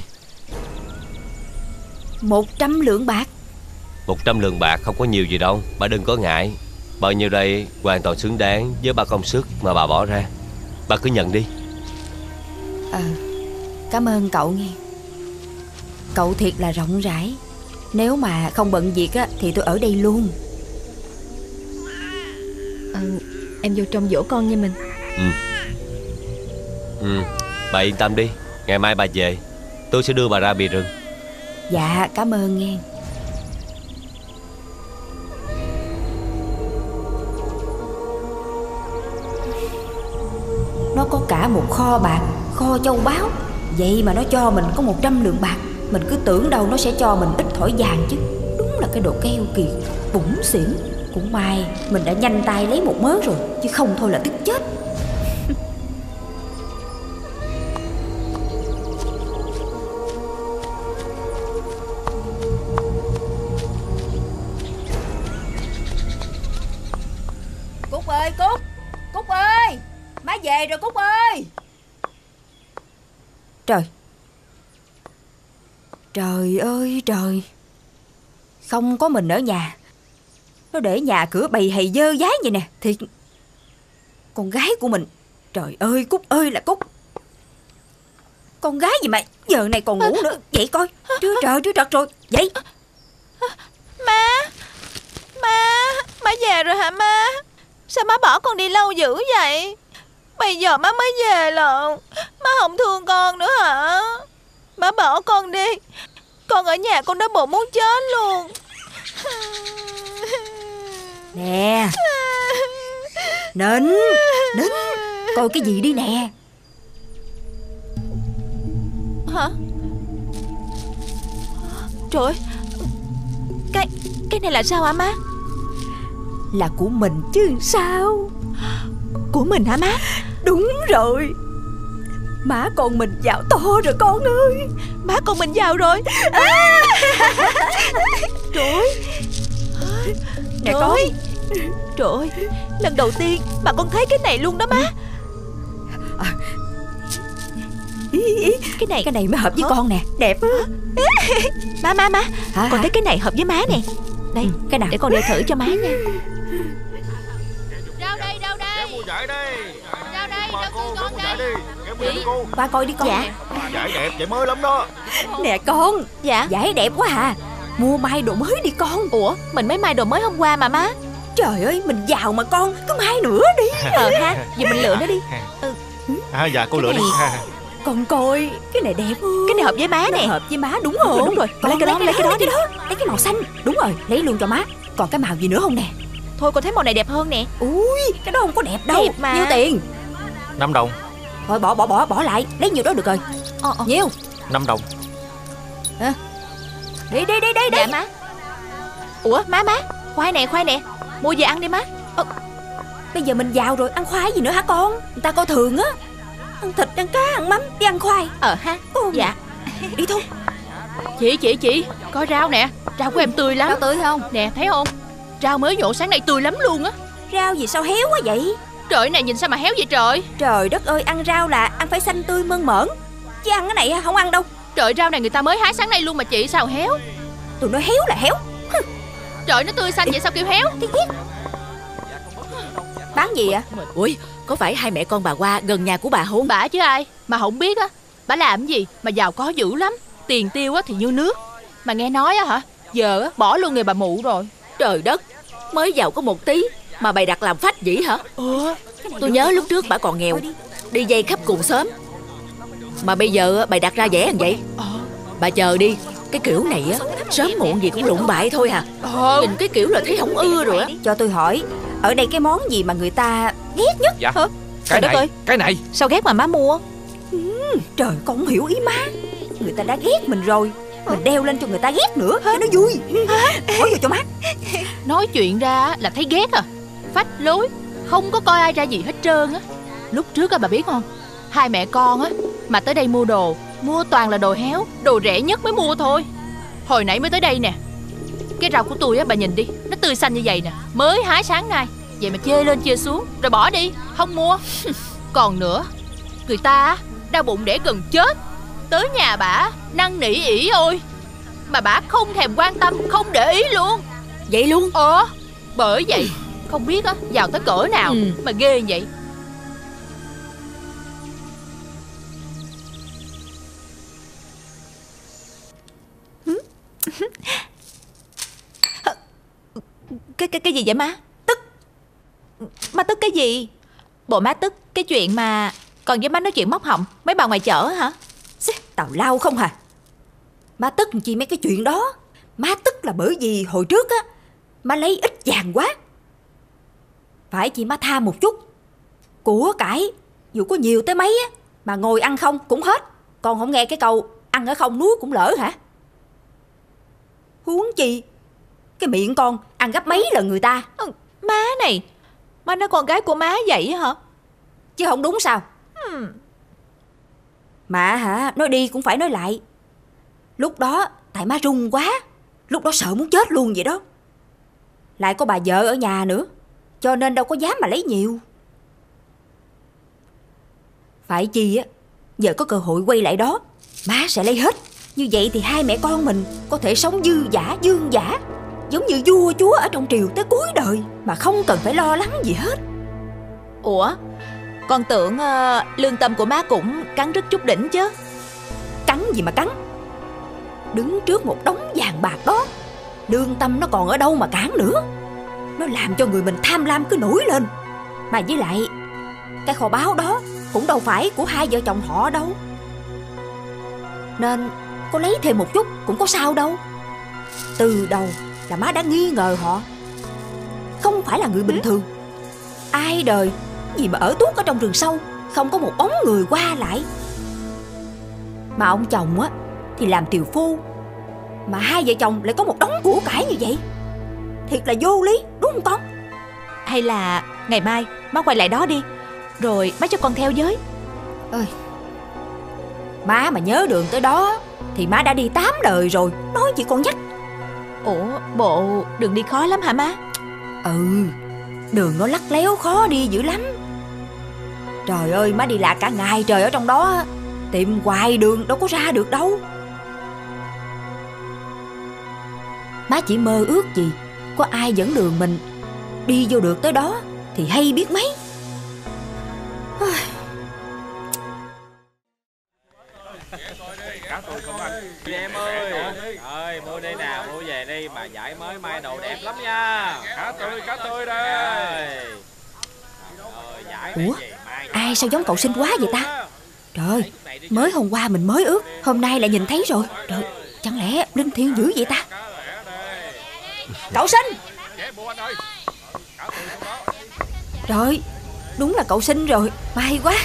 Speaker 10: Một trăm lượng bạc?
Speaker 11: Một trăm lượng bạc không có nhiều gì đâu, bà đừng có ngại. Bao nhiêu đây hoàn toàn xứng đáng với ba công sức mà bà bỏ ra. Bà cứ nhận đi.
Speaker 10: Ờ, cảm ơn cậu nghe. Cậu thiệt là rộng rãi. Nếu mà không bận việc á thì tôi ở đây luôn.
Speaker 12: Ờ, em vô trong dỗ con nha mình.
Speaker 11: Ừ. Ừ, bà yên tâm đi. Ngày mai bà về, tôi sẽ đưa bà ra bìa rừng.
Speaker 10: Dạ, cảm ơn nghe. Nó có cả một kho bạc, kho châu báu, Vậy mà nó cho mình có một trăm lượng bạc. Mình cứ tưởng đâu nó sẽ cho mình ít thỏi vàng chứ. Đúng là cái đồ keo kiệt, bủn xỉn. Cũng may mình đã nhanh tay lấy một mớ rồi, chứ không thôi là tức chết. Cúc ơi, Cúc! Cúc ơi! Má về rồi Cúc ơi! Trời! Trời ơi trời! Không có mình ở nhà, nó để nhà cửa bầy hầy dơ dái vậy nè. Thiệt, con gái của mình. Trời ơi Cúc ơi là Cúc, con gái gì mà giờ này còn ngủ nữa. Vậy coi, trưa trời trưa trật rồi. Vậy
Speaker 1: Má! Má! Má về rồi hả má? Sao má bỏ con đi lâu dữ vậy? Bây giờ má mới về lận. Má không thương con nữa hả? Má bỏ con đi. Con ở nhà con đói bụng muốn chết luôn.
Speaker 10: Nè, nín, nín, coi cái gì đi nè.
Speaker 1: Hả? Trời ơi, Cái, cái này là sao hả má?
Speaker 10: Là của mình chứ sao?
Speaker 1: Của mình hả má?
Speaker 10: Đúng rồi. Má con mình giàu to rồi con ơi.
Speaker 1: Má con mình giàu rồi à. Trời ơi.
Speaker 10: Nè con.
Speaker 1: Trời ơi, lần đầu tiên mà con thấy cái này luôn đó má.
Speaker 10: À, ý, ý. Cái này Cái này mới hợp với Hả? Con nè. Đẹp á.
Speaker 1: Má má má
Speaker 10: Hả?
Speaker 1: Con thấy cái này hợp với má nè. Đây, ừ, cái nào để con đeo thử cho má nha.
Speaker 13: Rau đây, rau đây. Kéo mua giải đây. Rau đây, rau tươi ngon đây.
Speaker 10: Đi. Kéo mua đi cô. Qua coi đi con.
Speaker 1: Dạ.
Speaker 13: Giải đẹp, giải mới lắm đó.
Speaker 10: Nè con.
Speaker 1: Dạ.
Speaker 10: Giải đẹp quá à. Mua may đồ mới đi con.
Speaker 1: Ủa, mình mới may đồ mới hôm qua mà má.
Speaker 10: Trời ơi, mình giàu mà con. Cứ may nữa đi.
Speaker 1: Ờ ha, giờ mình lựa nó đi.
Speaker 13: Ừ. À, dạ cô lựa đi.
Speaker 10: Con coi, cái này đẹp.
Speaker 1: Cái này hợp với má nè.
Speaker 10: Hợp với má đúng không?
Speaker 1: Đúng rồi, con lấy cái đó, lấy cái đó đi.
Speaker 10: Lấy cái màu xanh. Đúng rồi, lấy luôn cho má. Còn cái màu gì nữa không nè?
Speaker 1: Thôi con thấy màu này đẹp hơn nè.
Speaker 10: Ui, cái đó không có đẹp đâu.
Speaker 1: Đẹp mà.
Speaker 10: Nhiêu tiền?
Speaker 13: Năm đồng.
Speaker 10: Thôi bỏ bỏ bỏ bỏ lại, lấy nhiêu đó được rồi.
Speaker 1: Ờ, ờ.
Speaker 10: Nhiêu?
Speaker 13: Năm đồng.
Speaker 10: À. Đi đi đi đi đi.
Speaker 1: Dạ má. Ủa má má, khoai nè khoai nè, mua về ăn đi má.
Speaker 10: Ờ, bây giờ mình giàu rồi, ăn khoai gì nữa hả con? Người ta coi thường á. Ăn thịt, ăn cá, ăn mắm, đi ăn khoai.
Speaker 1: Ờ ha.
Speaker 10: Ừ.
Speaker 1: Dạ.
Speaker 10: Đi thôi.
Speaker 2: Chị chị chị, có rau nè. Rau của em tươi lắm.
Speaker 10: Rau tươi không?
Speaker 2: Nè thấy không? Rau mới nhổ sáng nay tươi lắm luôn á.
Speaker 10: Rau gì sao héo quá vậy?
Speaker 2: Trời này nhìn sao mà héo vậy trời.
Speaker 10: Trời đất ơi, ăn rau là ăn phải xanh tươi mơn mởn. Chứ ăn cái này không ăn đâu.
Speaker 2: Trời, rau này người ta mới hái sáng nay luôn mà chị, sao héo?
Speaker 10: Tụi nó héo là héo.
Speaker 2: Trời, nó tươi xanh vậy sao kêu héo?
Speaker 10: Tí biết. Bán gì ạ?
Speaker 1: Ui, có phải hai mẹ con bà Hoa gần nhà của bà không?
Speaker 2: Bà chứ ai, mà không biết á. Bà làm gì mà giàu có dữ lắm. Tiền tiêu á thì như nước. Mà nghe nói á hả, giờ á bỏ luôn nghề bà mụ rồi.
Speaker 1: Trời đất, mới giàu có một tí mà bày đặt làm phách dĩ hả?
Speaker 2: Ừ,
Speaker 1: tôi nhớ lúc trước bà còn nghèo, đi dây khắp cùng xóm. Mà bây giờ bày đặt ra dễ hơn vậy. Bà chờ đi, cái kiểu này á sớm muộn gì cũng lụng bại thôi à. Nhìn cái kiểu là thấy không ưa rồi á.
Speaker 10: Cho tôi hỏi, ở đây cái món gì mà người ta ghét nhất?
Speaker 13: Dạ.
Speaker 1: Hả?
Speaker 13: Cái
Speaker 1: Trời
Speaker 13: này,
Speaker 1: ơi.
Speaker 13: cái này.
Speaker 1: Sao ghét mà má mua?
Speaker 10: Ừ, trời, con không hiểu ý má. Người ta đã ghét mình rồi, mình đeo lên cho người ta ghét nữa cho nó vui. Hỏi vô cho má.
Speaker 2: Nói chuyện ra là thấy ghét à. Phách lối, không có coi ai ra gì hết trơn á. Lúc trước á bà biết không, hai mẹ con á mà tới đây mua đồ, mua toàn là đồ héo, đồ rẻ nhất mới mua thôi. Hồi nãy mới tới đây nè, cái rau của tôi á bà nhìn đi, nó tươi xanh như vậy nè, mới hái sáng nay. Vậy mà chê lên chê xuống rồi bỏ đi, không mua. Còn nữa, người ta á đau bụng để gần chết, tới nhà bả năn nỉ ỉ ôi, mà bả không thèm quan tâm, không để ý luôn.
Speaker 1: Vậy luôn?
Speaker 2: Ờ, bởi vậy không biết á giàu tới cỡ nào ừ. mà ghê vậy.
Speaker 1: Cái cái cái gì vậy má? Tức. Má tức cái gì? Bộ má tức cái chuyện mà còn với má nói chuyện móc họng mấy bà ngoài chợ hả?
Speaker 10: Tào lao không hả? Má tức chi mấy cái chuyện đó. Má tức là bởi vì hồi trước á má lấy ít vàng quá. Phải chị má tha một chút. Của cải dù có nhiều tới mấy á mà ngồi ăn không cũng hết. Con không nghe cái câu ăn ở không núi cũng lỡ hả? Huống chi cái miệng con ăn gấp mấy lần người ta.
Speaker 1: Ừ, má này, má nói con gái của má vậy hả?
Speaker 10: Chứ không đúng sao?
Speaker 1: Hmm.
Speaker 10: Mà hả, nói đi cũng phải nói lại. Lúc đó tại má run quá, lúc đó sợ muốn chết luôn vậy đó. Lại có bà vợ ở nhà nữa, cho nên đâu có dám mà lấy nhiều. Phải chi á, giờ có cơ hội quay lại đó, má sẽ lấy hết. Như vậy thì hai mẹ con mình có thể sống dư dả dương dả, giống như vua chúa ở trong triều tới cuối đời, mà không cần phải lo lắng gì hết.
Speaker 1: Ủa, con tưởng uh, lương tâm của má cũng cắn rứt chút đỉnh chứ.
Speaker 10: Cắn gì mà cắn, đứng trước một đống vàng bạc đó, lương tâm nó còn ở đâu mà cản nữa. Nó làm cho người mình tham lam cứ nổi lên. Mà với lại cái kho báu đó cũng đâu phải của hai vợ chồng họ đâu, nên có lấy thêm một chút cũng có sao đâu. Từ đầu là má đã nghi ngờ họ không phải là người bình thường. Ai đời gì mà ở tuốt ở trong rừng sâu, không có một bóng người qua lại. Mà ông chồng á thì làm tiều phu, mà hai vợ chồng lại có một đống của cải như vậy, thiệt là vô lý, đúng không con?
Speaker 1: Hay là ngày mai má quay lại đó đi, rồi má cho con theo với.
Speaker 10: Ơi, má mà nhớ đường tới đó thì má đã đi tám đời rồi, nói chị con nhắc.
Speaker 1: Ủa, bộ đường đi khó lắm hả má?
Speaker 10: Ừ, đường nó lắc léo khó đi dữ lắm. Trời ơi, má đi lạc cả ngày trời ở trong đó, tìm hoài đường đâu có ra được đâu. Má chỉ mơ ước gì có ai dẫn đường mình đi vô được tới đó thì hay biết mấy.
Speaker 13: Cá tôi không anh. Chị em ơi, ơi mua đi nào, mua về đi mà giải mới may đồ đẹp lắm nha. Cá tôi, cá tôi đây.
Speaker 10: Ủa, ai sao giống cậu Sinh quá vậy ta? Trời ơi, mới hôm qua mình mới ước, hôm nay lại nhìn thấy rồi. Trời, chẳng lẽ linh thiêng dữ vậy ta? Cậu Sinh! Trời, đúng là cậu Sinh rồi, may quá.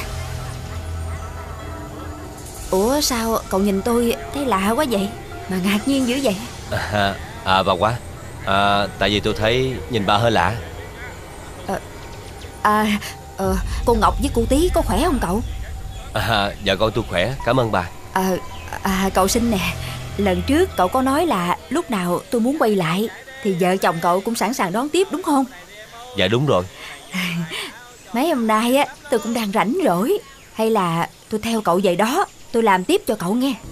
Speaker 10: Ủa sao cậu nhìn tôi thấy lạ quá vậy, mà ngạc nhiên dữ vậy?
Speaker 11: À, à bà quá à, tại vì tôi thấy nhìn bà hơi lạ.
Speaker 10: À, à, à cô Ngọc với cô Tí có khỏe không cậu?
Speaker 11: À, dạ con tôi khỏe, cảm ơn bà.
Speaker 10: À, à cậu Sinh nè, lần trước cậu có nói là lúc nào tôi muốn quay lại thì vợ chồng cậu cũng sẵn sàng đón tiếp đúng không?
Speaker 11: Dạ đúng rồi.
Speaker 10: Mấy hôm nay á tôi cũng đang rảnh rỗi, hay là tôi theo cậu về đó, tôi làm tiếp cho cậu nghe.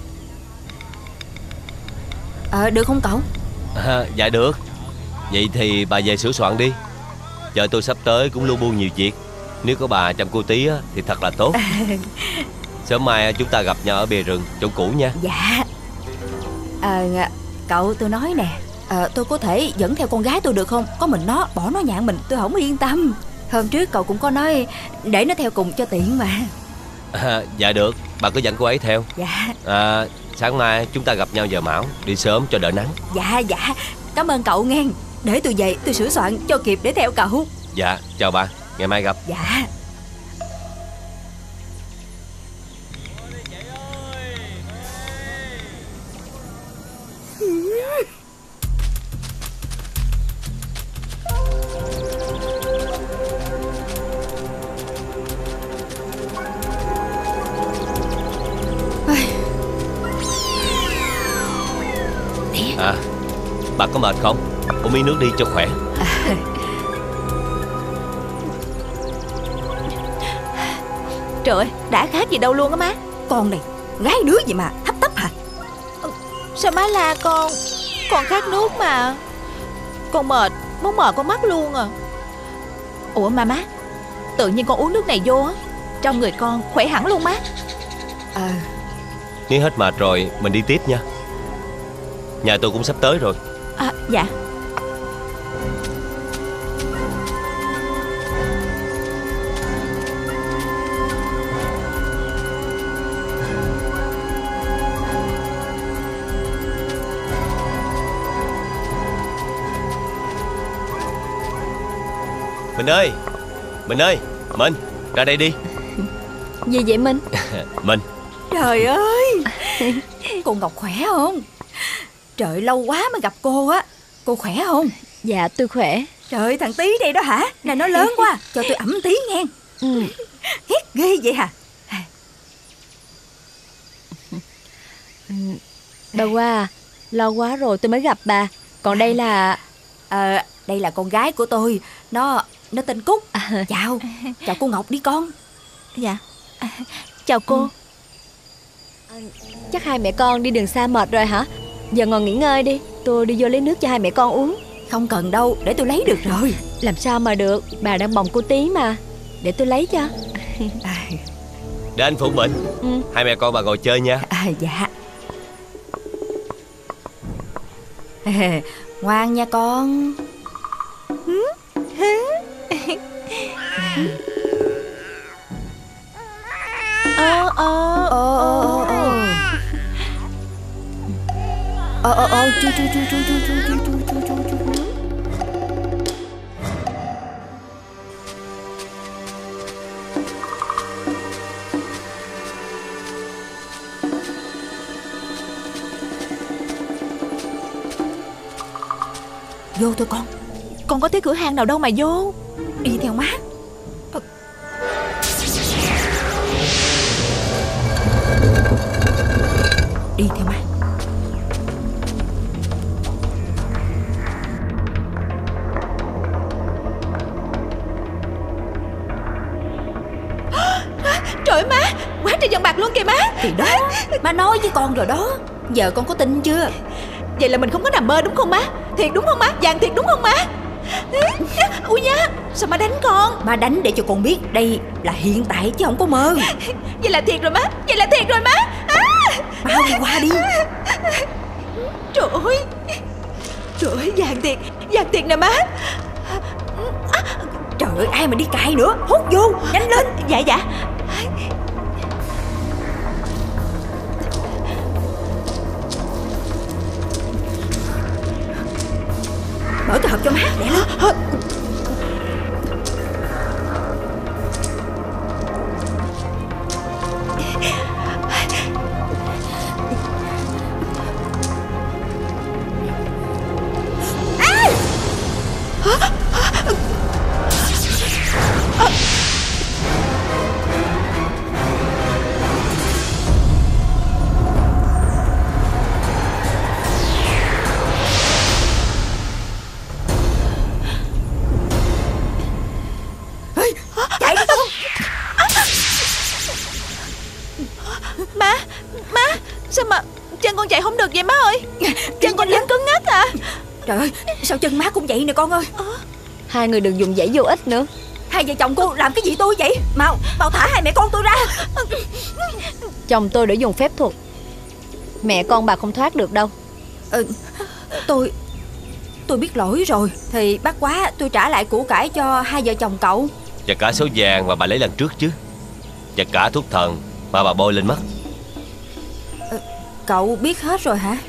Speaker 10: Ờ được không cậu?
Speaker 11: À, dạ được. Vậy thì bà về sửa soạn đi, vợ tôi sắp tới cũng lu bu nhiều việc. Nếu có bà chăm cô Tí á, thì thật là tốt. Sớm mai chúng ta gặp nhau ở bìa rừng chỗ cũ nha.
Speaker 10: Dạ. À, cậu tôi nói nè, à, tôi có thể dẫn theo con gái tôi được không? Có mình nó, bỏ nó nhạn mình tôi không yên tâm. Hôm trước cậu cũng có nói để nó theo cùng cho tiện mà.
Speaker 11: À, dạ được, bà cứ dẫn cô ấy theo.
Speaker 10: Dạ.
Speaker 11: À, sáng mai chúng ta gặp nhau giờ mão, đi sớm cho đỡ nắng.
Speaker 10: Dạ dạ, cảm ơn cậu nghe. Để tôi về tôi sửa soạn cho kịp để theo cậu.
Speaker 11: Dạ, chào bà, ngày mai gặp.
Speaker 10: Dạ.
Speaker 11: À, bà có mệt không? Uống miếng nước đi cho khỏe.
Speaker 10: À.
Speaker 1: Trời ơi, đã khác gì đâu luôn á má.
Speaker 10: Con này, gái đứa gì mà thấp tấp hả?
Speaker 1: Sao má la con? Con khát nước mà. Con mệt, muốn mờ con mắt luôn à. Ủa mà má, tự nhiên con uống nước này vô á, trong người con khỏe hẳn luôn má.
Speaker 10: À.
Speaker 11: Nếu hết mệt rồi, mình đi tiếp nha. Nhà tôi cũng sắp tới rồi.
Speaker 1: À, dạ.
Speaker 11: Mình ơi, Mình ơi, Mình, ra đây đi.
Speaker 12: Gì vậy Minh?
Speaker 11: Mình,
Speaker 10: Trời ơi, cô Ngọc khỏe không? Trời, lâu quá mới gặp cô á. Cô khỏe không?
Speaker 12: Dạ tôi khỏe.
Speaker 10: Trời, thằng Tí đây đó hả? Này nó lớn quá, cho tôi ẵm tí nghe.
Speaker 12: Ừ.
Speaker 10: Hét ghê vậy hả?
Speaker 12: Bà Hoa, lâu quá rồi tôi mới gặp bà. Còn đây là...
Speaker 10: Ờ, à, đây là con gái của tôi. Nó nó tên Cúc. À. Chào, chào cô Ngọc đi con.
Speaker 3: Dạ, à, chào cô.
Speaker 12: Ừ. Chắc hai mẹ con đi đường xa mệt rồi hả? Giờ ngồi nghỉ ngơi đi, tôi đi vô lấy nước cho hai mẹ con uống.
Speaker 10: Không cần đâu, để tôi lấy được rồi.
Speaker 12: Làm sao mà được, bà đang bồng cô Tí mà. Để tôi lấy cho.
Speaker 11: Để anh phụ bệnh. Ừ. Hai mẹ con bà ngồi chơi nha.
Speaker 10: À, dạ. À, ngoan nha con.
Speaker 3: Ờ ờ
Speaker 10: ờ ờ ờ ờ chu chu chu chu chu chu chu chu chu chu. Vô thôi con.
Speaker 3: Con có thấy cửa hàng nào đâu mà vô.
Speaker 10: Đi theo má. Ờ. Đi theo má.
Speaker 3: Trời má, quá trời vàng bạc luôn kìa má.
Speaker 10: Thì đó, má nói với con rồi đó. Giờ con có tin chưa?
Speaker 3: Vậy là mình không có nằm mơ đúng không má? Thiệt đúng không má? Vàng thiệt đúng không má? Ui nha, sao má đánh con?
Speaker 10: Má đánh để cho con biết đây là hiện tại chứ không có mơ.
Speaker 3: Vậy là thiệt rồi má. Vậy là thiệt rồi má. À!
Speaker 10: Má đi qua đi.
Speaker 3: Trời ơi, trời ơi, vàng thiệt. Vàng thiệt nè má.
Speaker 10: À! Trời ơi, ai mà đi cài nữa. Hút vô, nhanh lên.
Speaker 3: Dạ dạ.
Speaker 10: Mở cái hộp cho má, để lên.
Speaker 3: Má, má, sao mà chân con chạy không được vậy má ơi? Chân con vẫn cứng ngắc à?
Speaker 10: Trời ơi, sao chân má cũng vậy nè con ơi.
Speaker 12: À. Hai người đừng dùng giày vô ích nữa.
Speaker 10: Hai vợ chồng cô làm cái gì tôi vậy? Mau, mau thả hai mẹ con tôi ra.
Speaker 12: Chồng tôi đã dùng phép thuật. Mẹ con bà không thoát được đâu.
Speaker 10: Ừ, tôi Tôi biết lỗi rồi. Thì bác quá tôi trả lại của cải cho hai vợ chồng cậu.
Speaker 11: Và cả số vàng mà bà lấy lần trước chứ. Và cả thuốc thần mà bà bôi lên mắt.
Speaker 10: Ừ, cậu biết hết rồi hả?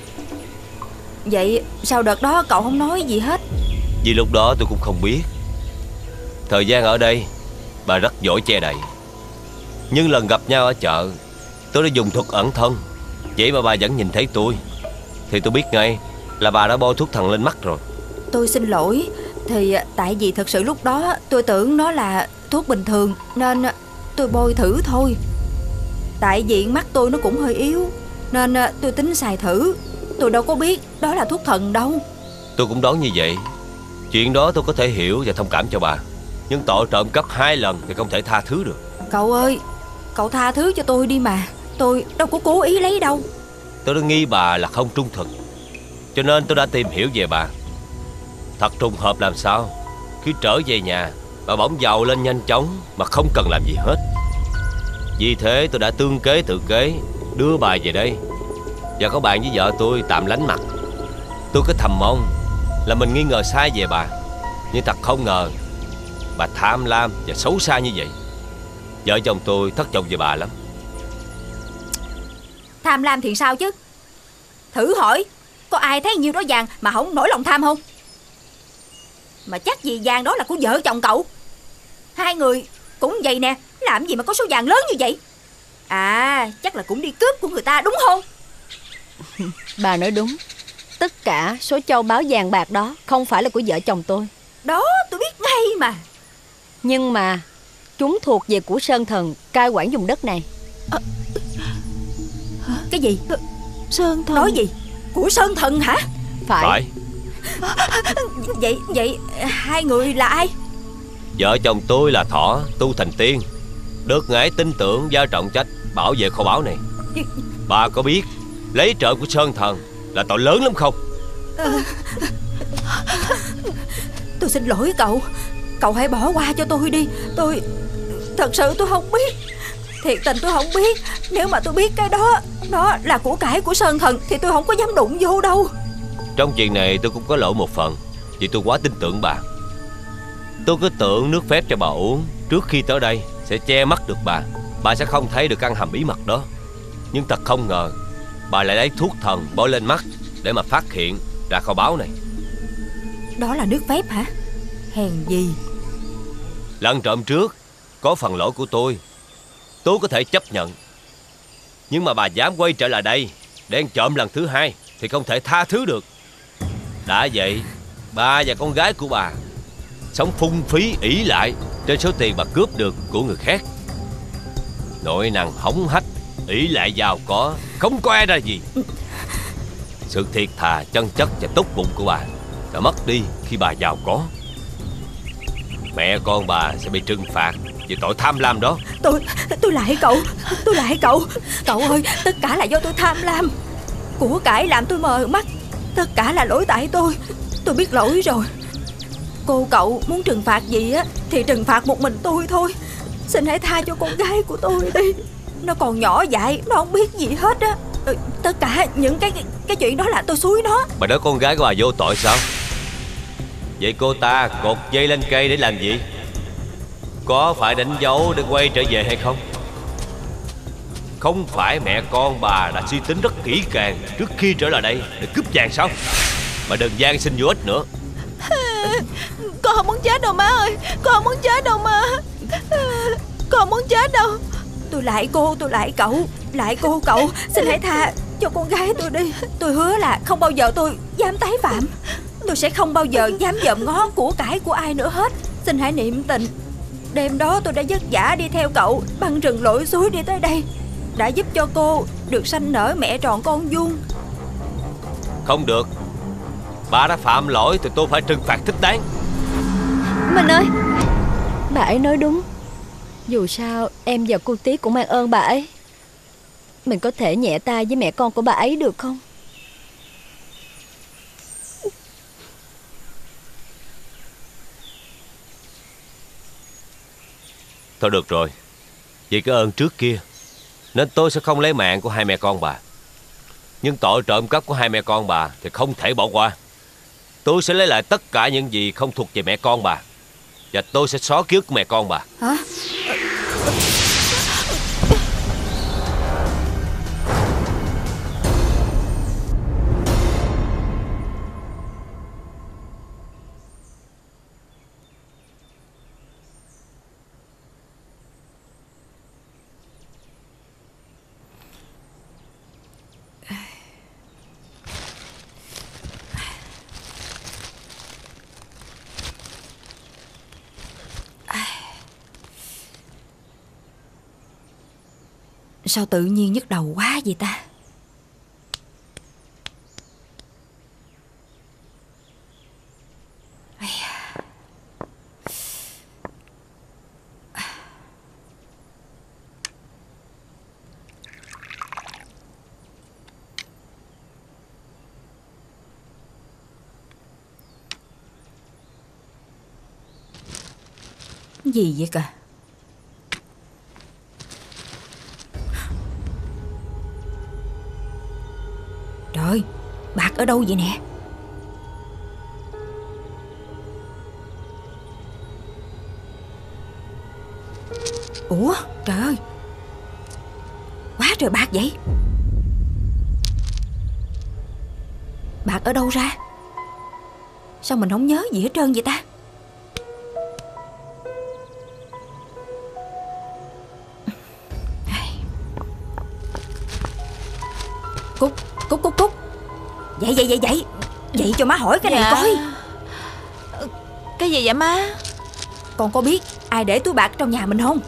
Speaker 10: Vậy sao đợt đó cậu không nói gì hết?
Speaker 11: Vì lúc đó tôi cũng không biết. Thời gian ở đây bà rất giỏi che đậy. Nhưng lần gặp nhau ở chợ, tôi đã dùng thuật ẩn thân. Vậy mà bà vẫn nhìn thấy tôi. Thì tôi biết ngay là bà đã bôi thuốc thần lên mắt rồi.
Speaker 10: Tôi xin lỗi. Thì tại vì thật sự lúc đó tôi tưởng nó là thuốc bình thường nên tôi bôi thử thôi. Tại vì mắt tôi nó cũng hơi yếu nên tôi tính xài thử. Tôi đâu có biết đó là thuốc thần đâu.
Speaker 11: Tôi cũng đoán như vậy. Chuyện đó tôi có thể hiểu và thông cảm cho bà. Nhưng tội trộm cắp hai lần thì không thể tha thứ được.
Speaker 10: Cậu ơi, cậu tha thứ cho tôi đi mà. Tôi đâu có cố ý lấy đâu.
Speaker 11: Tôi đã nghi bà là không trung thực, cho nên tôi đã tìm hiểu về bà. Thật trùng hợp làm sao khi trở về nhà bà bỗng giàu lên nhanh chóng mà không cần làm gì hết. Vì thế tôi đã tương kế tự kế đưa bà về đây và có bạn với vợ tôi tạm lánh mặt. Tôi cứ thầm mong là mình nghi ngờ sai về bà, nhưng thật không ngờ bà tham lam và xấu xa như vậy. Vợ chồng tôi thất vọng về bà lắm.
Speaker 10: Tham lam thì sao chứ? Thử hỏi có ai thấy nhiêu đó vàng mà không nổi lòng tham không? Mà chắc gì vàng đó là của vợ chồng cậu. Hai người cũng vậy nè, làm gì mà có số vàng lớn như vậy? À, chắc là cũng đi cướp của người ta đúng không?
Speaker 12: Bà nói đúng. Tất cả số châu báu vàng bạc đó không phải là của vợ chồng tôi.
Speaker 10: Đó, tôi biết ngay mà.
Speaker 12: Nhưng mà chúng thuộc về của Sơn Thần cai quản vùng đất này.
Speaker 10: À, cái gì?
Speaker 3: Sơn Thần?
Speaker 10: Nói gì? Của Sơn Thần hả?
Speaker 12: Phải,
Speaker 11: Phải.
Speaker 10: Vậy, vậy hai người là ai?
Speaker 11: Vợ chồng tôi là Thỏ, tu thành tiên, được ngài tin tưởng giao trọng trách bảo vệ kho báu này. Bà có biết lấy trộm của Sơn Thần là tội lớn lắm không?
Speaker 10: À, tôi xin lỗi cậu. Cậu hãy bỏ qua cho tôi đi. Tôi thật sự tôi không biết. Thiệt tình tôi không biết. Nếu mà tôi biết cái đó nó là của cải của Sơn Thần thì tôi không có dám đụng vô đâu.
Speaker 11: Trong chuyện này tôi cũng có lỗi một phần, vì tôi quá tin tưởng bà. Tôi cứ tưởng nước phép cho bà uống trước khi tới đây sẽ che mắt được bà, bà sẽ không thấy được căn hầm bí mật đó. Nhưng thật không ngờ bà lại lấy thuốc thần bôi lên mắt để mà phát hiện ra kho báu này.
Speaker 10: Đó là nước phép hả? Hèn gì.
Speaker 11: Lần trộm trước có phần lỗi của tôi, tôi có thể chấp nhận. Nhưng mà bà dám quay trở lại đây để ăn trộm lần thứ hai thì không thể tha thứ được. Đã vậy, bà và con gái của bà sống phung phí ỷ lại trên số tiền bà cướp được của người khác. Nội năng hống hách, ỷ lại giàu có, không có ai ra gì. Sự thiệt thà, chân chất và tốt bụng của bà đã mất đi khi bà giàu có. Mẹ con bà sẽ bị trừng phạt vì tội tham lam đó.
Speaker 10: Tôi, tôi lại cậu. Tôi lại cậu. Cậu ơi, tất cả là do tôi tham lam. Của cải làm tôi mờ mắt. Tất cả là lỗi tại tôi. Tôi biết lỗi rồi. Cô cậu muốn trừng phạt gì á thì trừng phạt một mình tôi thôi. Xin hãy tha cho con gái của tôi đi. Nó còn nhỏ dại, nó không biết gì hết á. Ừ, tất cả những cái, cái cái chuyện đó là tôi xúi nó.
Speaker 11: Bà nói con gái của bà vô tội sao? Vậy cô ta cột dây lên cây để làm gì? Có phải đánh dấu để quay trở về hay không? Không phải mẹ con bà đã suy tính rất kỹ càng trước khi trở lại đây để cướp vàng sao? Bà đừng gian xin vô ích nữa.
Speaker 1: Con không muốn chết đâu má ơi. Con không muốn chết đâu má. Con không muốn chết đâu.
Speaker 10: Tôi lại cô, tôi lại cậu. Lại cô cậu. Xin hãy tha cho con gái tôi đi. Tôi hứa là không bao giờ tôi dám tái phạm. Tôi sẽ không bao giờ dám dòm ngó của cải của ai nữa hết. Xin hãy niệm tình. Đêm đó tôi đã vất vả đi theo cậu băng rừng lội suối đi tới đây, đã giúp cho cô được sanh nở mẹ tròn con vuông.
Speaker 11: Không được. Bà đã phạm lỗi thì tôi phải trừng phạt thích đáng.
Speaker 12: Mình ơi, bà ấy nói đúng. Dù sao em và cô Tí cũng mang ơn bà ấy. Mình có thể nhẹ tay với mẹ con của bà ấy được không?
Speaker 11: Thôi được rồi. Vì cái ơn trước kia nên tôi sẽ không lấy mạng của hai mẹ con bà. Nhưng tội trộm cắp của hai mẹ con bà thì không thể bỏ qua. Tôi sẽ lấy lại tất cả những gì không thuộc về mẹ con bà. Và tôi sẽ xóa ký ức của mẹ con bà.
Speaker 10: Hả? Sao tự nhiên nhức đầu quá vậy ta? Gì vậy cả? Trời, bạc ở đâu vậy nè? Ủa, trời ơi, quá trời bạc vậy. Bạc ở đâu ra? Sao mình không nhớ gì hết trơn vậy ta? Vậy vậy vậy vậy Vậy cho má hỏi cái này
Speaker 1: Dạ.
Speaker 10: coi.
Speaker 1: Cái gì vậy má?
Speaker 10: Con có biết ai để túi bạc trong nhà mình không?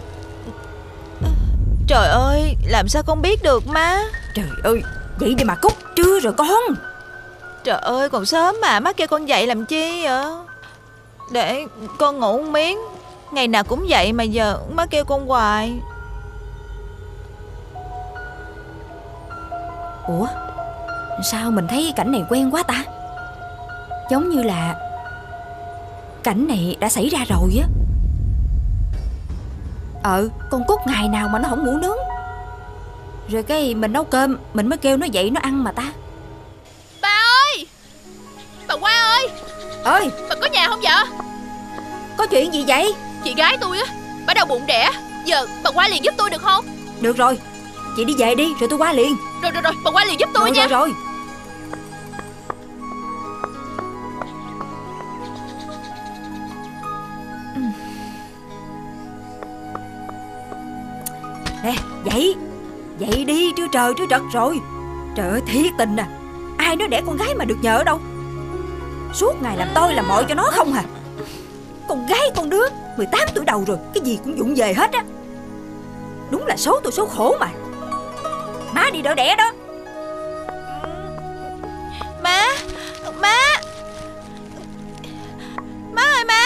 Speaker 1: Trời ơi, làm sao con biết được má?
Speaker 10: Trời ơi, vậy đi mà Cúc, trưa rồi con.
Speaker 1: Trời ơi, còn sớm mà, má kêu con dậy làm chi vậy? Để con ngủ một miếng. Ngày nào cũng vậy mà giờ má kêu con hoài.
Speaker 10: Ủa, sao mình thấy cảnh này quen quá ta? Giống như là cảnh này đã xảy ra rồi á. Ờ, con Cúc ngày nào mà nó không ngủ nướng. Rồi cái mình nấu cơm, mình mới kêu nó dậy nó ăn mà ta.
Speaker 1: Bà ơi! Bà Hoa ơi!
Speaker 10: Ơi!
Speaker 1: Bà có nhà không vợ?
Speaker 10: Có chuyện gì vậy?
Speaker 1: Chị gái tôi á, bà đau bụng đẻ. Giờ bà qua liền giúp tôi được không?
Speaker 10: Được rồi, chị đi về đi rồi tôi qua liền.
Speaker 1: Rồi rồi rồi, bà qua liền giúp tôi
Speaker 10: rồi,
Speaker 1: nha.
Speaker 10: Rồi rồi Nè, dậy Dậy đi, trưa trời trưa trật rồi. Trời ơi, thiệt tình à. Ai nói đẻ con gái mà được nhờ ở đâu. Suốt ngày làm tôi làm mọi cho nó không à. Con gái con đứa mười tám tuổi đầu rồi, cái gì cũng vụng về hết á. Đúng là số tôi số khổ mà. Má đi đỡ đẻ đó.
Speaker 1: Má, má Má ơi má.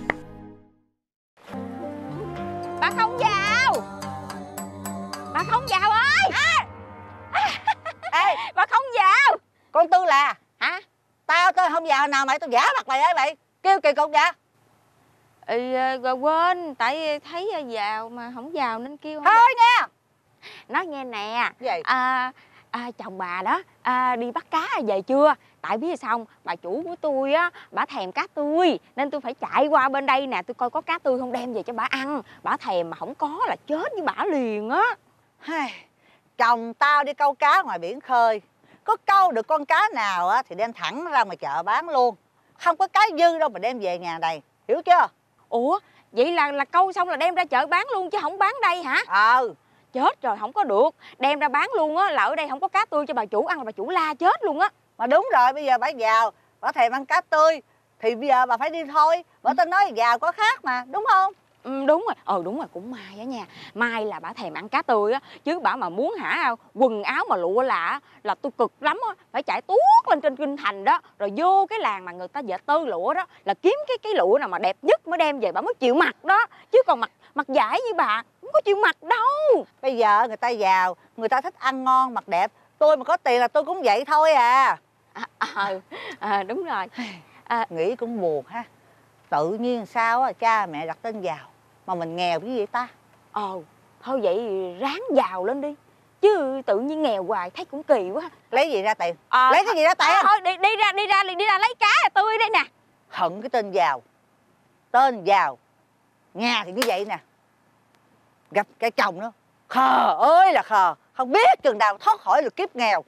Speaker 2: Bà không vào. Bà không vào ơi. À. Ê, bà không vào.
Speaker 14: Con Tư là
Speaker 2: hả?
Speaker 14: Tao tôi không vào nào mày, tôi giả mặt mày ấy mày. Kêu kỳ cục vậy.
Speaker 2: Ừ, rồi quên, tại thấy vào mà không vào nên kêu không.
Speaker 14: Thôi nha.
Speaker 2: Nói nghe nè.
Speaker 14: Gì?
Speaker 2: À, à, chồng bà đó à, đi bắt cá về chưa? Tại biết sao không, bà chủ của tôi á, bà thèm cá tươi nên tôi phải chạy qua bên đây nè, tôi coi có cá tươi không đem về cho bà ăn. Bà thèm mà không có là chết với bà liền á.
Speaker 14: Chồng tao đi câu cá ngoài biển khơi, có câu được con cá nào á thì đem thẳng ra ngoài chợ bán luôn. Không có cái dư đâu mà đem về nhà này, hiểu chưa?
Speaker 2: Ủa, vậy là là câu xong là đem ra chợ bán luôn chứ không bán đây hả?
Speaker 14: Ờ.
Speaker 2: Chết rồi, không có được. Đem ra bán luôn á, là ở đây không có cá tươi cho bà chủ ăn là bà chủ la chết luôn á.
Speaker 14: Mà đúng rồi, bây giờ bà vào, bà thèm ăn cá tươi thì bây giờ bà phải đi thôi. Bà tôi nói vào có khác mà, đúng không?
Speaker 2: Ừ, đúng rồi, ờ đúng rồi, cũng Mai á nha. Mai là bà thèm ăn cá tươi á, chứ bà mà muốn hả quần áo mà lụa là là tôi cực lắm á, phải chạy tuốt lên trên kinh thành đó, rồi vô cái làng mà người ta dệt tơ lụa đó, là kiếm cái cái lụa nào mà đẹp nhất mới đem về bà mới chịu mặc đó, chứ còn mặc mặc giải như bà không có chịu mặc đâu.
Speaker 14: Bây giờ người ta giàu, người ta thích ăn ngon mặc đẹp, tôi mà có tiền là tôi cũng vậy thôi à.
Speaker 2: À, à, à đúng rồi.
Speaker 14: À, nghĩ cũng buồn ha. Tự nhiên sao á cha mẹ đặt tên giàu mà mình nghèo cái gì ta?
Speaker 2: Ờ, thôi vậy ráng giàu lên đi, chứ tự nhiên nghèo hoài thấy cũng kỳ quá.
Speaker 14: Lấy gì ra tiền?
Speaker 2: À,
Speaker 14: lấy cái gì ra tiền?
Speaker 2: À, thôi đi đi ra đi ra đi ra lấy cá tươi đây nè.
Speaker 14: Hận cái tên giàu. Tên giàu nhà thì như vậy nè, gặp cái chồng nó khờ ơi là khờ, không biết chừng nào thoát khỏi được kiếp nghèo.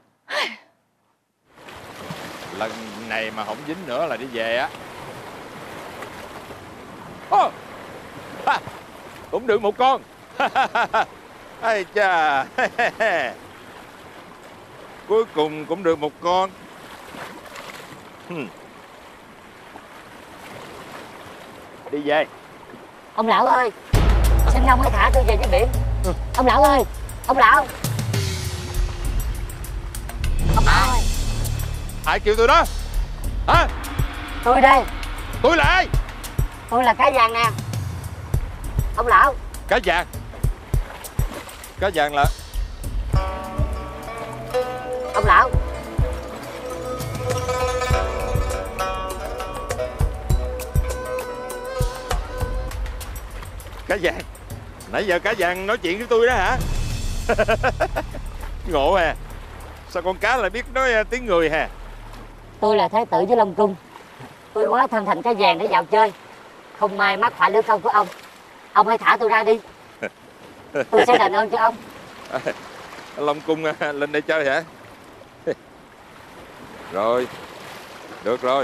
Speaker 8: Lần này mà không dính nữa là đi về á. Oh, ha, cũng được một con. Ây cha. Cuối cùng cũng được một con. Đi về.
Speaker 15: Ông lão ơi, xin ông hãy thả tôi về dưới biển. Ừ. Ông lão ơi, ông lão. Ông lão ơi.
Speaker 8: Ai kêu tôi đó? Hả?
Speaker 15: Tôi đây.
Speaker 8: Tôi là ai?
Speaker 15: Tôi là cá vàng nè. Ông lão.
Speaker 8: Cá vàng? Cá vàng là...
Speaker 15: Ông lão.
Speaker 8: Cá vàng? Nãy giờ cá vàng nói chuyện với tôi đó hả? Ngộ à. Sao con cá lại biết nói tiếng người hả?
Speaker 15: Tôi là thái tử với Long Cung. Tôi mới thân thành cá vàng để vào chơi, không may mắc phải lưỡi câu của ông. Ông hãy thả tôi ra đi, tôi sẽ đền ơn cho ông.
Speaker 8: Long Cung lên đây chơi hả? Rồi, được rồi.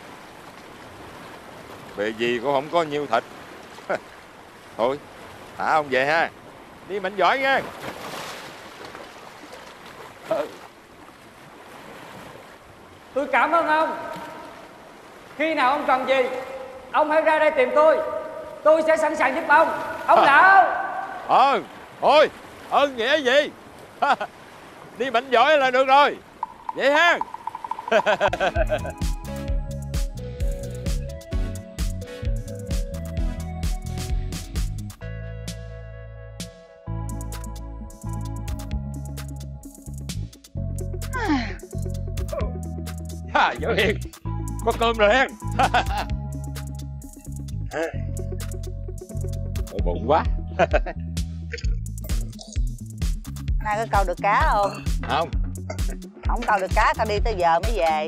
Speaker 8: Bề gì cũng không có nhiều thịt. Thôi, thả ông về ha. Đi mạnh giỏi nha.
Speaker 13: Tôi cảm ơn ông. Khi nào ông cần gì, ông hãy ra đây tìm tôi. Tôi sẽ sẵn sàng giúp ông. Ông lão.
Speaker 16: Ờ, thôi, ơn nghĩa gì? Đi mạnh giỏi là được rồi. Vậy ha. À, Võ Hiền, có cơm rồi hen. Đói bụng quá.
Speaker 14: Nay có câu được cá không?
Speaker 16: Không.
Speaker 14: Không câu được cá tao đi tới giờ mới về.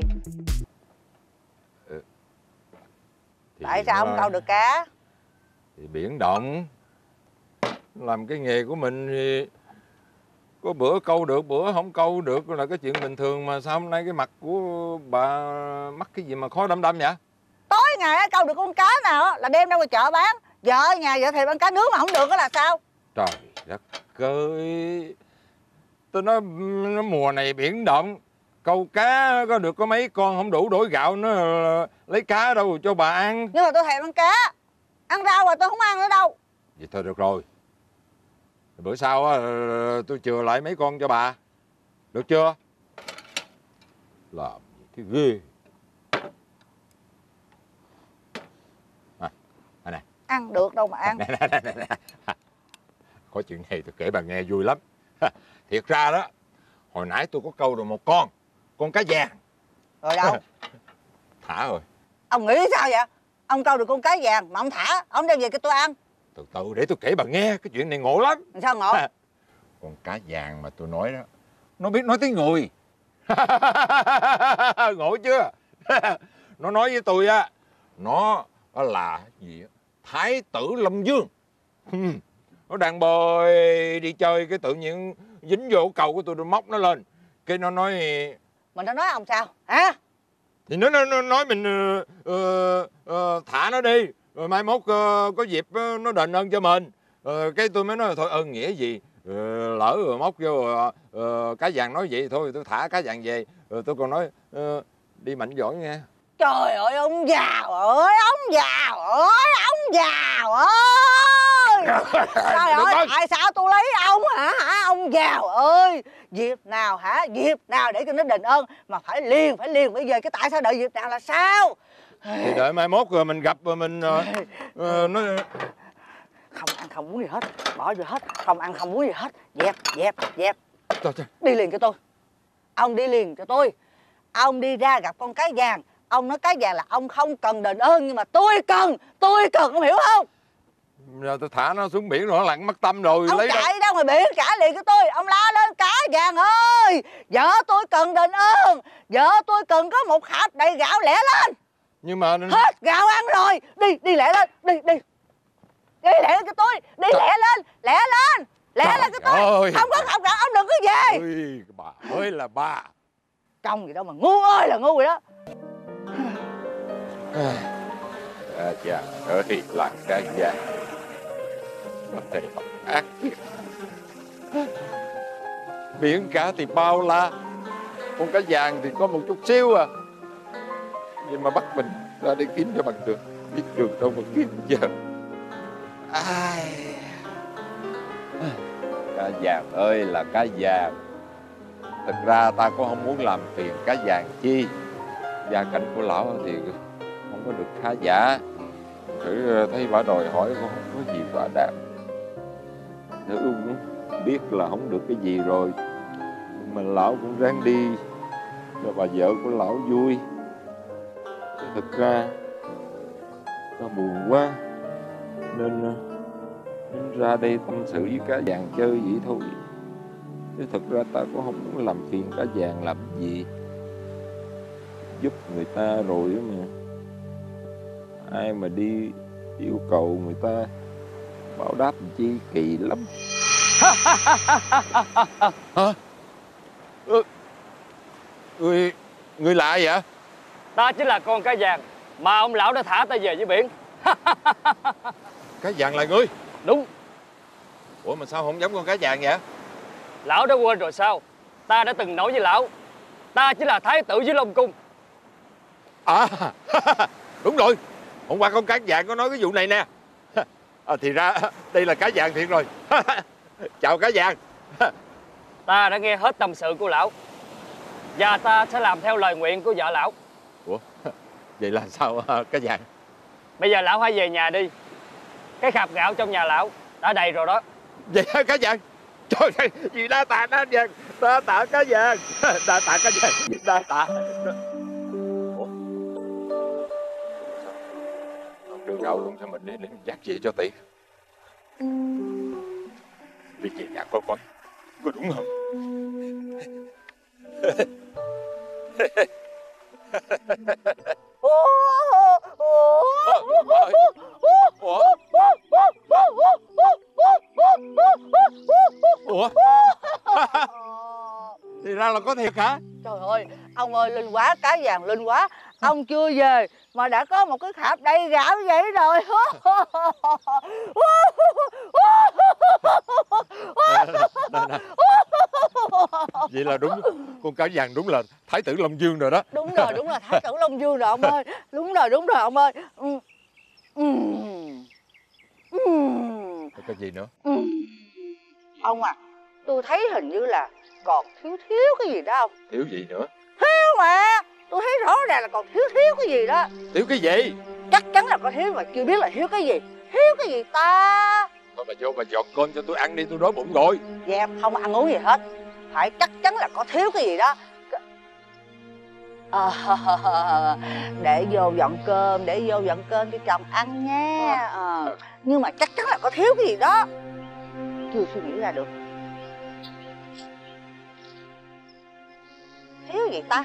Speaker 16: Ừ.
Speaker 14: Tại sao không câu được cá?
Speaker 16: Thì biển động. Làm cái nghề của mình thì có bữa câu được, bữa không câu được là cái chuyện bình thường. Mà sao hôm nay cái mặt của bà mắc cái gì mà khó đăm đăm vậy?
Speaker 14: Tối ngày câu được con cá nào là đem ra ngoài chợ bán. Vợ ở nhà vợ thì bán cá nướng mà không được đó là sao?
Speaker 16: Trời đất ơi, tôi nói nó mùa này biển động, câu cá có được có mấy con, không đủ đổi gạo nó lấy cá đâu cho bà ăn.
Speaker 14: Nhưng mà tôi thèm ăn cá, ăn rau rồi tôi không ăn nữa đâu.
Speaker 16: Vậy thôi được rồi, bữa sau á tôi chừa lại mấy con cho bà, được chưa? Làm cái ghê. À, này, này.
Speaker 14: Ăn được đâu mà ăn.
Speaker 16: Này, này, này, này. Có chuyện này tôi kể bà nghe vui lắm. Thiệt ra đó, hồi nãy tôi có câu được một con, con cá vàng.
Speaker 14: Rồi đâu?
Speaker 16: Thả rồi.
Speaker 14: Ông nghĩ sao vậy? Ông câu được con cá vàng mà ông thả, ông đem về cho tôi ăn.
Speaker 16: Từ từ để tôi kể bà nghe, cái chuyện này ngộ lắm.
Speaker 14: Sao ngộ?
Speaker 16: Con cá vàng mà tôi nói đó, nó biết nói tiếng người. Ngộ chưa? Nó nói với tôi á, nó là gì á? Thái tử Lâm Dương. Nó đang bơi đi chơi, cái tự nhiên dính vô cầu của tôi, tôi móc nó lên. Cái nó nói...
Speaker 14: Mình nó nói ông sao? Hả?
Speaker 16: Thì nó, nó, nó nói mình uh, uh, uh, thả nó đi. Rồi mai mốt uh, có dịp uh, nó đền ơn cho mình. Uh, cái tôi mới nói thôi ơn nghĩa gì. Uh, lỡ rồi móc vô uh, uh, cá vàng nói vậy thôi tôi thả cá vàng về. Uh, tôi còn nói uh, đi mạnh giỏi nghe.
Speaker 14: Trời ơi ông giàu ơi, ông giàu ơi, ông giàu ơi. Trời ơi, tại sao tôi lấy ông hả? Hả ông giàu ơi. Dịp nào hả? Dịp nào để cho nó đền ơn mà phải liền, phải liền bây giờ. Cái tại sao đợi dịp nào là sao?
Speaker 16: Thì đợi mai mốt rồi mình gặp rồi mình uh, uh, nói...
Speaker 14: Không ăn không muốn gì hết, bỏ vô hết. Không ăn không muốn gì hết. Dẹp, dẹp, dẹp.
Speaker 16: Trời, trời.
Speaker 14: Đi liền cho tôi. Ông đi liền cho tôi. Ông đi ra gặp con cá vàng. Ông nói cá vàng là ông không cần đền ơn, nhưng mà tôi cần, tôi cần, ông hiểu không?
Speaker 16: Giờ tôi thả nó xuống biển rồi nó lặn mất tâm rồi.
Speaker 14: Ông
Speaker 16: lấy
Speaker 14: chạy
Speaker 16: đâu?
Speaker 14: ra ngoài biển trả liền cho tôi. Ông la lên cá vàng ơi, vợ tôi cần đền ơn, vợ tôi cần có một hạt đầy gạo, lẹ lên.
Speaker 16: Nhưng mà
Speaker 14: hết gạo ăn rồi. Đi, đi lẹ lên, đi, đi. Đi lẹ lên cho tôi, đi lẹ lên, lẹ lên, lẹ
Speaker 16: Trời
Speaker 14: lên cho tôi.
Speaker 16: ơi.
Speaker 14: Không có hạt gạo ông đừng có về.
Speaker 16: Ôi, bà ơi là bà.
Speaker 14: Công gì đâu mà ngu ơi là ngu vậy đó.
Speaker 16: À, dạ ơi là cá vàng có thể ác thiệt. Biển cả thì bao la, con cá vàng thì có một chút xíu à. Nhưng mà bắt mình ra để kiếm cho bằng được, biết đường đâu mà kiếm giờ. Ai... Cá vàng ơi là cá vàng. Thật ra ta cũng không muốn làm phiền cá vàng chi. Gia cảnh của lão thì không có được khá giả. Thử thấy bà đòi hỏi cũng không có gì quả đáp. Nữ cũng biết là không được cái gì rồi, nhưng mà lão cũng ráng đi cho bà vợ của lão vui. Thực ra ta buồn quá nên, nên ra đây tâm sự với cá vàng chơi vậy thôi. Chứ thực ra ta cũng không muốn làm phiền cá vàng làm gì. Giúp người ta rồi mà ai mà đi yêu cầu người ta báo đáp chi kỳ lắm. Hả? Ừ. Người, người lạ vậy?
Speaker 13: Ta chính là con cá vàng mà ông lão đã thả ta về với biển.
Speaker 16: Cá vàng là ngươi?
Speaker 13: Đúng.
Speaker 16: Ủa mà sao không giống con cá vàng vậy?
Speaker 13: Lão đã quên rồi sao? Ta đã từng nói với lão, ta chính là thái tử dưới Long Cung,
Speaker 16: À đúng rồi, hôm qua con cá vàng có nói cái vụ này nè. À, thì ra đây là cá vàng thiệt rồi. Chào cá vàng.
Speaker 17: Ta đã nghe hết tâm sự của lão, và ta sẽ làm theo lời nguyện của vợ lão.
Speaker 16: Ủa, vậy là sao cá vàng?
Speaker 17: Bây giờ lão hãy về nhà đi. Cái khạp gạo trong nhà lão đã đầy rồi đó.
Speaker 16: Vậy hả cá vàng? Trời ơi, gì đa tạ cá vàng, đa tạ cá vàng, đa tạ cá vàng, đa tạ. Ủa? Đưa gạo luôn cho mình đi để mình dắt về cho tiện. Đi về nhà coi coi, có đúng không? Ủa? Thì ra là có thiệt hả?
Speaker 14: Trời ơi, ông ơi, linh quá, cá vàng linh quá. Ông chưa về mà đã có một cái khạp đầy gạo vậy rồi.
Speaker 16: Vậy là đúng, con cá vàng đúng là Thái tử Long Dương rồi đó.
Speaker 14: Đúng rồi, đúng là Thái tử Long Dương rồi ông ơi. Đúng rồi, đúng rồi ông ơi. Ừ. Ừ. Ừ.
Speaker 16: Cái gì nữa?
Speaker 14: Ừ. Ông à, tôi thấy hình như là còn thiếu thiếu cái gì đó ông.
Speaker 16: Thiếu gì nữa?
Speaker 14: Thiếu mà, tôi thấy rõ ràng là còn thiếu thiếu cái gì đó.
Speaker 16: Thiếu cái gì?
Speaker 14: Chắc chắn là có thiếu mà chưa biết là thiếu cái gì. Thiếu cái gì ta?
Speaker 16: Thôi bà vô bà dọn cơm cho tôi ăn đi, tôi đói bụng rồi.
Speaker 14: Dạ em không ăn uống gì hết. Phải chắc chắn là có thiếu cái gì đó. À, để vô dọn cơm, để vô dọn cơm cho chồng ăn nha. À, nhưng mà chắc chắn là có thiếu cái gì đó. Chưa suy nghĩ ra được. Thiếu gì ta?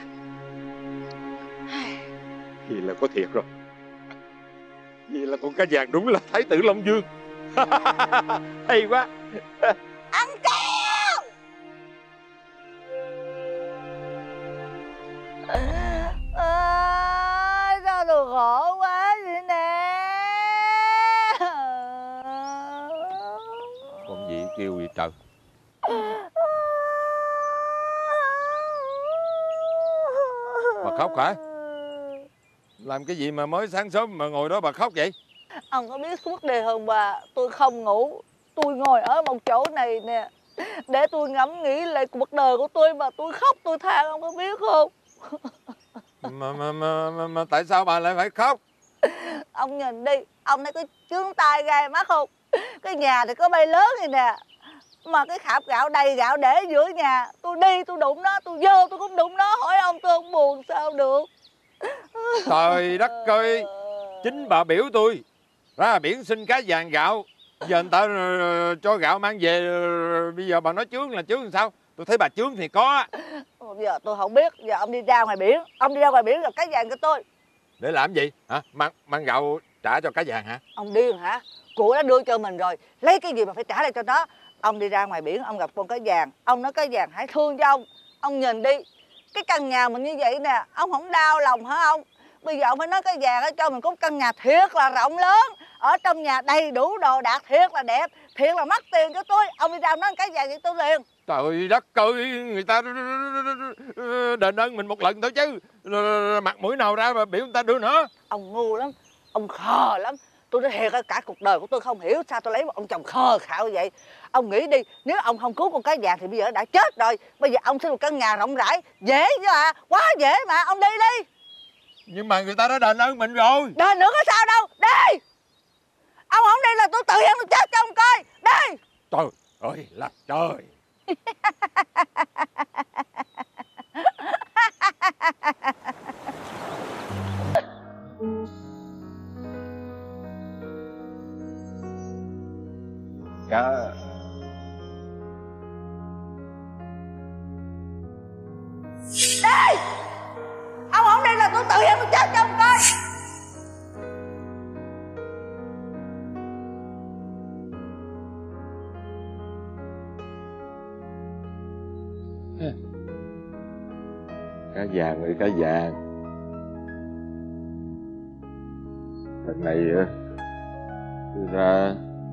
Speaker 16: Vậy là có thiệt rồi. Vậy là con cá vàng đúng là Thái tử Long Dương. Hay quá.
Speaker 14: Ăn keo. À, sao tôi khổ quá vậy nè.
Speaker 16: Con gì kêu vậy trời? Bà khóc hả? Làm cái gì mà mới sáng sớm mà ngồi đó bà khóc vậy?
Speaker 14: Ông có biết suốt đêm hôm qua tôi không ngủ. Tôi ngồi ở một chỗ này nè để tôi ngẫm nghĩ lại cuộc đời của tôi mà tôi khóc tôi than, ông có biết không?
Speaker 16: Mà, mà, mà, mà, mà tại sao bà lại phải khóc?
Speaker 14: Ông nhìn đi, ông thấy cái chướng tai gai mắt không? Cái nhà thì có bay lớn này nè, mà cái khạp gạo đầy gạo để giữa nhà. Tôi đi tôi đụng nó, tôi vô tôi cũng đụng nó. Hỏi ông tôi không buồn sao được?
Speaker 16: Trời đất ơi, chính bà biểu tôi ra biển xin cá vàng gạo. Giờ người ta uh, cho gạo mang về, uh, bây giờ bà nói chướng là chướng làm sao? Tôi thấy bà chướng thì có.
Speaker 14: Giờ tôi không biết, giờ ông đi ra ngoài biển. Ông đi ra ngoài biển rồi cá vàng cho tôi.
Speaker 16: Để làm gì? Hả? Mang, mang gạo trả cho cá vàng hả?
Speaker 14: Ông điên hả? Của nó đưa cho mình rồi, lấy cái gì mà phải trả lại cho nó? Ông đi ra ngoài biển, ông gặp con cá vàng. Ông nói cá vàng hãy thương cho ông. Ông nhìn đi, cái căn nhà mình như vậy nè, ông không đau lòng hả ông? Bây giờ ông phải nói cái vàng ở cho mình có căn nhà thiệt là rộng lớn. Ở trong nhà đầy đủ đồ đạc thiệt là đẹp, thiệt là mắc tiền cho tôi. Ông đi ra nói cái vàng vậy tôi liền.
Speaker 16: Trời đất ơi, người ta đền ơn mình một lần thôi chứ. Mặt mũi nào ra mà biểu người ta đưa nữa.
Speaker 14: Ông ngu lắm, ông khờ lắm. Tôi nói thiệt cả cuộc đời của tôi không hiểu sao tôi lấy một ông chồng khờ khạo vậy. Ông nghĩ đi, nếu ông không cứu con cá vàng thì bây giờ đã chết rồi. Bây giờ ông xin một căn nhà rộng rãi, dễ chứ à, quá dễ mà, ông đi đi.
Speaker 16: Nhưng mà người ta đã đền ơn mình rồi.
Speaker 14: Đền nữa có sao đâu, đi. Ông không đi là tôi tự nhiên tôi chết cho ông coi, đi.
Speaker 16: Trời ơi là trời. Cá
Speaker 14: đi. Ông không đi là tôi tự nhiên tôi chết cho ông coi.
Speaker 16: Cá vàng ơi cá vàng, lần này tôi ra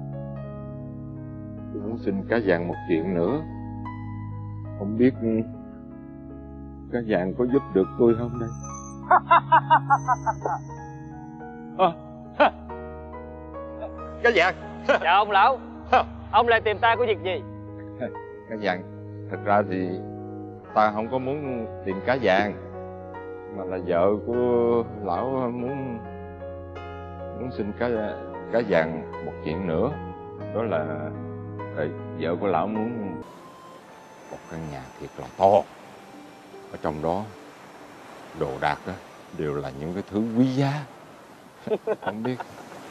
Speaker 16: tôi muốn xin cá vàng một chuyện nữa. Không biết cá vàng có giúp được tôi không đây? Cá vàng.
Speaker 17: Dạ ông lão. Ông lại tìm ta có việc gì?
Speaker 16: Cá vàng, thật ra thì ta không có muốn tìm cá vàng, mà là vợ của lão muốn muốn xin cá cá vàng một chuyện nữa. Đó là, là vợ của lão muốn một căn nhà thiệt là to, ở trong đó đồ đạc đó đều là những cái thứ quý giá. Không biết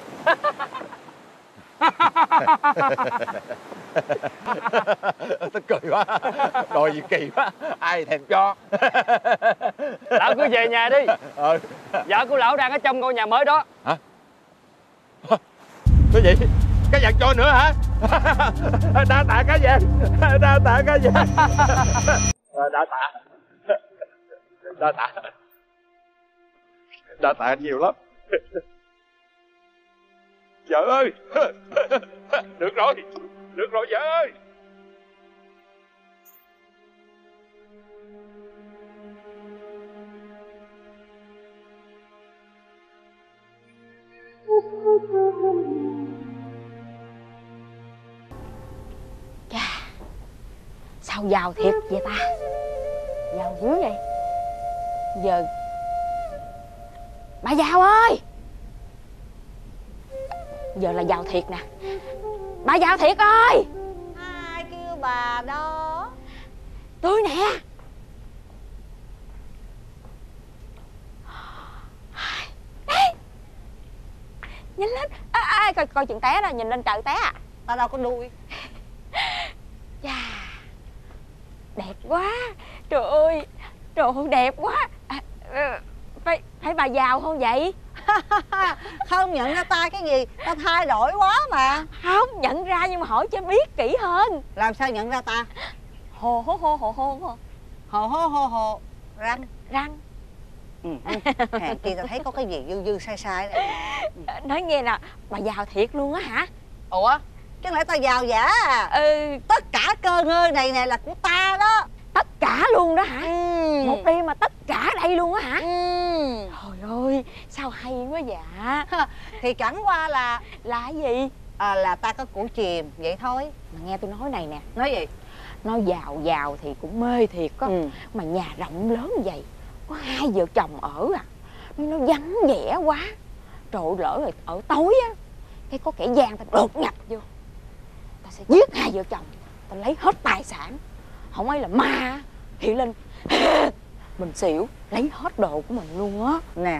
Speaker 16: tức cười quá, đòi gì kỳ quá, ai thèm cho.
Speaker 17: Lão cứ về nhà đi.
Speaker 16: Ờ.
Speaker 17: Vợ của lão đang ở trong ngôi nhà mới đó.
Speaker 16: Hả? Cái gì? Cá vàng cho nữa hả? Đa tạ cá vàng, đa tạ cá vàng, đa tạ, đa tạ, đa tạ nhiều lắm. Vợ ơi, được rồi, được rồi vợ ơi.
Speaker 2: Chà, sao giàu thiệt vậy ta? Giàu dữ vậy. Giờ bà giàu ơi, giờ là giàu thiệt nè. Bà giàu thiệt ơi.
Speaker 14: Ai kêu bà đó?
Speaker 2: Tôi nè. Đấy, nhìn lên à, à, coi, coi chừng té đó, nhìn lên trời té à.
Speaker 14: Tao đâu có đuôi.
Speaker 2: Chà, đẹp quá. Trời ơi, trời ơi đẹp quá. À, phải, phải bà giàu không vậy?
Speaker 14: Không nhận ra ta cái gì, ta thay đổi quá mà.
Speaker 2: Không nhận ra, nhưng mà hỏi cho biết kỹ hơn.
Speaker 14: Làm sao nhận ra ta?
Speaker 2: Hồ hô hô hồ hô hô
Speaker 14: Hồ hô hô hô răng
Speaker 2: răng.
Speaker 14: Ừ, hèn chi ta thấy có cái gì dư dư sai sai đấy.
Speaker 2: Nói nghe nè, bà giàu thiệt luôn á hả?
Speaker 14: Ủa, chứ lẽ ta giàu giả à?
Speaker 2: Ừ.
Speaker 14: Tất cả cơ ngơi này nè là của ta đó.
Speaker 2: Tất cả luôn đó hả?
Speaker 14: Ừ.
Speaker 2: Một đêm mà tất cả đây luôn á hả?
Speaker 14: Ừ.
Speaker 2: Trời ơi, sao hay quá dạ.
Speaker 14: Thì chẳng qua là
Speaker 2: là gì?
Speaker 14: À, là ta có củ chìm vậy thôi.
Speaker 2: Mà nghe tôi nói này nè.
Speaker 14: Nói gì?
Speaker 2: Nói giàu giàu thì cũng mê thiệt á. Ừ. Mà nhà rộng lớn vậy, có hai vợ chồng ở à, nó vắng vẻ quá. Trời ơi, lỡ rồi ở tối á, cái có kẻ gian ta đột nhập vô, ta sẽ giết hai vợ chồng, ta lấy hết tài sản. Không ấy là ma hiện lên mình xỉu, lấy hết đồ của mình luôn á.
Speaker 14: Nè,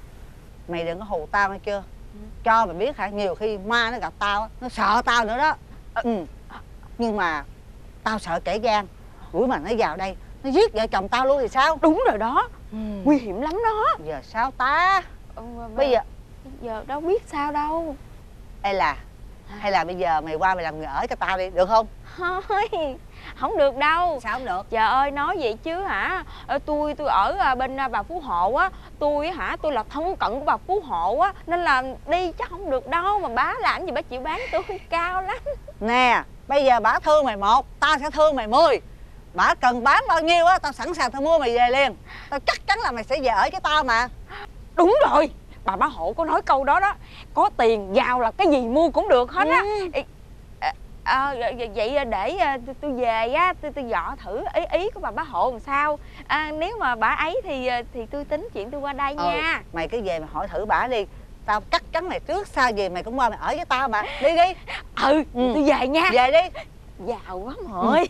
Speaker 14: mày đừng có hù tao nghe chưa? Ừ. Cho mày biết hả, nhiều khi ma nó gặp tao, nó sợ tao nữa đó. Ừ. Nhưng mà tao sợ kẻ gian, rủi mà nó vào đây, nó giết vợ chồng tao luôn thì sao?
Speaker 2: Đúng rồi đó. Ừ. Nguy hiểm lắm đó.
Speaker 14: Giờ sao ta?
Speaker 2: Ừ,
Speaker 14: bây giờ
Speaker 2: giờ đâu biết sao đâu.
Speaker 14: Hay là hay là bây giờ mày qua mày làm người ở cho tao đi, được không?
Speaker 2: Thôi, không được đâu.
Speaker 14: Sao không được?
Speaker 2: Trời ơi, nói vậy chứ hả, tôi tôi ở bên bà Phú Hộ á, tôi hả, tôi là thân cận của bà Phú Hộ á, nên là đi chắc không được đâu. Mà bá làm gì bá chịu bán tôi cao lắm.
Speaker 14: Nè, bây giờ bả thương mày một, tao sẽ thương mày mười. Bả cần bán bao nhiêu á, tao sẵn sàng tao mua mày về liền. Tao chắc chắn là mày sẽ về ở với tao mà.
Speaker 2: Đúng rồi, bà Bá Hộ có nói câu đó đó. Có tiền giàu là cái gì mua cũng được hết á. Ừ. À, vậy để tôi về á, tôi tôi dọ thử ý ý của bà Bá Hộ làm sao. À, nếu mà bà ấy thì thì tôi tính chuyện tôi qua đây nha.
Speaker 14: Ừ, mày cứ về mà hỏi thử bả đi. Tao chắc chắn mày trước sau gì mày cũng qua mày ở với tao mà. Đi đi.
Speaker 2: Ừ, ừ. Tôi về nha.
Speaker 14: Về đi.
Speaker 2: Giàu quá mọi.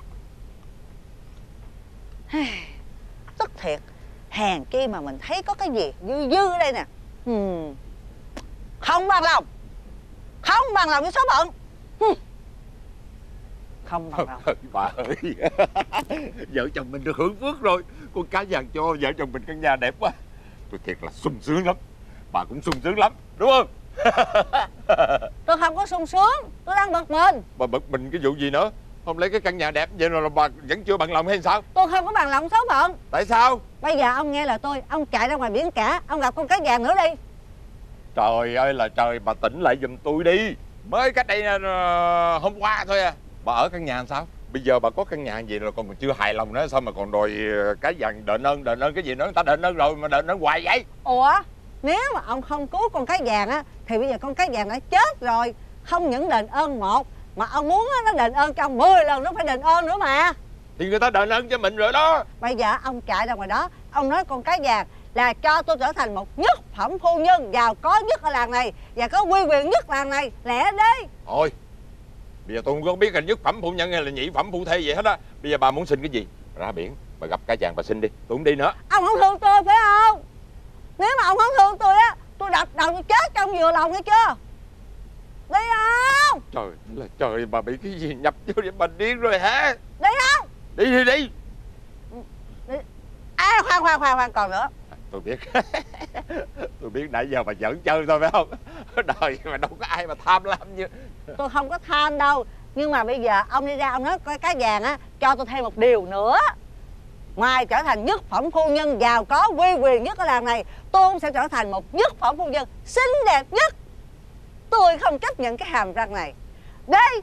Speaker 14: Ừ. Tức thiệt. Hèn chi mà mình thấy có cái gì dư dư ở đây nè. Ừ. Không bằng lòng. Không bằng lòng với số phận. Ừ. Không bằng lòng.
Speaker 16: Bà ơi, vợ chồng mình được hưởng phước rồi. Con cá vàng cho vợ chồng mình căn nhà đẹp quá. Tôi thiệt là sung sướng lắm. Bà cũng sung sướng lắm, đúng không?
Speaker 14: Tôi không có sung sướng, tôi đang bực mình.
Speaker 16: Bà bực mình cái vụ gì nữa? Không lấy cái căn nhà đẹp vậy rồi là bà vẫn chưa bằng lòng hay sao?
Speaker 14: Tôi không có bằng lòng số phận.
Speaker 16: Tại sao?
Speaker 14: Bây giờ ông nghe lời tôi, ông chạy ra ngoài biển cả, ông gặp con cá vàng nữa đi.
Speaker 16: Trời ơi là trời, bà tỉnh lại giùm tôi đi. Mới cách đây uh, hôm qua thôi à. Bà ở căn nhà làm sao? Bây giờ bà có căn nhà gì rồi còn chưa hài lòng nữa, sao mà còn đòi cái vàng đền ơn đền ơn cái gì nữa? Người ta đền ơn rồi mà đền ơn hoài vậy?
Speaker 14: Ủa, nếu mà ông không cứu con cái vàng á thì bây giờ con cái vàng đã chết rồi. Không những đền ơn một mà ông muốn nó đền ơn cho ông mười lần nó phải đền ơn nữa mà.
Speaker 16: Thì người ta đền ơn cho mình rồi đó.
Speaker 14: Bây giờ ông chạy ra ngoài đó, ông nói con cái vàng là cho tôi trở thành một nhất phẩm phu nhân giàu có nhất ở làng này và có uy quyền nhất làng này, lẹ đi.
Speaker 16: Thôi, bây giờ tôi không có biết là nhất phẩm phu nhân hay là nhị phẩm phu thê gì hết á. Bây giờ bà muốn xin cái gì? Ra biển, bà gặp cái vàng bà xin đi, tôi không đi nữa.
Speaker 14: Ông không thương tôi phải không? Nếu mà ông không thương tôi á, tôi đập đầu tôi chết trong vừa lòng nghe chưa? Đi không?
Speaker 16: Trời là trời, bà bị cái gì nhập vô để bà điên rồi hả?
Speaker 14: Đi không?
Speaker 16: Đi thì đi.
Speaker 14: Đi. À khoan khoan khoan khoan còn nữa.
Speaker 16: Tôi biết. Tôi biết nãy giờ bà giỡn chơi thôi phải không? Đời mà đâu có ai mà tham lam như.
Speaker 14: Tôi không có tham đâu. Nhưng mà bây giờ ông đi ra ông nói cái vàng á, cho tôi thêm một điều nữa. Ngoài trở thành nhất phẩm phu nhân giàu có uy quyền nhất ở làng này, tôi cũng sẽ trở thành một nhất phẩm phu nhân xinh đẹp nhất. Tôi không chấp nhận cái hàm răng này. Đi.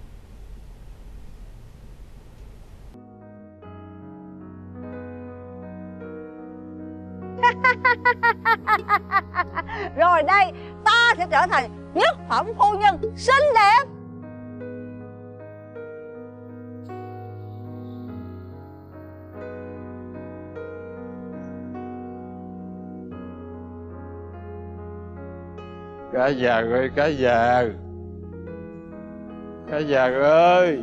Speaker 14: Rồi đây, ta sẽ trở thành nhất phẩm phu nhân xinh đẹp.
Speaker 16: Cá vàng ơi, cá vàng. Cá vàng ơi.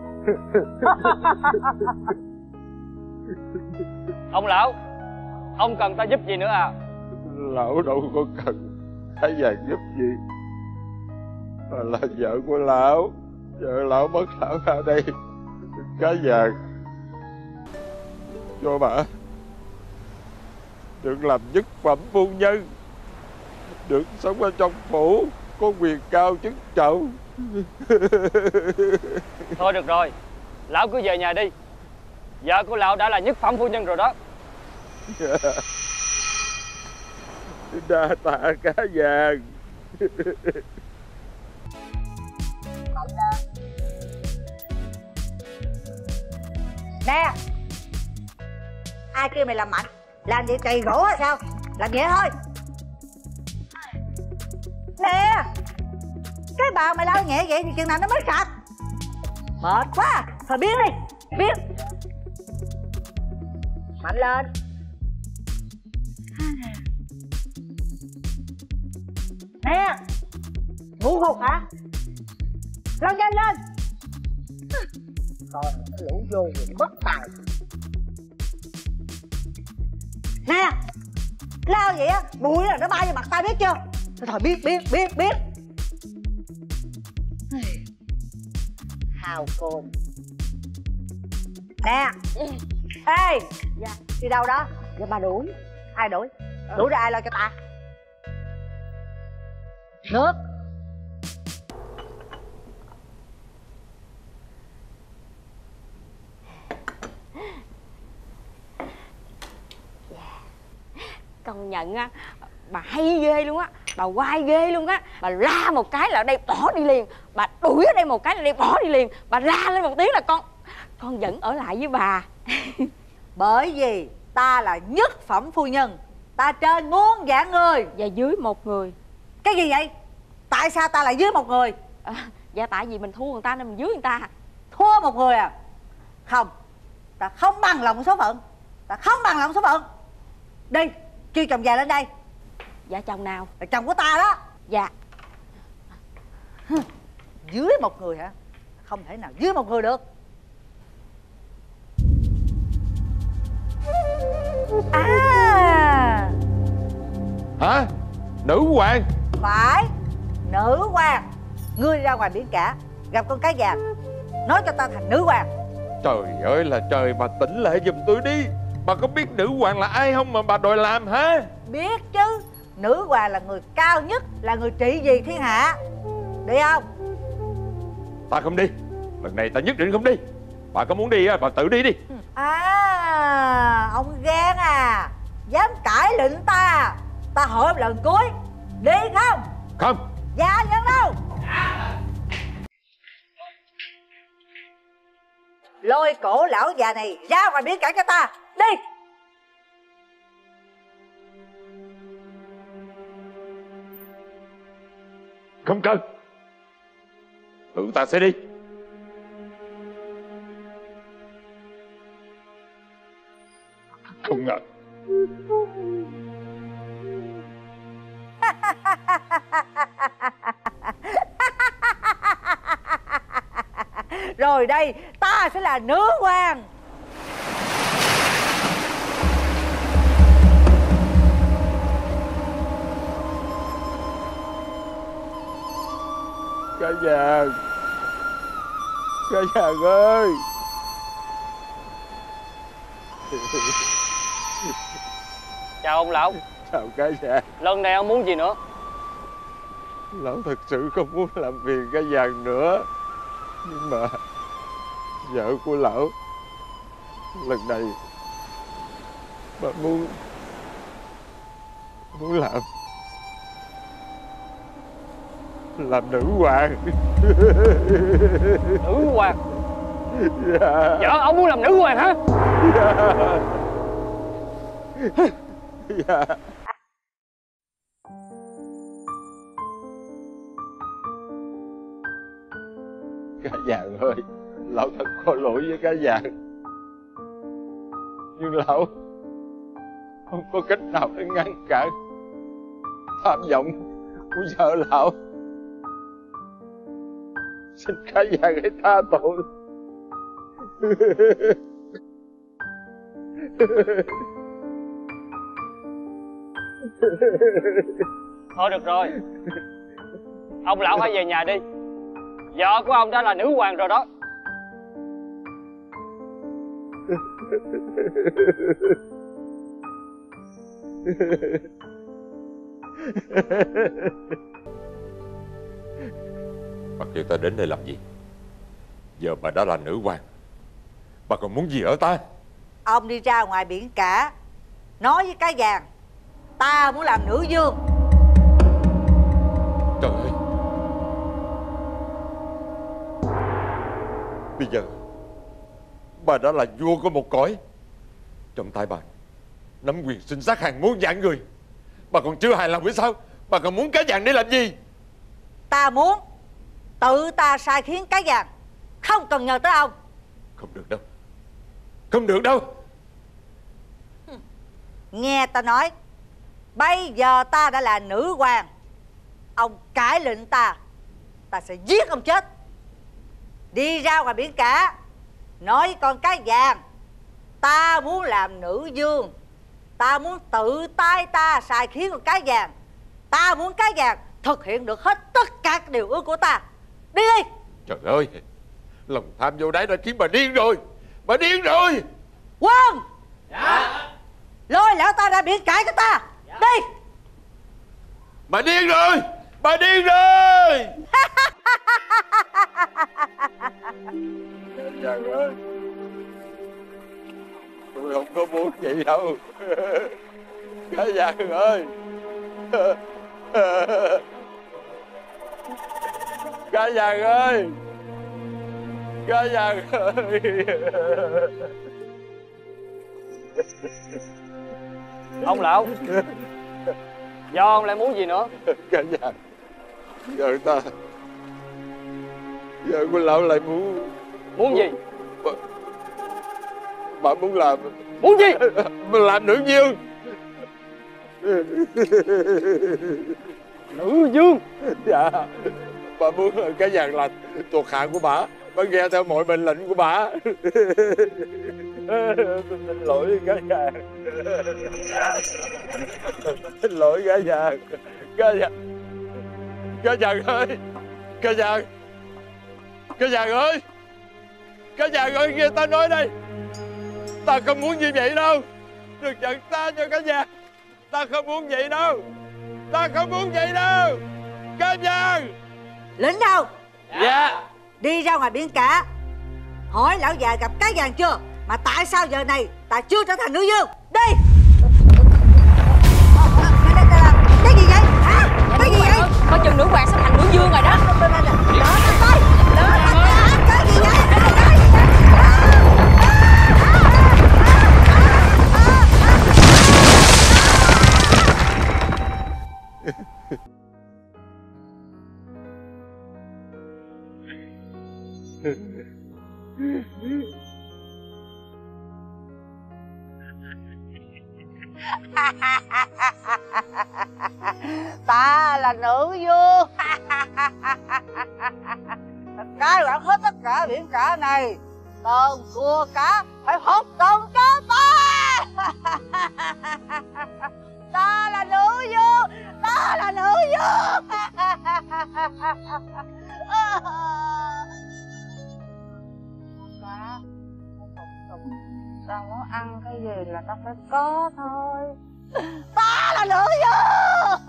Speaker 17: Ông lão, ông cần ta giúp gì nữa à?
Speaker 16: Lão đâu có cần cá vàng giúp gì, mà là vợ của lão. Vợ lão mất lão ra đây. Cá vàng cho bà được làm nhất phẩm phu nhân, được sống ở trong phủ, có quyền cao chức trọng.
Speaker 17: Thôi được rồi, lão cứ về nhà đi. Vợ của lão đã là nhất phẩm phu nhân rồi đó.
Speaker 16: Đa tạ cá vàng.
Speaker 14: Nè, ai kêu mày làm mạnh? Làm vậy trầy gỗ hay sao? Làm vậy thôi. Nè, cái bào mày lau nhẹ vậy thì chừng nào nó mới sạch? Mệt quá, thôi biến đi, biến. Mạnh lên. Nè, ngủ hụt hả? Lau nhanh lên. Còn cái lũ vô thì mất tài. Nè, lao vậy á, bụi là nó bay vào mặt tao biết chưa? Thôi biết biết biết biết. Hào cồn. Nè. Ê, dạ. Đi đâu đó? Dạ bà đuổi. Ai đuổi? Đuổi ra ai lo cho ta? Nước.
Speaker 2: Công nhận á, bà hay ghê luôn á, bà quay ghê luôn á. Bà la một cái là ở đây bỏ đi liền, bà đuổi ở đây một cái là đây bỏ đi liền, bà la lên một tiếng là con con vẫn ở lại với bà.
Speaker 14: Bởi vì ta là nhất phẩm phu nhân, ta trên muôn vạn người
Speaker 2: và dưới một người.
Speaker 14: Cái gì vậy? Tại sao ta lại dưới một người?
Speaker 2: À, dạ tại vì mình thua người ta nên mình dưới người ta.
Speaker 14: Thua một người à? Không, ta không bằng lòng số phận, ta không bằng lòng số phận. Đi, kêu chồng già lên đây.
Speaker 2: Dạ chồng nào?
Speaker 14: Là chồng của ta đó.
Speaker 2: Dạ.
Speaker 14: Dưới một người hả? Không thể nào dưới một người được. À.
Speaker 16: Hả? Nữ hoàng?
Speaker 14: Phải, nữ hoàng. Ngươi ra ngoài biển cả, gặp con cá vàng, nói cho ta thành nữ hoàng.
Speaker 16: Trời ơi là trời, bà tỉnh lại giùm tôi đi. Bà có biết nữ hoàng là ai không mà bà đòi làm hả?
Speaker 14: Biết chứ. Nữ hoàng là người cao nhất, là người trị vì thiên hạ. Đi không?
Speaker 16: Ta không đi. Lần này ta nhất định không đi. Bà có muốn đi á, bà tự đi đi.
Speaker 14: À, ông gan à, dám cãi lệnh ta. Ta hỏi một lần cuối, đi không?
Speaker 16: Không.
Speaker 14: Dạ nhận đâu. Lôi cổ lão già này ra ngoài biển cả cho ta. Đi.
Speaker 16: Không cần. Tự ta sẽ đi. Không ngờ.
Speaker 14: Rồi đây, ta sẽ là nữ hoàng.
Speaker 16: Cá vàng, cá vàng ơi.
Speaker 17: Chào ông lão.
Speaker 16: Chào cá vàng.
Speaker 17: Lần này ông muốn gì nữa?
Speaker 16: Lão thật sự không muốn làm phiền cá vàng nữa, nhưng mà vợ của lão lần này bà muốn muốn làm làm nữ hoàng.
Speaker 17: Nữ hoàng?
Speaker 16: Dạ.
Speaker 17: Vợ ông muốn làm nữ hoàng hả?
Speaker 16: Dạ. Dạ. Cá vàng ơi, lão thật có lỗi với cá vàng, nhưng lão không có cách nào để ngăn cản tham vọng của vợ lão. Xin cá vàng hãy tha tội.
Speaker 17: Thôi được rồi, ông lão hãy về nhà đi. Vợ của ông đã là nữ hoàng rồi đó.
Speaker 16: Bà kêu ta đến đây làm gì? Giờ bà đã là nữ hoàng, bà còn muốn gì ở ta?
Speaker 14: Ông đi ra ngoài biển cả, nói với cá vàng ta muốn làm nữ vương.
Speaker 16: Trời ơi, bây giờ bà đã là vua của một cõi. Trong tay bà nắm quyền sinh sát hàng muôn vạn người. Bà còn chưa hài lòng với sao? Bà còn muốn cá vàng để làm gì?
Speaker 14: Ta muốn tự ta sai khiến cá vàng, không cần nhờ tới ông.
Speaker 16: Không được đâu. Không được đâu.
Speaker 14: Nghe ta nói, bây giờ ta đã là nữ hoàng. Ông cãi lệnh ta, ta sẽ giết ông chết. Đi ra ngoài biển cả, nói với con cá vàng ta muốn làm nữ vương. Ta muốn tự tay ta sai khiến con cá vàng. Ta muốn cá vàng thực hiện được hết tất cả các điều ước của ta. Đi đi.
Speaker 16: Trời ơi, lòng tham vô đáy đã khiến bà điên rồi. Bà điên rồi.
Speaker 14: Quân. Dạ. Lôi lão ta ra biển cả cho ta. Dạ. Đi.
Speaker 16: Bà điên rồi. Bà điên rồi. Trời ơi, tôi không có muốn vậy đâu. Cá vàng ơi. Cá vàng ơi. Cá vàng ơi.
Speaker 17: Ông lão, do ông lại muốn gì nữa?
Speaker 16: Cá vàng, vợ ta, vợ của lão lại muốn.
Speaker 17: Muốn gì?
Speaker 16: Bà, bà muốn làm.
Speaker 17: Muốn gì?
Speaker 16: Làm nữ vương.
Speaker 17: Nữ vương?
Speaker 16: Dạ. Bà muốn cá vàng là thuộc hạ của bà. Bà nghe theo mọi mệnh lệnh của bà. Xin lỗi cá vàng. Xin lỗi cá vàng. Cá vàng. Cá vàng ơi. Cá vàng. Cá vàng ơi. Cá vàng ơi, nghe ta nói đây. Ta không muốn như vậy đâu. Đừng giận ta cho cá vàng. Ta không muốn vậy đâu. Ta không muốn vậy đâu. Cá vàng.
Speaker 14: Lính đâu?
Speaker 17: Dạ.
Speaker 14: Đi ra ngoài biển cả, hỏi lão già gặp cá vàng chưa, mà tại sao giờ này ta chưa trở thành nữ vương. Đi. Cái gì vậy hả? Cái gì vậy?
Speaker 2: Coi chừng nữ hoàng sắp thành nữ vương rồi đó.
Speaker 14: Đỡ ta coi. Đỡ ta coi. Cái gì vậy? Ta là nữ vương. Cai quản hết tất cả biển cả này. Tôm cua cá phải hốt tôm cho ta. Ta là nữ vương. Ta là nữ vương. Cá tao muốn ăn cái gì là tao phải có thôi. Ta là nữ vương.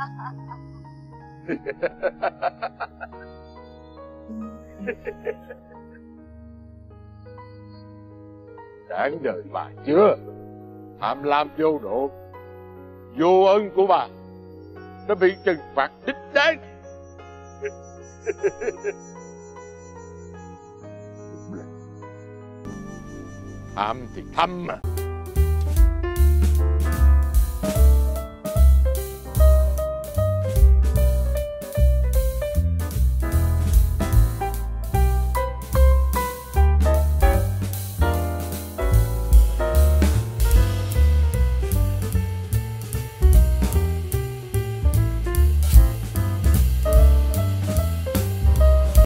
Speaker 16: Đáng đời bà chưa? Tham lam vô độ, vô ơn của bà nó bị trừng phạt đích đáng. Tham thì thăm mà,